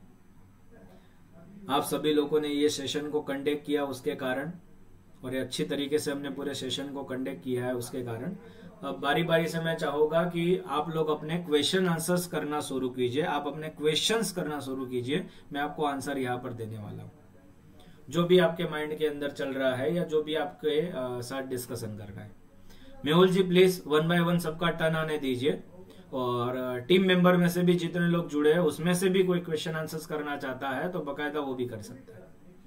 आप सभी लोगों ने ये सेशन को कंडक्ट किया उसके कारण, और ये अच्छी तरीके से हमने पूरे सेशन को कंडक्ट किया है उसके कारण। अब बारी बारी से मैं चाहूंगा कि आप लोग अपने क्वेश्चन आंसर्स करना शुरू कीजिए, आप अपने क्वेश्चंस करना शुरू कीजिए। मैं आपको आंसर यहाँ पर देने वाला हूँ, जो भी आपके माइंड के अंदर चल रहा है या जो भी आपके साथ डिस्कशन कर रहा है। Mehul ji please one by one सबका टर्न आने दीजिए, और टीम मेंबर में से भी जितने लोग जुड़े हैं उसमें से भी कोई क्वेश्चन आंसर्स करना चाहता है तो बकायदा वो भी कर सकता है।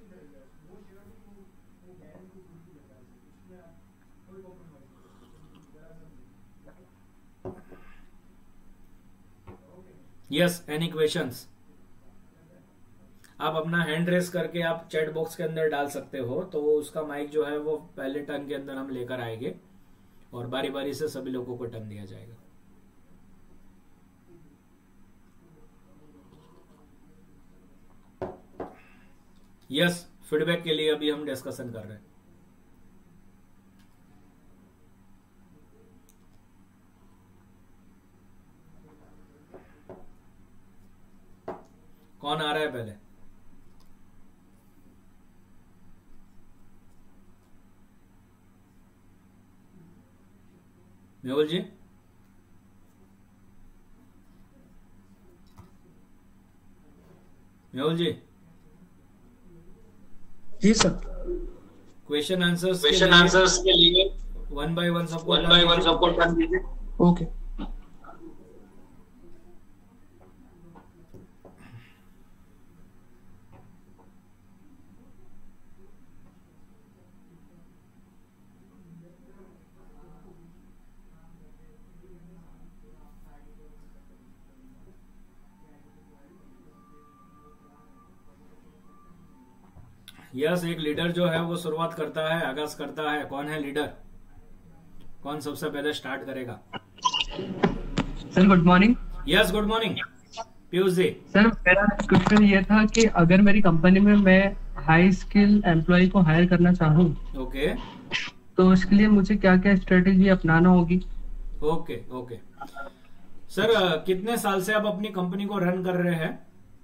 Yes, any questions? आप अपना हैंड रेस करके आप चैट बॉक्स के अंदर डाल सकते हो, तो वो उसका माइक जो है वो पहले टर्न के अंदर हम लेकर आएंगे और बारी बारी से सभी लोगों को टर्न दिया जाएगा। यस, फीडबैक के लिए अभी हम डिस्कशन कर रहे हैं। कौन आ रहा है पहले? मेहुल जी, मेहुल जी जी sir. Question answers question answers के लिए वन बाय वन सबको वन बाय वन सबको टर्न दीजिए। ओके। यस, एक लीडर जो है वो शुरुआत करता है, आगाज करता है। कौन है लीडर? कौन सबसे पहले स्टार्ट करेगा? Sir good morning. Yes, good morning Piyush ji. Sir मेरा क्वेश्चन ये था कि अगर मेरी कंपनी में मैं हाई स्किल एम्प्लॉय को हायर करना चाहूँ, ओके, तो उसके लिए मुझे क्या क्या स्ट्रेटेजी अपनाना होगी? ओके ओके सर, कितने साल से आप अपनी कंपनी को रन कर रहे हैं?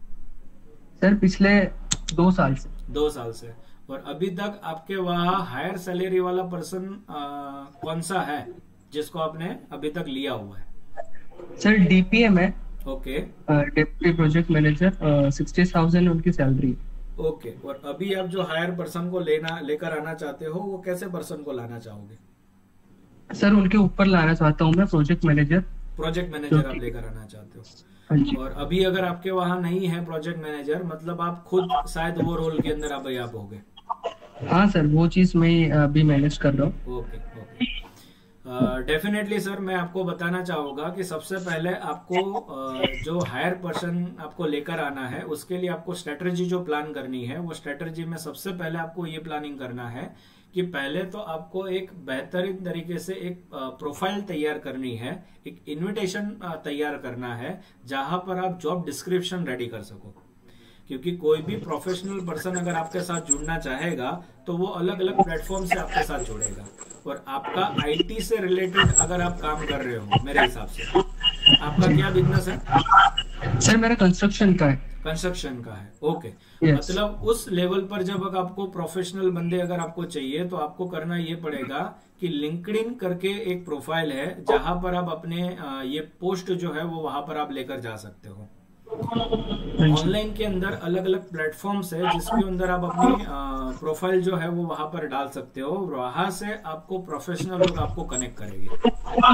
सर पिछले दो साल से। दो साल से। और अभी तक आपके वहाँ हायर सैलरी वाला पर्सन कौन सा है जिसको आपने अभी तक लिया हुआ है? सर डीपीएम है। Okay, deputy project manager, sixty thousand उनकी सैलरी। ओके। और अभी आप जो हायर पर्सन को लेना लेकर आना चाहते हो, वो कैसे पर्सन को लाना चाहोगे? सर उनके ऊपर लाना चाहता हूँ मैं, प्रोजेक्ट मैनेजर। प्रोजेक्ट मैनेजर आप लेकर आना चाहते हो? हाँ जी। और अभी अगर आपके वहाँ नहीं है प्रोजेक्ट मैनेजर, मतलब आप खुद शायद वो रोल के अंदर अभी आप होगे। हाँ सर, वो चीज मैं अभी मैनेज कर रहा हूँ। ओके ओके, डेफिनेटली सर, मैं आपको बताना चाहूंगा कि सबसे पहले आपको uh, जो हायर पर्सन आपको लेकर आना है, उसके लिए आपको स्ट्रेटजी जो प्लान करनी है, वो स्ट्रेटजी में सबसे पहले आपको ये प्लानिंग करना है कि पहले तो आपको एक बेहतरीन तरीके से एक प्रोफाइल तैयार करनी है, एक इनविटेशन तैयार करना है जहां पर आप जॉब डिस्क्रिप्शन रेडी कर सको। क्योंकि कोई भी प्रोफेशनल पर्सन अगर आपके साथ जुड़ना चाहेगा तो वो अलग अलग प्लेटफॉर्म से आपके साथ जुड़ेगा। और आपका आईटी से रिलेटेड अगर आप काम कर रहे हो, मेरे हिसाब से आपका क्या बिजनेस है? सर मेरा कंस्ट्रक्शन का है। कंस्ट्रक्शन का है, ओके। yes. मतलब उस लेवल पर जब अगर आपको प्रोफेशनल बंदे अगर आपको चाहिए तो आपको करना ये पड़ेगा कि लिंक्डइन करके एक प्रोफाइल है जहां पर आप अपने ये पोस्ट जो है वो वहां पर आप लेकर जा सकते हो। ऑनलाइन के अंदर अलग अलग प्लेटफॉर्म्स है जिसके अंदर आप अपनी प्रोफाइल जो है वो वहां पर डाल सकते हो। वहां से आपको प्रोफेशनल लोग आपको कनेक्ट करेंगे।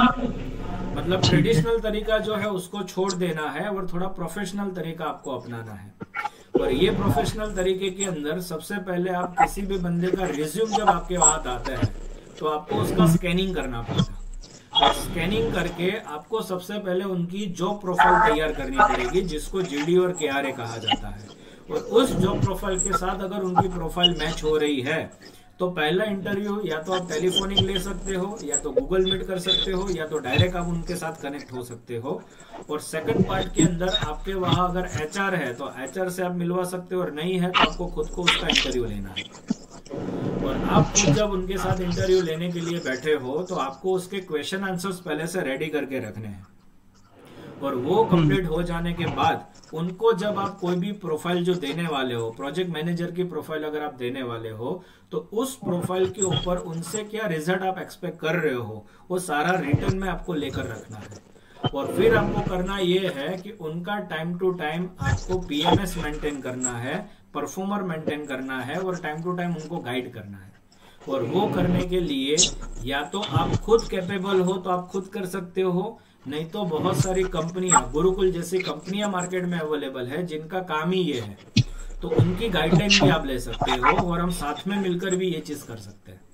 मतलब ट्रेडिशनल तरीका जो है उसको छोड़ देना है और थोड़ा प्रोफेशनल तरीका आपको अपनाना है। और ये प्रोफेशनल तरीके के अंदर सबसे पहले आप किसी भी बंदे का रिज्यूम जब आपके हाथ आता है तो आपको उसका स्कैनिंग करना पड़ेगा। और स्कैनिंग करके आपको सबसे पहले उनकी जॉब प्रोफाइल तैयार करनी पड़ेगी, जिसको जीडी और केआरए कहा जाता है। और उस जॉब प्रोफाइल के साथ अगर उनकी प्रोफाइल मैच हो रही है तो पहला इंटरव्यू या तो आप टेलीफोनिक ले सकते हो, या तो गूगल मीट कर सकते हो, या तो डायरेक्ट आप उनके साथ कनेक्ट हो सकते हो। और सेकंड पार्ट के अंदर आपके वहां अगर एचआर है तो एचआर से आप मिलवा सकते हो, और नहीं है तो आपको खुद को उसका इंटरव्यू लेना है। और आप खुद जब उनके साथ इंटरव्यू लेने के लिए बैठे हो तो आपको उसके क्वेश्चन आंसर्स पहले से रेडी करके रखने हैं। और वो कंप्लीट हो जाने के बाद उनको जब आप कोई भी प्रोफाइल जो देने वाले हो, प्रोजेक्ट मैनेजर की प्रोफाइल अगर आप देने वाले हो, तो उस प्रोफाइल के ऊपर उनसे क्या रिजल्ट आप एक्सपेक्ट कर रहे हो वो सारा रिटर्न में आपको लेकर रखना है। और फिर आपको करना ये है कि उनका टाइम टू टाइम आपको पीएमएस मेंटेन करना है, परफॉर्मर मेंटेन करना है, और टाइम टू टाइम उनको गाइड करना है। और वो करने के लिए या तो आप खुद कैपेबल हो तो आप खुद कर सकते हो, नहीं तो बहुत सारी कंपनियां, गुरुकुल जैसी कंपनियां मार्केट में अवेलेबल है जिनका काम ही ये है, तो उनकी गाइडलाइन भी आप ले सकते हो और हम साथ में मिलकर भी ये चीज कर सकते हैं।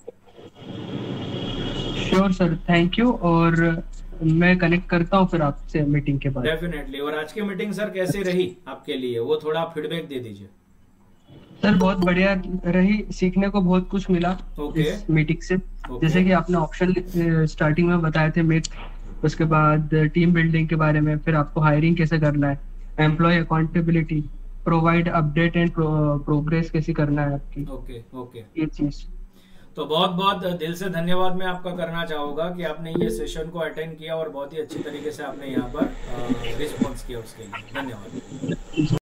Sure sir, thank you. और मैं कनेक्ट करता हूँ फिर आपसे मीटिंग के बाद। डेफिनेटली। और आज की मीटिंग सर कैसी रही आपके लिए, वो थोड़ा फीडबैक दे दीजिए। सर बहुत बढ़िया रही, सीखने को बहुत कुछ मिला okay. इस मीटिंग से। okay. जैसे कि आपने ऑप्शन स्टार्टिंग में बताए थे मिथ, उसके बाद टीम बिल्डिंग के बारे में, फिर आपको हायरिंग कैसे करना है, employee accountability, provide update and progress कैसे करना है आपकी। ओके ओके ये चीज तो बहुत बहुत दिल से धन्यवाद मैं आपका करना चाहूंगा कि आपने ये सेशन को अटेंड किया और बहुत ही अच्छी तरीके से आपने यहाँ पर रिस्पॉन्स किया, उसके लिए धन्यवाद।